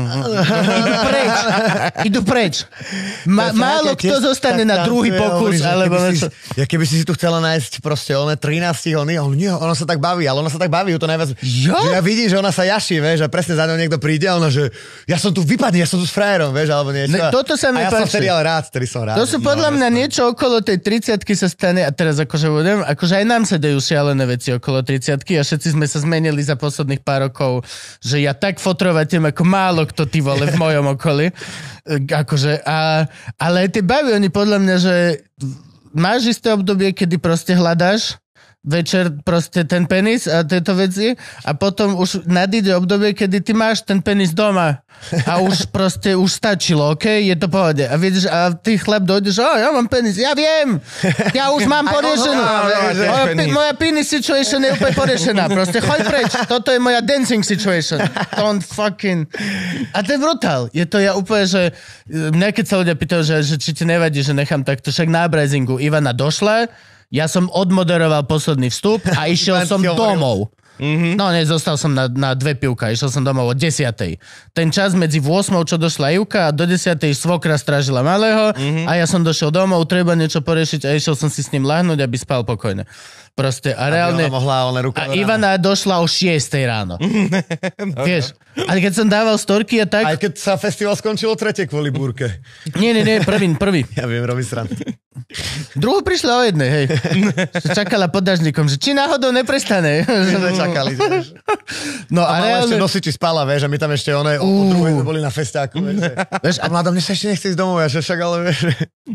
idú preč. Málo kto zostane na druhý pokus, alebo niečo. Ja keby si tu chcela nájsť proste 13 ona sa tak baví, ale ona sa tak baví, to najviac. Že ja vidím, že ona sa jaší, vieš, a presne za ňou niekto príde a ona, že ja som tu vypadný, ja som tu s frajerom, vieš, alebo niečo. Toto sa mi páči. A ja som vtedy ale rád, ktorý som rád. To sú podľa mňa niečo okolo tej 30-ky sa stane, a teraz akože aj nám sa dejú šialené veci okolo 30 a všetci sme sa zmenili za posledných pár rokov, že ja tak fotrovatiem ako málo kto ty vole v mojom okolí. Akože, ale tie baví, oni podľa mňa, že máš isté obdobie, kedy proste hľadáš večer proste ten penis a tieto veci a potom už nadíde obdobie, kedy ty máš ten penis doma a už proste už stačilo, okej? Je to pohode. A vidíš, a ty chlap dojdeš, ja mám penis, ja viem, ja už mám poriešenú. Moja penis situation je úplne poriešená, proste choď preč, toto je moja dancing situation. Don't fucking... A to je brutál. Je to ja úplne, že mňa keď sa ľudia pýtajú, že či ti nevadí, že nechám takto, však na uprisingu Ivana došla. Ja som odmoderoval posledný vstup a išiel som domov. No, zostal som na 2 pivka, išiel som domov o 10:00. Ten čas medzi 8:00, čo došla Ivka a do 10:00 svokra strážila malého a ja som došiel domov, treba niečo poriešiť a išiel som si s ním lahnúť, aby spal pokojne. Proste a reálne... A Ivana došla o 6:00 ráno. Vieš? A keď som dával storky a tak... Aj keď sa festival skončil o 3:00 kvôli búrke. Nie, prvý. Ja viem, robí srandu. Druhú prišla o 1:00, hej. Čakala pod dažníkom, že či náhodou neprestane. Čakali. No a reálne... ešte nosiči spala, vieš, a my tam ešte o 2:00 boli na festáku, vieš. A mladom, mne sa ešte nechce ísť domov, ja však ale vieš.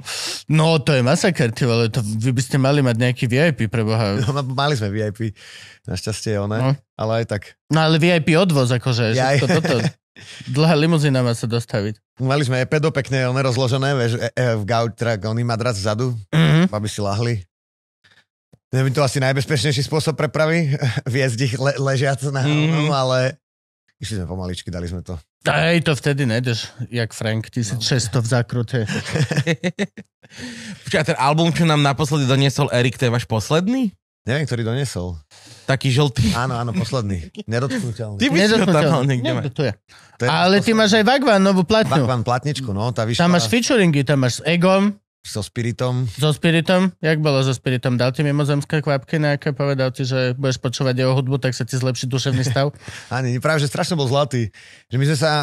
No, to je masaker, ale to vy by ste mali mať nejaký VIP, preboha. No, mali sme VIP, našťastie ono, ale aj tak. No ale VIP odvoz, akože, že toto. Dlhá limuzína má sa dostaviť. Mali sme pedo pekne rozložené, vieš, v gauč, teda oný madrac vzadu, aby si lahli. Neviem, to asi najbezpečnejší spôsob prepravy, viesť ich ležiac na ale išli sme pomaličky, dali sme to. Ej, to vtedy nejdeš, jak Frank, 1600 v zákrute. Počkaj, ten album, čo nám naposledy doniesol Erik, to je váš posledný? Neviem, ktorý doniesol. Taký žltý. Áno, posledný. Nedotknuteľný. Ty by si ho tam niekde mať. Ale ty máš aj Vagvan, novú platňu. Vagvan platničku, no. Tá vyšla... Tam máš featuringy, tam máš s Egom. So Spiritom. So Spiritom? Jak bolo so Spiritom? Dal ti mimozemské kvapky nejaké? Povedal ti, že budeš počúvať jeho hudbu, tak sa ti zlepší duševný stav? Ani, práve, že strašne bol zlatý. Že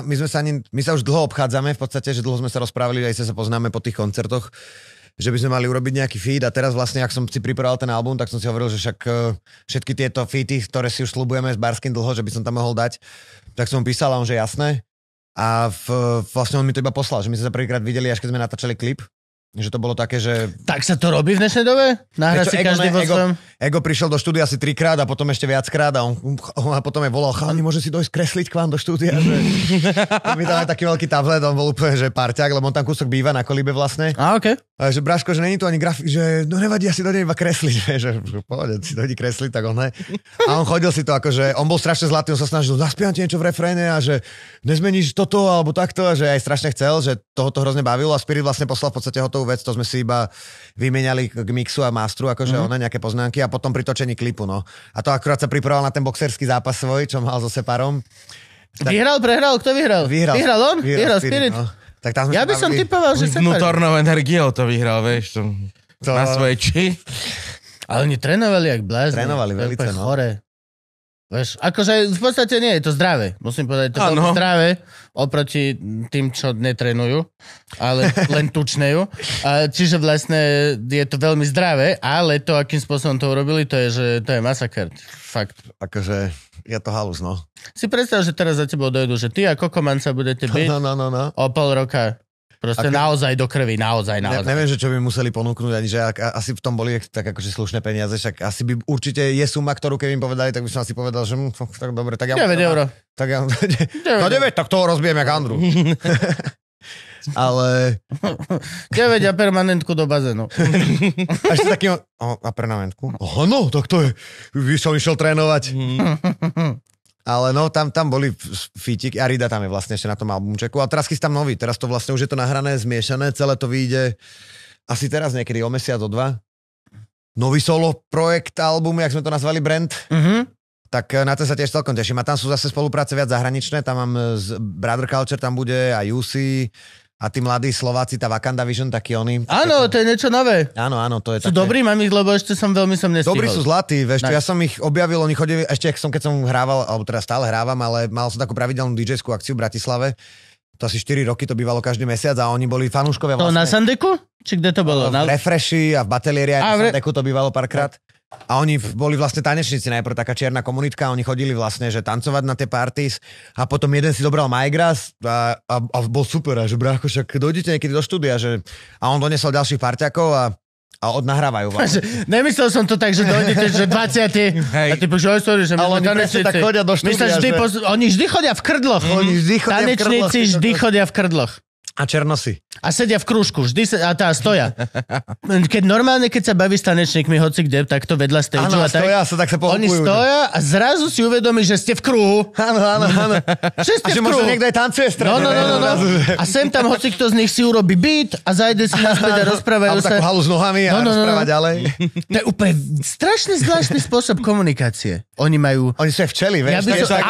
my sa už dlho obchádzame, v podstate, že dlho sme sa rozprávali, aj sa poznáme po tých koncertoch, že by sme mali urobiť nejaký feed a teraz vlastne, ak som si pripravoval ten album, tak som si hovoril, že však všetky tieto feedy, ktoré si už slubujeme s Barským dlho, že by som tam mohol dať, tak som mu písal a on, že jasné. A vlastne on mi to iba poslal, že my sme sa prvýkrát videli, až keď sme natáčali klip. Že to bolo také, že... Tak sa to robí v dnešnej dobe? Nahrať si každý vo svojom... Ego prišiel do štúdia asi 3-krát a potom ešte viackrát a on potom aj volal, chalani, môže si dojsť kresliť k vám do štúdia? Že... My tam aj taký veľký tablet, on bol úplne, že parťák, lebo on tam kúsok býva na Kolíbe vlastne. A okej. A že Braško, že není to ani grafik, že no nevadí, ja si do nej iba kresliť, že pohode, si dojdi kresliť, tak on ne. A on chodil si to akože, on bol strašne zlatý, on sa snažil, zaspievam ti niečo v refréne a že nezmeníš toto alebo takto, a že aj strašne chcel, že toho to hrozne bavilo a Spirit vlastne poslal v podstate hotovú vec, to sme si iba vymenali k mixu a masteru, akože ona nejaké poznámky a potom pri točení klipu, no. A to akurát sa pripravoval na ten boxerský zápas svoj, čo mal so Separom. Tak... Vyhral, prehral, kto vyhral? Vyhral on? Vyhral Spirit. No. Tak tam ja by som typoval, že Separ. Vnútornou energiou to vyhral, vieš, to... na svoje či. Ale oni trénovali jak blázni. Trénovali velice, no. Chore. Vieš, akože v podstate nie je to zdravé. Musím povedať, to je zdravé oproti tým, čo netrenujú, ale len tučnejú. Čiže vlastne je to veľmi zdravé, ale to, akým spôsobom to urobili, to je, že to je masaker. Fakt. Akože je to halus, no. Si predstav, že teraz za tebou dojdu, že ty a Kokoman sa budete byť o pol roka. Proste naozaj do krvi, naozaj. Neviem, že čo by museli ponúknuť, ani že asi v tom boli tak akože slušné peniaze, však asi by určite je suma, ktorú keby im povedali, tak by som asi povedal, že tak dobre, tak ja... 9 euro. Tak ja... No 9, tak toho rozbijem jak Andru. Ale... 9 a permanentku do bazénu. A ešte taký... A permanentku? No, tak to je... Som išiel trénovať. Ale no, tam boli fítik, Arida tam je vlastne ešte na tom albumčeku, a teraz chystám nový, teraz to vlastne už je to nahrané, zmiešané, celé to vyjde asi teraz niekedy o mesiac, o 2. Nový solo projekt, album, jak sme to nazvali, brand, tak na to sa tiež celkom teším. A tam sú zase spolupráce viac zahraničné, tam mám z Brother Culture, tam bude aj UC, a tí mladí Slováci, tá Wakanda Vision, takí oni. Áno, to je niečo nové. Áno, to je sú také... dobrí, mám ich, lebo ešte som nestihol. Dobrí sú zlatí, vieš, ja som ich objavil, oni chodili, ešte keď som hrával, alebo teda stále hrávam, ale mal som takú pravidelnú DJ-skú akciu v Bratislave. To asi 4 roky to bývalo každý mesiac a oni boli fanúškovia vlastne. To na Sandeku? Či kde to bolo? V Refreshi a v Batelieri aj na Sandeku to bývalo párkrát. A oni boli vlastne tanečníci, najprv taká čierna komunitka, oni chodili vlastne, že tancovať na tie parties a potom jeden si dobral Mygras a bol super, a že brácho, však dojdite niekedy do štúdia, že... A on donesol ďalších parťakov a odnahrávajú vám. Nemyslel som to tak, že dojdete, že 20. A ty povieš, že my oni presne tak chodia do štúdia, Oni vždy chodia v krdloch. Tanečníci vždy chodia v krdloch. A černosy. A sedia v krúžku, vždy stoja. Keď sa baví s tanečníkmi hoci kde, tak to vedľa stage. Áno, stoja sa, tak sa pohupujú. Oni stoja a zrazu si uvedomí, že ste v kruhu. Áno. Že ste v kruhu. Možno niekto aj tancuje strane. No. A sem tam hoci kto z nich si urobí beat a zajde si naspäť a rozprávajú sa. Takú halu s nohami a rozpráva ďalej. To je úplne strašne zvláštny spôsob komunikácie. Oni sú aj včeli, vieš.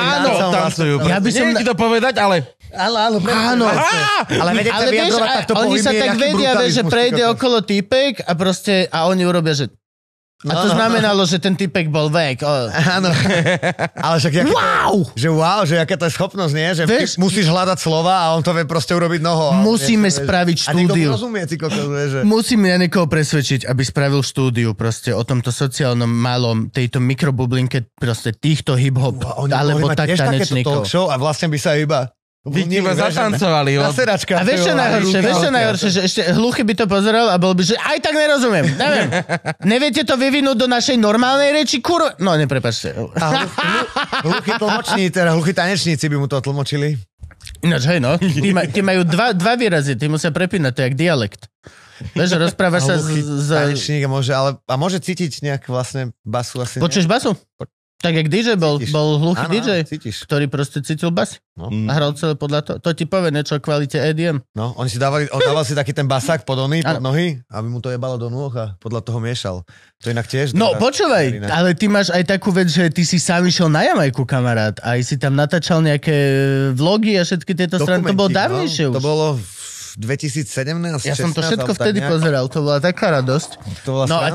Ja by som ti to povedať, ale... Áno. Ale vedieť sa vyjadrovať takto oni sa tak vedia, že prejde okolo týpek a proste, a oni urobia, že... A to znamenalo, že ten typek bol vek. Áno. Ale však že aká to je schopnosť, nie? Že musíš hľadať slova a on to vie proste urobiť noho. Musíme spraviť štúdiu. A niekto rozumie, že... Musíme niekoho presvedčiť, aby spravil štúdiu proste o tomto sociálnom malom, tejto mikrobublinke proste týchto hip-hop, alebo tak tanečníkov. A vlastne by sa iba... By ti ma zatancovali. Na sedačka. A vieš čo najhoršie, že ešte hluchý by to pozeral a bol by, že aj tak nerozumiem. Neviem. Neviete to vyvinúť do našej normálnej reči, kurva? No, neprepáčte. Hluchí tlmočníci, teda hluchí tanečníci by mu to tlmočili. Ináč, hej, no. Tí majú dva výrazy, tí musia prepínať, to je jak dialekt. Vieš, rozpráva sa z... Tanečník môže cítiť nejak vlastne basu asi. Počuješ basu? Tak jak DJ bol hluchý áno, DJ, cítiš. ktorý proste cítil bas. No. A hral celé podľa toho. To ti povie niečo o kvalite EDM. No, on dával si taký ten basák pod nohy, aby mu to jebalo do nôh a podľa toho miešal. To inak tiež... No, počúvaj, ale ty máš aj takú vec, že ty si sám išiel na Jamajku, kamarát. Aj si tam natáčal nejaké vlogy a všetky tieto strany. To bolo dávnejšie už. To bolo 2017, ja 16, som to všetko vtedy nejak... pozeral, to bola taká radosť. To bola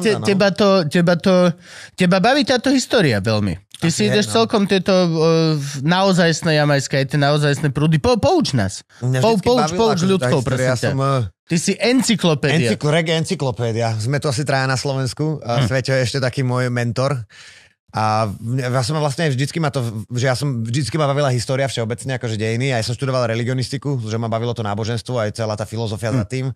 teba baví táto história veľmi. Ty si ideš celkom tieto naozajstné jamajské, aj tie naozajstné prúdy. Pouč nás. Pouč ľudkou, prosím ťa. Ty si encyklopédia. Encyklopédia. Sme tu asi traja na Slovensku. Sveťo je ešte taký môj mentor. A ja som vlastne vždycky ma bavila história všeobecne, akože dejiny. Aj som študoval religionistiku, že ma bavilo to náboženstvo, aj celá tá filozofia za tým.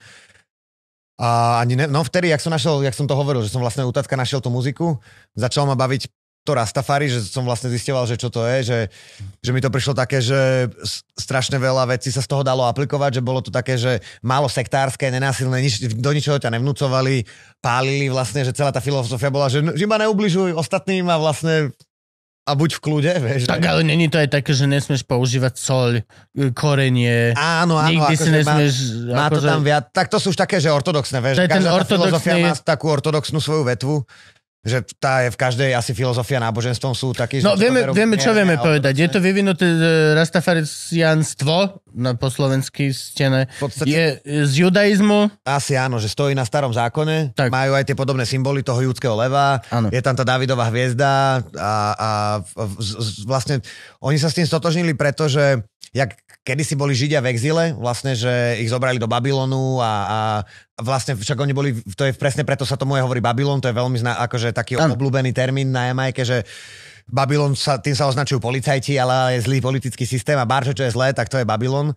A vtedy, jak som to hovoril, že som vlastne u tatka našiel tú muziku, začal ma baviť to Rastafari, že som vlastne zisťoval, že čo to je, že mi to prišlo také, že strašne veľa vecí sa z toho dalo aplikovať, že bolo to také, že málo sektárske, nenásilné, do ničoho ťa nevnúcovali, pálili vlastne, že celá tá filozofia bola, že iba neubližuj ostatným a vlastne a buď v kľude, vieš. Tak ale není to aj také, že nesmieš používať soľ, korenie. Áno, nikdy si nesmieš... Má to tam viac. Tak to sú už také, že ortodoxné, vieš. Každá tá filozofia má takú ortodoxnú svoju vetvu. Že tá je v každej asi filozofia náboženstvom sú takí... No vieme, čo vieme povedať. Je to vyvinuté rastafarianstvo, po slovensky stene, je z judaizmu. Asi áno, že stojí na starom zákone, tak. Majú aj tie podobné symboly toho judského leva, áno. Je tam tá Dávidová hviezda a vlastne oni sa s tým stotožnili, pretože jak kedysi boli Židia v exíle, vlastne, že ich zobrali do Babylonu a vlastne však oni boli, to je presne preto sa tomu aj hovorí Babylon, to je veľmi akože taký obľúbený termín na Jamajke, že Babylon, tým sa označujú policajti, ale je zlý politický systém a barčo, čo je zlé, tak to je Babylon.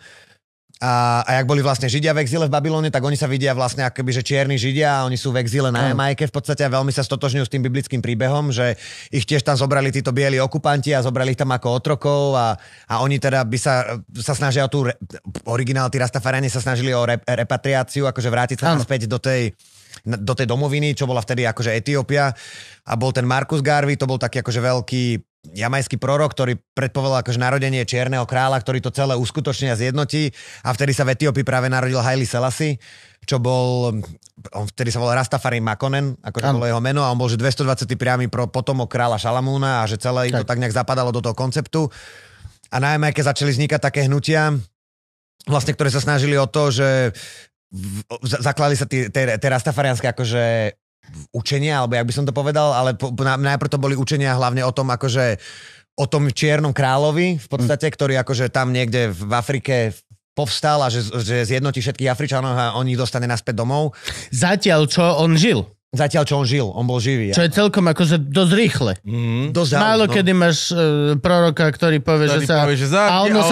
A jak boli vlastne Židia v exíle v Babylone, tak oni sa vidia vlastne akoby, že čierni Židia a oni sú v exíle na Jamajke v podstate a veľmi sa stotožňujú s tým biblickým príbehom, že ich tiež tam zobrali títo bieli okupanti a zobrali ich tam ako otrokov a oni teda by sa snažia o tú originál, tí Rastafariani sa snažili o repatriáciu, akože vrátiť sa naspäť do tej domoviny, čo bola vtedy akože Etiópia a bol ten Marcus Garvey, to bol taký akože veľký jamajský prorok, ktorý predpovedal akože narodenie čierneho kráľa, ktorý to celé uskutoční a zjednotí a vtedy sa v Etiópii práve narodil Haile Selassie, čo bol, on vtedy sa volal Rastafari Makonnen, akože bolo jeho meno a on bol že 220. priamy potomok kráľa Šalamúna a že celé to tak nejak zapadalo do toho konceptu a na Jamajke začali vznikať také hnutia, vlastne, ktoré sa snažili o to, že zakladali sa tie rastafariánske akože učenia, alebo jak by som to povedal, ale najprv to boli učenia hlavne o tom, akože o tom čiernom kráľovi v podstate, ktorý akože tam niekde v Afrike povstal a že zjednotí všetkých Afričanov a on ich dostane naspäť domov. Zatiaľ, čo on žil. Zatiaľ, čo on žil. On bol živý. Čo je celkom akože dosť rýchle. Málo kedy máš proroka, ktorý povie, že sa ono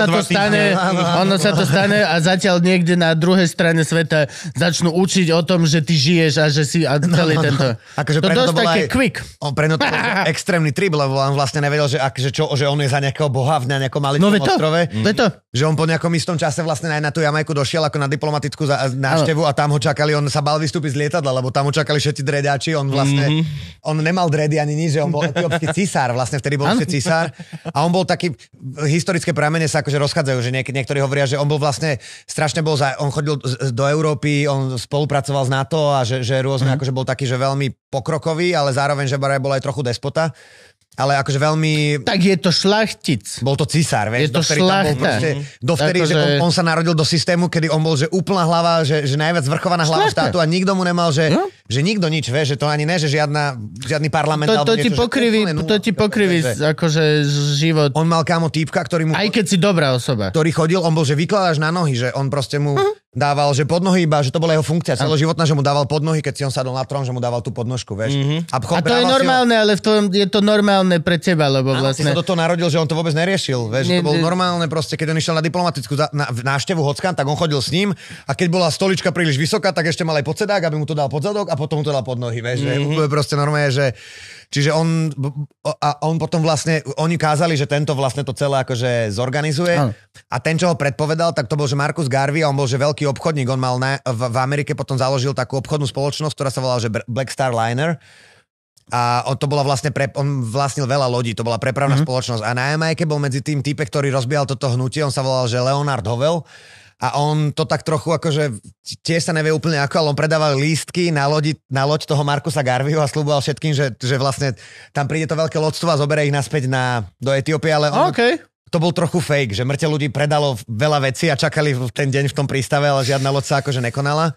sa to stane a zatiaľ niekde na druhej strane sveta začnú učiť o tom, že ty žiješ a že si celý tento... Akože to dosť také quick. Preto to bol extrémny trip, lebo on vlastne nevedel, že on je za nejakého boha na nejakom maličkom ostrove. Že on po nejakom istom čase vlastne aj na tú Jamajku došiel ako na diplomatickú návštevu a tam ho čakali, on sa bal vystúpiť z lietadla, lebo tam ho čakali všetci dredáči, on vlastne, on nemal dredy ani nič, že on bol etiópsky cisár, vlastne vtedy bol ešte cisár a on bol taký, historické pramene sa akože rozchádzajú, že niektorí hovoria, že on bol vlastne, strašne bol, on chodil do Európy, on spolupracoval s NATO a že rôzne, akože bol taký, že veľmi pokrokový, ale zároveň, že bol aj trochu despota. Ale akože veľmi... Tak je to šlachtic. Bol to cisár, vieš. Je to šlachta. Dovtedy, že on sa narodil do systému, kedy on bol, že úplná hlava, že najviac zvrchovaná hlava štátu a nikto mu nemal, že že nikto nič, vieš, že to ani ne, že žiadny parlament to ti pokriví akože život. On mal kámo týpka, ktorý mu... Aj keď si dobrá osoba. Ktorý chodil, on bol, že vykladáš na nohy, že on proste mu dával, že pod nohy iba, že to bola jeho funkcia celoživotná, že mu dával pod nohy, keď si on sadol na trón, že mu dával tú podnožku, vieš. A to je normálne, ale je to normálne pre teba, lebo vlastne... Ty sa do toho narodil, že on to vôbec neriešil, vieš, to bolo normálne proste, keď on išiel na diplomatickú návštevu hockan, tak on chodil s ním a keď bola stolička príliš vysoká, tak ešte mal aj podsedák, aby mu to dal pod zadok a potom mu to dal pod nohy, vieš, že to je proste normálne, že čiže on potom vlastne, oni kázali, že tento vlastne to celé akože zorganizuje a ten, čo ho predpovedal, tak to bol, že Marcus Garvey a on bol, že veľký obchodník, on mal v Amerike potom založil takú obchodnú spoločnosť, ktorá sa volala, že Black Star Liner a to bola vlastne, on vlastnil veľa lodí, to bola prepravná spoločnosť a na Jamajke bol medzi tým typek, ktorý rozbíjal toto hnutie, on sa volal, že Leonard Howell. A on to tak trochu akože, tiež sa nevie úplne ako, ale on predával lístky na loď toho Marcusa Garveyho a slúboval všetkým, že vlastne tam príde to veľké lodstvo a zoberie ich naspäť do Etiópie, ale to bol trochu fake, že mŕte ľudí predalo veľa vecí a čakali ten deň v tom prístave, ale žiadna loď sa akože nekonala.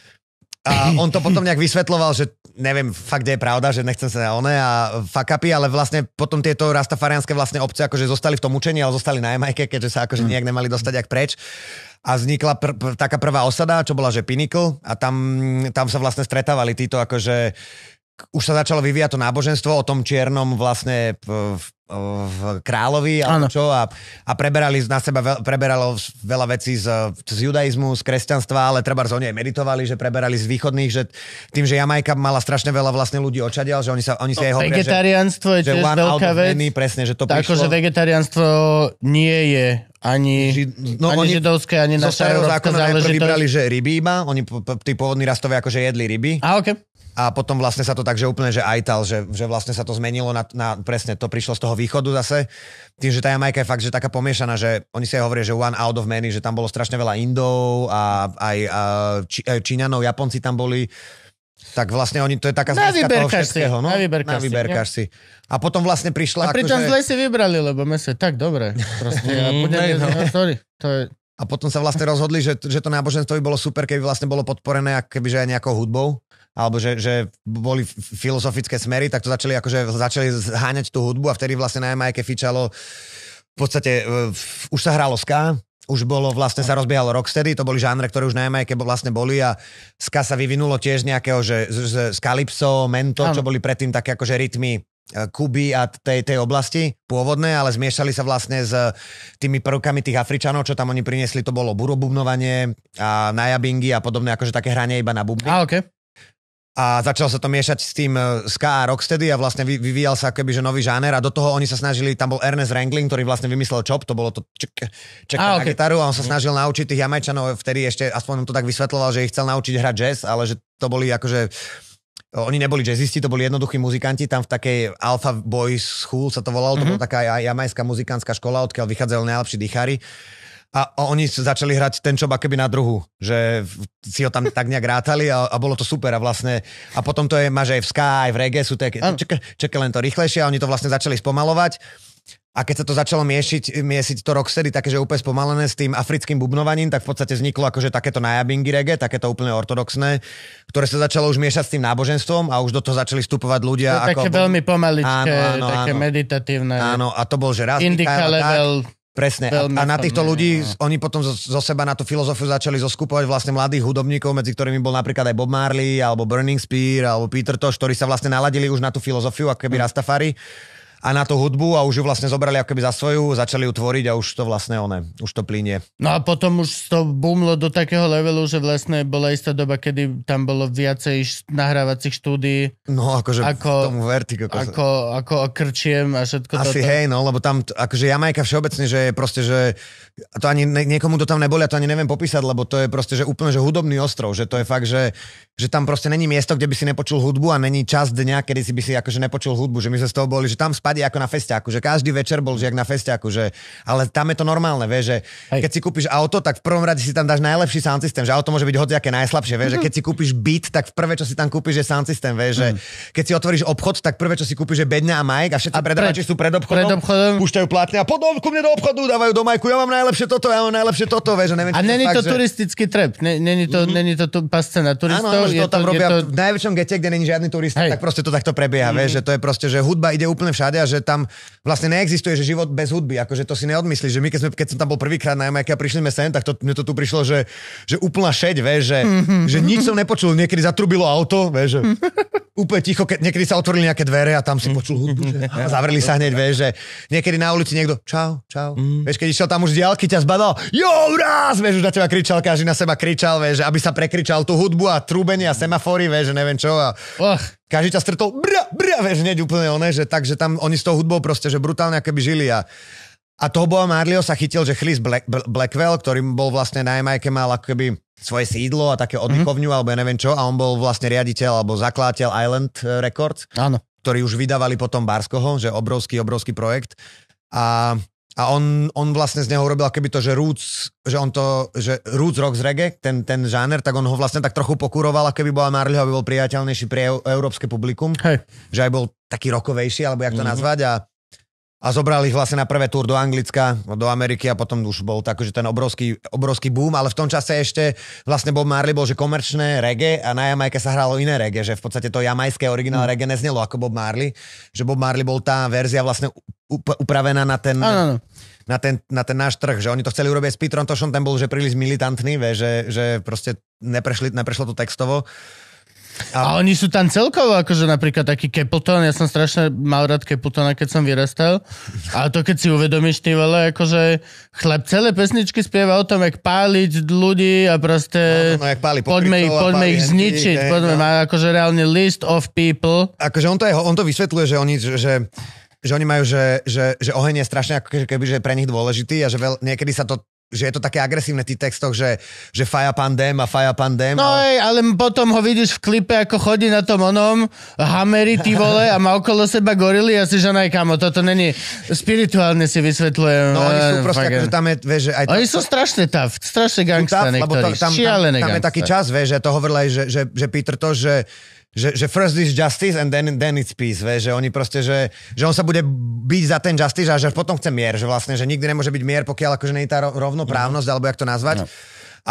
A on to potom nejak vysvetloval, že neviem fakt, kde je pravda, že nechcem sa a fuck upy, ale vlastne potom tieto rastafariánske vlastne obce akože zostali v tom učení, ale zostali na Jamajke, keďže sa akože nejak nemali dostať jak preč. A vznikla taká prvá osada, čo bola, že Pinnacle a tam sa vlastne stretávali títo akože už sa začalo vyvíjať to náboženstvo o tom čiernom vlastne v kráľovi a preberalo veľa vecí z judaizmu, z kresťanstva, ale treba oni aj meditovali, že preberali z východných, že tým, že Jamajka mala strašne veľa vlastne ľudí odčadiaľ, že oni si aj hovoria, vegetariánstvo je tiež veľká vec. Presne, že to prišlo. Akože vegetariánstvo nie je ani židovské, ani naša európska záležitosť. Vybrali, že ryby iba, oni tí pôvodní rastovia akože jedli ryby. A potom vlastne sa to tak, že úplne, že ajtal, že vlastne sa to zmenilo presne, to prišlo z toho východu zase. Tým, že tá Jamajka je fakt, že taká pomiešaná, že oni si aj hovoria, že one out of many, že tam bolo strašne veľa Indov a aj Číňanov, Japonci tam boli. Tak vlastne to je taká zmeska toho všetkého. No? Na vyberkáš si. A potom vlastne prišla... A pritom zle si vybrali, lebo my sa tak dobre. Proste, A potom sa vlastne rozhodli, že to náboženstvo by bolo super, keby vlastne bolo podporené kebyže aj nejakou hudbou. Alebo že boli filozofické smery, tak to začali zháňať tú hudbu a vtedy vlastne na Jamajke fičalo v podstate, už sa hralo ska, už bolo vlastne sa rozbiehalo rocksteady, to boli žánre, ktoré už na Jamajke vlastne boli a ska sa vyvinulo tiež nejakého, že z calypso, mento, čo boli predtým také akože rytmy Kuby a tej oblasti pôvodné, ale zmiešali sa vlastne s tými prvkami tých Afričanov, čo tam oni priniesli, to bolo burobubnovanie a najabingy a podobné, akože také hranie iba na bubny. A začalo sa to miešať s tým ska a rocksteady a vlastne vyvíjal sa akoby, že nový žáner a do toho oni sa snažili, tam bol Ernest Wrangling, ktorý vlastne vymyslel chop, to bolo to na gitaru a on sa snažil naučiť tých Jamajčanov, vtedy ešte, aspoň on to tak vysvetloval, že ich chcel naučiť hrať jazz, ale že to boli akože, oni neboli jazzisti, to boli jednoduchí muzikanti, tam v takej Alpha Boys School sa to volalo, to bola taká jamajská muzikánska škola, odkiaľ vychádzali najlepší dýchári. A oni začali hrať ten čob akoby na druhu, že si ho tam tak nejak rátali a bolo to super a vlastne, a potom to je, máš aj v ska, aj v reggae, sú také, čakaj len to rýchlejšie a oni to vlastne začali spomalovať a keď sa to začalo miesiť to rocksteady, také, že úplne spomalené s tým africkým bubnovaním, tak v podstate vzniklo akože takéto najabingy reggae, takéto úplne ortodoxné, ktoré sa začalo už miešať s tým náboženstvom a už do toho začali vstupovať ľudia. To také veľmi pomaličké, také meditatívne. Áno, a to bol, že raz Indica level. Presne. A na týchto ľudí, oni potom zo seba na tú filozofiu začali zoskupovať vlastne mladých hudobníkov, medzi ktorými bol napríklad aj Bob Marley, alebo Burning Spear, alebo Peter Tosh, ktorí sa vlastne naladili už na tú filozofiu, ako keby Rastafari. A na tú hudbu a už ju vlastne zobrali ako keby za svoju, začali ju tvoriť a už to vlastne už to plynie. No a potom už to boomlo do takého levelu, že vlastne bola istá doba, kedy tam bolo viacej nahrávacích štúdií. No akože tomu vertigo. Ako krčiem a všetko toto. Asi hej, no, lebo tam akože Jamajka všeobecne, že je proste, že to ani niekomu to tam neboli, ja to ani neviem popísať, lebo to je proste, že úplne, že hudobný ostrov, že to je fakt, že tam proste není miesto, kde by si nepočul hudbu a není čas dňa, kedy si by si akože nepočul hudbu, že my sme z toho boli, že tam padí ako na festiaku, že každý večer bol že jak na festiaku, že, ale tam je to normálne, vieš, že keď si kúpiš auto, tak v prvom rade si tam dáš najlepší sound system, že auto môže byť hociaké najslabšie, vieš, že keď si kúpiš byt, tak v prvé, čo si tam kúpiš, je sound system, vieš, že keď si otvoríš obchod, tak prvé, čo si kúpiš, je bedňa a Mike a všetci predávači sú pred obchodom, púšťajú plátne a potom ku mne do obchodu, dávajú do Majku, ja mám najlepšie toto, vieš, neviem, a není to turistický trep, není to pasce na turistov. Áno, že to tam robia v najväčšom gete, kde není žiadny turista, tak proste to takto prebieha, vieš, že to je proste, že hudba ide úplne všade a že tam vlastne neexistuje, že život bez hudby, akože to si neodmyslíš, že my keď som tam bol prvýkrát na Jamajke a prišli sme sem, tak mne to tu prišlo, že úplná šeď, vieš, že nič som nepočul, niekedy zatrubilo auto, vieš, že úplne ticho, niekedy sa otvorili nejaké dvere a tam si počul hudbu, že a zavreli sa hneď, vieš, že niekedy na ulici niekto čau. Vieš, keď išiel tam už z diaľky, ťa zbadal, raz, vieš, už na teba kričal, každý na seba kričal, vieš, aby sa prekričal tú hudbu a trúbenie a semafory, vieš, že neviem čo a každý ťa stretol, vieš, hneď úplne oné, že takže tam oni s tou hudbou proste, že brutálne akoby žili a toho Boba Marleyho sa chytil, že Chris Blackwell, ktorý bol vlastne na Jamajke, mal akoby svoje sídlo a také oddychovňu, alebo ja neviem čo, a on bol vlastne riaditeľ alebo zakladateľ Island Records, ktorý už vydávali potom Barskoho, že obrovský projekt a on vlastne z neho urobil akoby to, že roots rock z reggae, ten žáner, tak on ho vlastne tak trochu pokuroval, keby Boba Marleyho, aby bol priateľnejší pre európske publikum, že aj bol taký rockovejší, alebo jak to nazvať a zobrali ich vlastne na prvé túr do Anglicka, do Ameriky a potom už bol tak, že ten obrovský boom, ale v tom čase ešte vlastne Bob Marley bol, že komerčné reggae a na Jamajke sa hralo iné reggae, že v podstate to jamajské originál reggae neznelo ako Bob Marley, že Bob Marley bol tá verzia vlastne upravená na ten... Na ten náš trh, že oni to chceli urobiť s Petrom Toshom, ten bol že príliš militantný, že proste neprešlo to textovo. A oni sú tam celkovo, akože napríklad taký Capleton, ja som strašne mal rád Capletona, keď som vyrastal, ale to keď si uvedomíš, ty vole, akože chlap celé pesničky spieva o tom, jak páliť ľudí a proste poďme ich zničiť, má akože reálne list of people. Akože on to vysvetľuje, že oni majú, že oheň je strašne ako keby, že pre nich dôležitý a že niekedy sa to že je to také agresívne v tých textoch, že fire pandem. No ale potom ho vidíš v klipe, ako chodí na tom hamery, ty vole, a má okolo seba gorily a si že kamo, toto není spirituálne si vysvetľujem. No oni sú proste, akože tam je, vieš, že aj... Oni sú strašne tough, strašne gangsta niektorí, šialené gangsta. Tam je taký čas, vieš, že to hovoril aj, že Peter to, že first is justice and then it's peace, vieš, že oni proste, že on sa bude byť za ten justice a že potom chce mier, že vlastne, že nikdy nemôže byť mier, pokiaľ akože nie je tá rovnoprávnosť, alebo jak to nazvať. No.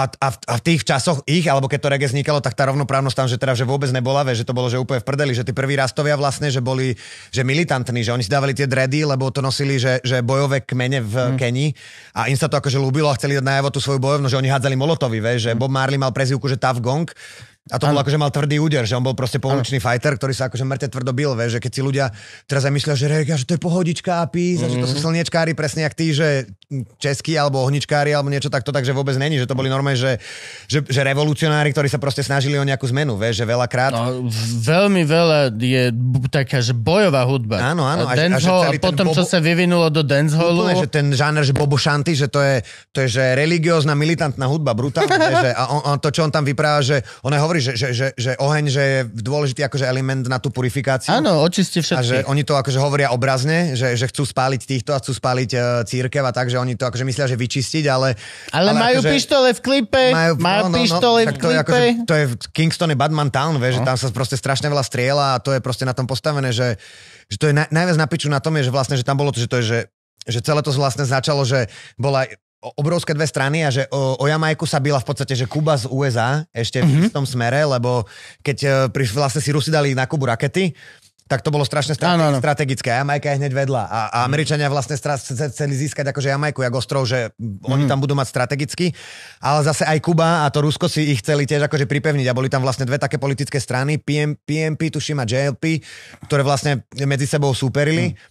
A v tých časoch alebo keď to reggae vznikalo, tak tá rovnoprávnosť tam, že teda že vôbec nebola, vieš, že to bolo, že úplne v prdeli, že tí prví rastovia vlastne, že boli, že militantní, že oni si dávali tie dready, lebo to nosili, že bojové kmene v Kenii a im sa to akože ľúbilo a chceli dať najavo tú svoju bojovnosť, že oni hádzali molotovy, vieš, že Bob Marley mal prezývku, že Tough Gong. A to bol akože mal tvrdý úder, že on bol proste pouličný fighter, ktorý sa akože mŕte tvrdo bil, vieš, že keď si ľudia teraz aj myslia, že reggae, že to je pohodička a pís, a že to sú slniečkári presne jak tí, že českí alebo ohničkári alebo niečo takto, takže vôbec není, že to boli normálne, že revolucionári, ktorí sa proste snažili o nejakú zmenu, vieš, že veľakrát. No, veľmi veľa je taká, že bojová hudba. Áno. Dancehall a potom, čo sa vyvinulo do dancehallu. Úplne, že ten žáner, že Bobo Shanty, že to je že religiózna, militantná hudba, brutálne, že a to, čo on tam vypráva, že on aj hovorí, že oheň, že je dôležitý akože element na tú purifikáciu. Áno, očistí všetkých. A že oni to akože hovoria obrazne, že chcú spáliť týchto a chcú spáliť cirkev a tak, že oni to akože myslia, že vyčistiť, ale majú akože, pištole v klipe, pištole v klipe. To je Kingston je Badman Town, vieš, že tam sa proste strašne veľa strieľa a to je proste na tom postavené, že to je najviac na piču na tom je, že vlastne, že tam bolo to, že celé to vlastne začalo, že bola obrovské dve strany a že o Jamajku sa bila v podstate, že Kuba z USA ešte v istom smere, lebo keď vlastne si Rusi dali na Kubu rakety, tak to bolo strašne strategické. A Jamajka je hneď vedľa. A Američania vlastne chceli získať akože Jamajku, jak ostrov, že oni tam budú mať strategicky. Ale zase aj Kuba a to Rusko si ich chceli tiež akože pripevniť. A boli tam vlastne dve také politické strany, PMP, tuším, a JLP, ktoré vlastne medzi sebou súperili.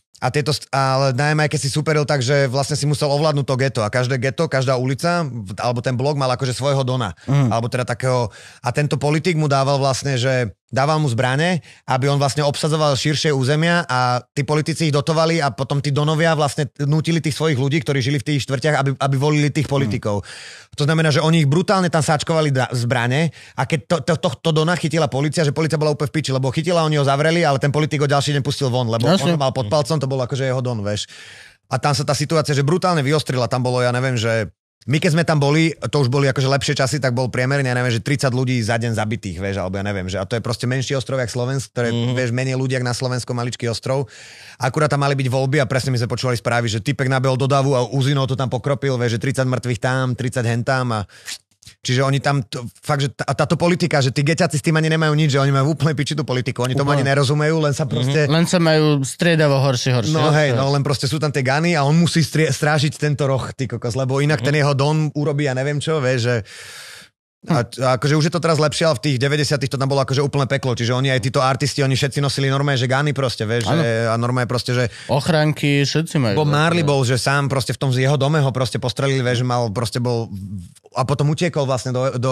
Ale na Jamajke si superil tak, že vlastne si musel ovládnuť to geto a každé geto, každá ulica, alebo ten blok mal akože svojho dona, alebo teda takého, a tento politik mu dával vlastne, že dával mu zbrane, aby on vlastne obsadzoval širšie územia a tí politici ich dotovali a potom tí donovia vlastne nútili tých svojich ľudí, ktorí žili v tých štvrťach, aby volili tých politikov. To znamená, že oni ich brutálne tam sáčkovali zbrane a keď to dona chytila polícia, že polícia bola úplne v piči, lebo chytila, oni ho zavreli, ale ten politik ho ďalší deň pustil von, lebo on mal pod palcom, to bolo akože jeho don, vieš. A tam sa tá situácia, že brutálne vyostrila, tam bolo, ja neviem, že my keď sme tam boli, to už boli akože lepšie časy, tak bol priemerne, ja neviem, že 30 ľudí za deň zabitých, vieš, alebo ja neviem, že a to je proste menší ostrov jak Slovensko, ktoré vieš menej ľudí jak na Slovensku, maličký ostrov. Akurát tam mali byť voľby a presne my sme počúvali správy, že typek nabehol do davu a Uzinou to tam pokropil, vieš, že 30 mŕtvych tam, 30 hentám a čiže oni tam, fakt, že táto politika, že tí geťaci s tým ani nemajú nič, že oni majú úplne pičitú politiku, oni tomu ani nerozumejú, len sa proste... Len sa majú striedavo horšie. No hej, no len proste sú tam tie gany a on musí strážiť tento roh, ty kokos, lebo inak ten jeho don urobí, ja neviem čo, vieš, že... A akože už je to teraz lepšie, ale v tých 90-tych to tam bolo akože úplne peklo, čiže oni aj títo artisti, oni všetci nosili normálne, že gany proste, vieš, že, a normálne proste, že... Ochránky, všetci majú. Bob Marley bol, že sám proste v tom z jeho dome ho proste postrelili, vieš, že mal, proste bol... A potom utiekol vlastne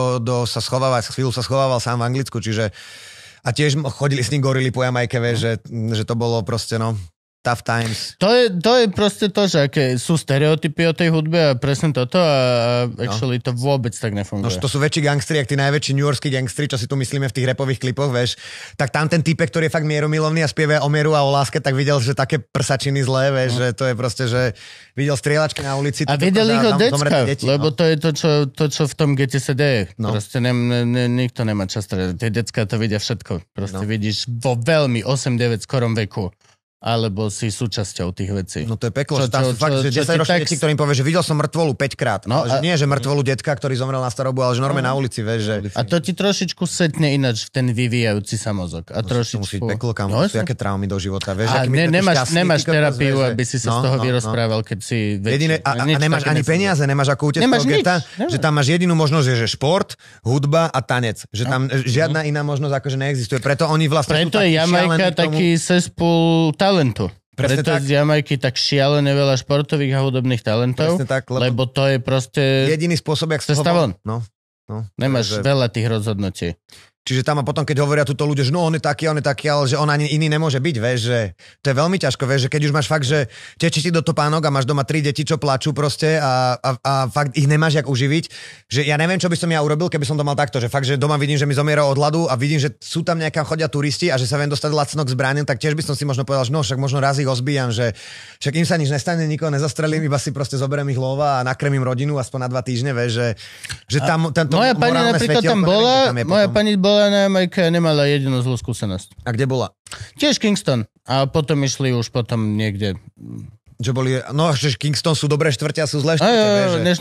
sa schovávať, chvíľu sa schovával sám v Anglicku, čiže... A tiež chodili s ním gorily po Jamajke, vieš, že to bolo proste, no... Tough times. To je proste to, že aké sú stereotypy o tej hudbe a presne toto a actually to vôbec tak nefunguje. No, to sú väčší gangstri, jak tí najväčší newyorskí gangstri, čo si tu myslíme v tých rapových klipoch, vieš. Tak tam ten typek, ktorý je fakt mierumilovný a spieva o mieru a o láske, tak videl, že také prsačiny zlé, vieš, že to je proste, že videl strieľačky na ulici. A videl ich od decka, lebo to je to, čo v tom gete sa deje. No. Proste nikto nemá čas. Tie decka to vidia všetko. Proste vidíš vo veľmi 8-9 skorom veku. Alebo si súčasťou tých vecí. No to je peklo, že tam sú fakt, že 10-ročné deti, ktorým povie, že videl som mŕtvolu 5-krát. No, ale že nie, že mŕtvolu detka, ktorý zomrel na starobu, ale že normálne na ulici, vieš, že... A to ti trošičku setne ináč v ten vyvíjajúci sa mozog. A trošičku... To musí byť peklo, kam sú aké traumy do života, vieš. A nemáš terapiu, aby si sa z toho vyrozprával, keď si... A nemáš ani peniaze, nemáš ako utiecť toho geta, že tam máš jedinú možnosť, že šport, hudba a tanec. Že tam žiadna iná možnosť akože neexistuje. Preto oni vlastne Preto je Jamajka taký cespul talentu. Presne preto tak. z Jamajky tak šialené veľa športových a hudobných talentov, tak, lebo to je proste... Jediný spôsob, jak cesta von. No. Nemáš veľa tých rozhodnutí. Čiže tam a potom, keď hovoria túto ľudia, že no on je taký, ale že on ani iný nemôže byť, vieš, že to je veľmi ťažko, vieš, že keď už máš fakt, že tečí ti do topánok a máš doma 3 deti, čo plačú proste a fakt ich nemáš jak uživiť, že ja neviem, čo by som ja urobil, keby som to mal takto, že fakt, že doma vidím, že mi zomiera od hladu a vidím, že sú tam nejaká chodia turisti a že sa viem dostať lacno k zbraniam, tak tiež by som si možno povedal, že no však možno raz ich ozbijam, že však im sa nič nestane, nikoho nezastrelím, iba si proste zoberiem ich lova a nakrmím rodinu aspoň na 2 týždne, vieš, že tam tento moja pani napríklad tam bola, moja pani bola na Jamajke, nemala jedinú zlú skúsenosť. A kde bola? Tiež Kingston. A potom išli už potom niekde. Že boli, no že Kingston sú dobré štvrte a sú zlé štvrte.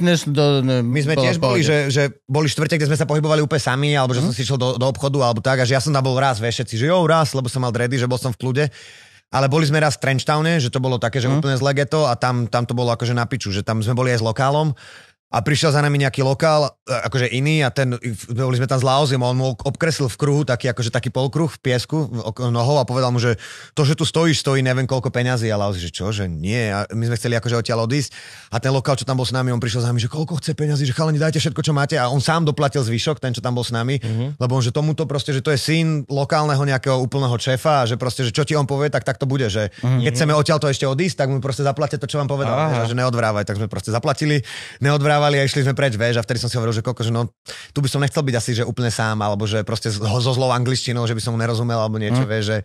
My sme tiež boli, že boli štvrte, kde sme sa pohybovali úplne sami, alebo že som si išiel do obchodu, alebo tak, a že ja som tam bol raz, vieš, všetci, že raz, lebo som mal dready, že bol som v kľude. Ale boli sme raz v Trenchtowne, že to bolo také, že úplne zlé geto a tam to bolo akože na piču, že tam sme boli aj s lokálom. A prišiel za nami nejaký lokál, akože iný a boli sme tam s Laozim a on mu obkreslil v kruhu taký polkruh v piesku nohou a povedal mu, že to, že tu stojí neviem koľko peňazí a Laozi, že čo, že nie. A my sme chceli akože odtiaľ odísť a ten lokál, čo tam bol s nami, on prišiel za nami, že koľko chce peňazí, že chalani, dajte všetko, čo máte a on sám doplatil zvyšok, ten, čo tam bol s nami, lebo on, že tomuto proste, že to je syn lokálneho nejakého úplného šéfa a že proste, že čo ti on povie, tak to bude, že keď chceme odtiaľ to ešte odísť, tak mu proste zaplatia to, čo vám povedal, že neodvrávaj, tak sme proste zaplatili, neodvrávali a išli sme preč, vieš, a vtedy som si hovoril, že že no, tu by som nechcel byť asi, že úplne sám, alebo že proste so zlou angličtinou, že by som mu nerozumel, alebo niečo, vieš, že...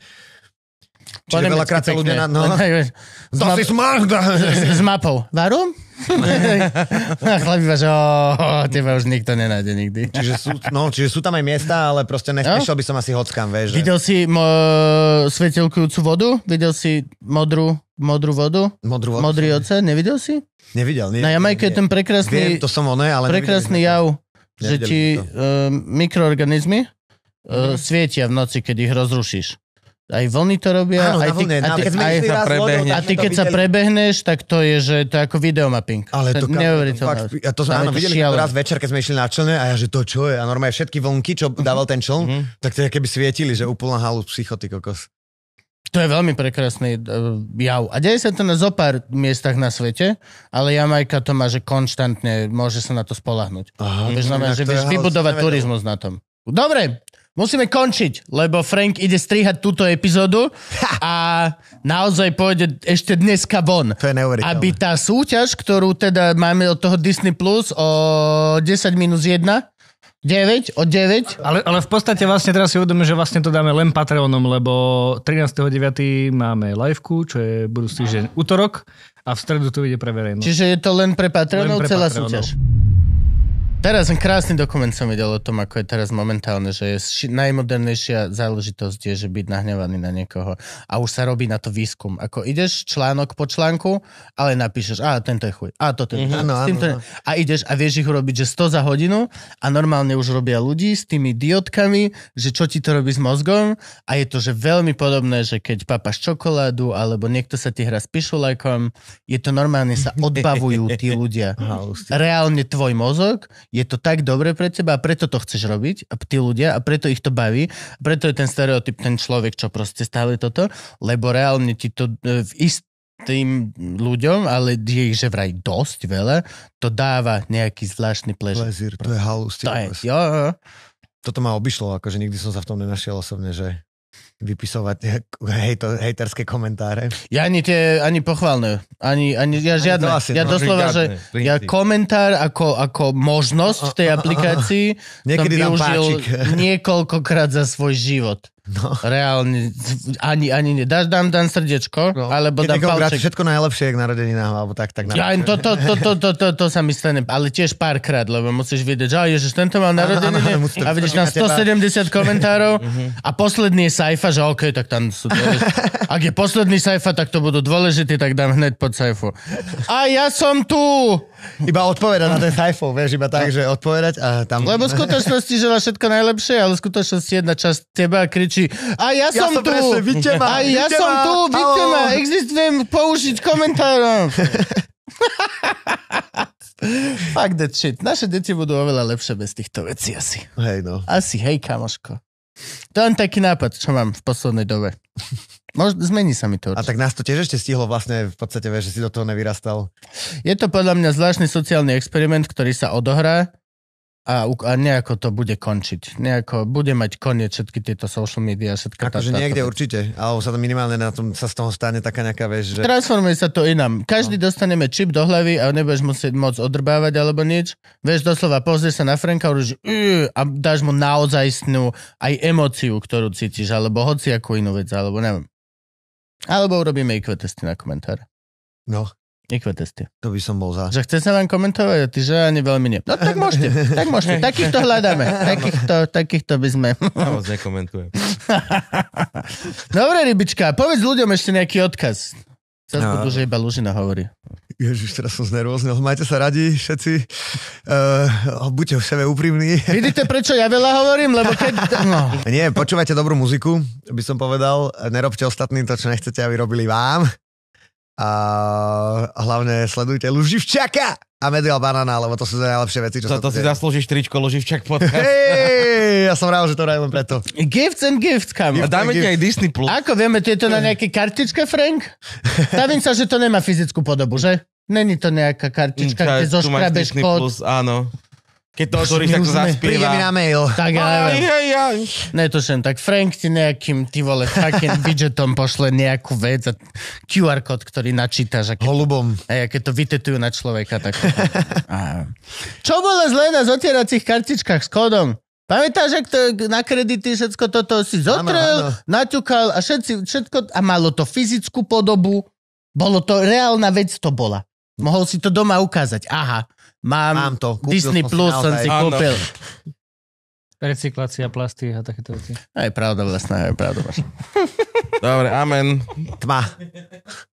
Čiže veľakrát sa ľudia... S mapou. Varum? A chlap iba, že teba už nikto nenájde nikdy. Čiže sú tam aj miesta, ale proste nešiel by som asi hockam, vieš. Videl si svetelkujúcu vodu? Videl si modrú vodu? Modrý oceán? Nevidel si? Nevidel. Na Jamajke je ten prekrásny... Viem, to som ale prekrásny jav, že ti mikroorganizmy svietia v noci, keď ich rozrušíš. Aj vlny to robia. Áno, a ty keď sa prebehneš, tak to je, že to je ako videomapping. Ale to neuveriteľné. To sme áno, videli raz večer, keď sme išli na člne a ja, že to čo je? A normálne všetky vlnky, čo dával ten čln, tak to je keby svietili, že úplná halu psychoty kokos. To je veľmi prekrásny jav. A deje sa to na zopár miestach na svete, ale Jamajka to má, že konštantne môže sa na to spoľahnúť. Že vieš vybudovať turizmus na tom. Dobre, musíme končiť, lebo Frank ide strihať túto epizódu a naozaj pôjde ešte dneska von. To je neuveriteľné. Aby tá súťaž, ktorú teda máme od toho Disney Plus o 10 minus 1, 9, od 9. Ale v podstate vlastne teraz si uvedomím, že vlastne to dáme len Patreonom, lebo 13.9. máme liveku, čo je budúci týždeň útorok a v stredu to ide pre verejnosť. Čiže je to len pre Patreonov celá Patreonov. súťaž. Teraz ten krásny dokument som videl o tom, ako je teraz momentálne, že je najmodernejšia záležitosť je, že byť nahnevaný na niekoho. A už sa robí na to výskum. Ako ideš článok po článku, ale napíšeš, tento je chuj, toto je a ideš a vieš ich urobiť, že 100 za hodinu a normálne už robia ľudí s tými diodkami, že čo ti to robí s mozgom a je to, že veľmi podobné, že keď papáš čokoládu alebo niekto sa ti hrá s pišulákom, je to normálne sa odbavujú tí ľudia. Reálne tvoj mozog je to tak dobre pre teba a preto to chceš robiť, a tí ľudia, a preto ich to baví, a preto je ten stereotyp, ten človek, čo proste stále toto, lebo reálne ti to v istým ľuďom, ale je ich že vraj dosť veľa, to dáva nejaký zvláštny pleasure. To je halus. Jo. Toto ma obišlo, akože nikdy som sa v tom nenašiel osobne, že vypisovať hejterské komentáre. Ja ani pochválne. Ani ja žiadne. Ja doslova, že ja komentár ako možnosť v tej aplikácii som využil niekoľkokrát za svoj život. No. Reálne. Ani dám srdiečko, alebo dám palček. Všetko najlepšie, jak narodeninám, alebo tak. Ja, to sa mi stane, ale tiež párkrát, lebo musíš vidieť, že ježiš, tento mal narodeniny a vidíš tam 170 komentárov a posledný je Saifa, že OK, tak tam sú dôležití. Ak je posledný Saifa, tak to budú dôležití, tak dám hneď pod Saifu. A ja som tu! Iba odpovedať na ten Saifov, vieš, iba tak, že odpovedať a tam... Lebo v skutočnosti žela všetko najlepšie, ale v skutočnosti jedna časť teba kričí a ja som tu! A ja som tu! Vidíte ma! Existujem použiť komentárom! Fuck that shit. Naše deti budú oveľa lepšie bez týchto vecí asi. Hej, no. Asi, hej, kamoško. To je len taký nápad, čo mám v poslednej dobe. Možno zmení sa mi to. A tak nás to tiež ešte stihlo vlastne v podstate, vieš, že si do toho nevyrastal. Je to podľa mňa zvláštny sociálny experiment, ktorý sa odohrá a nejako to bude končiť. Nejako bude mať koniec všetky tieto social media. Akože niekde určite, alebo sa to minimálne na tom sa z toho stane taká nejaká, vieš, že... Transformuje sa to inám. Každý dostaneme čip do hlavy a nebudeš musieť moc odrbávať alebo nič. Vieš, doslova pozrieš sa na Franka a dáš mu naozajstnú aj emóciu, ktorú cítiš, alebo hociakú inú vec, alebo neviem. Alebo urobíme IQ testy na komentáre. No. IQ testy. To by som bol za. Že chce sa vám komentovať a ty, že ani veľmi nie. No tak môžete. Takýchto hľadáme. Takýchto by sme. Ja moc nekomentujem. Dobre, rybička, povedz ľuďom ešte nejaký odkaz. Zas budú, že iba Lužina hovorí. Ježiš, teraz som znervóznil. Majte sa radi všetci. Buďte v sebe úprimní. Vidíte, prečo ja veľa hovorím? Lebo keď... No. Nie, počúvajte dobrú muziku, by som povedal. Nerobte ostatným to, čo nechcete, aby robili vám. A hlavne sledujte Luživčaka a Medial Banana, lebo to sú najlepšie veci, čo sa... To si zaslúžiš tričko Luživčak podcast. Hej, ja som rád, že to rád len preto. Gifts and gifts, kam. A dáme ti aj Disney Plus. Ako vieme, to je to na nejaké kartičke, Frank? Stavím sa, že to nemá fyzickú podobu, že? Není to nejaká kartička, kde zoškrabeš kód. Áno. Keď to otvoríš, tak to zaspíva. Príde mi na mail. Tak ja neviem. Netuším, tak Frank ti nejakým, ty vole, fucking widgetom pošle nejakú vec a QR kód, ktorý načítaš. Holubom. A keď to vytetujú na človeka, tak... Čo bolo zlé na zotieracích kartičkách s kódom? Pamätáš, ak to na kredity všetko toto si zotrel, naťukal a všetko... A malo to fyzickú podobu. Bolo to, reálna vec to bola. Mohol si to doma ukázať. Aha. Mám to. Disney Plus som si kúpil. Recyklácia plasty a takéto veci. Aj pravda vlastná, aj pravda. Dobre, amen. Tma.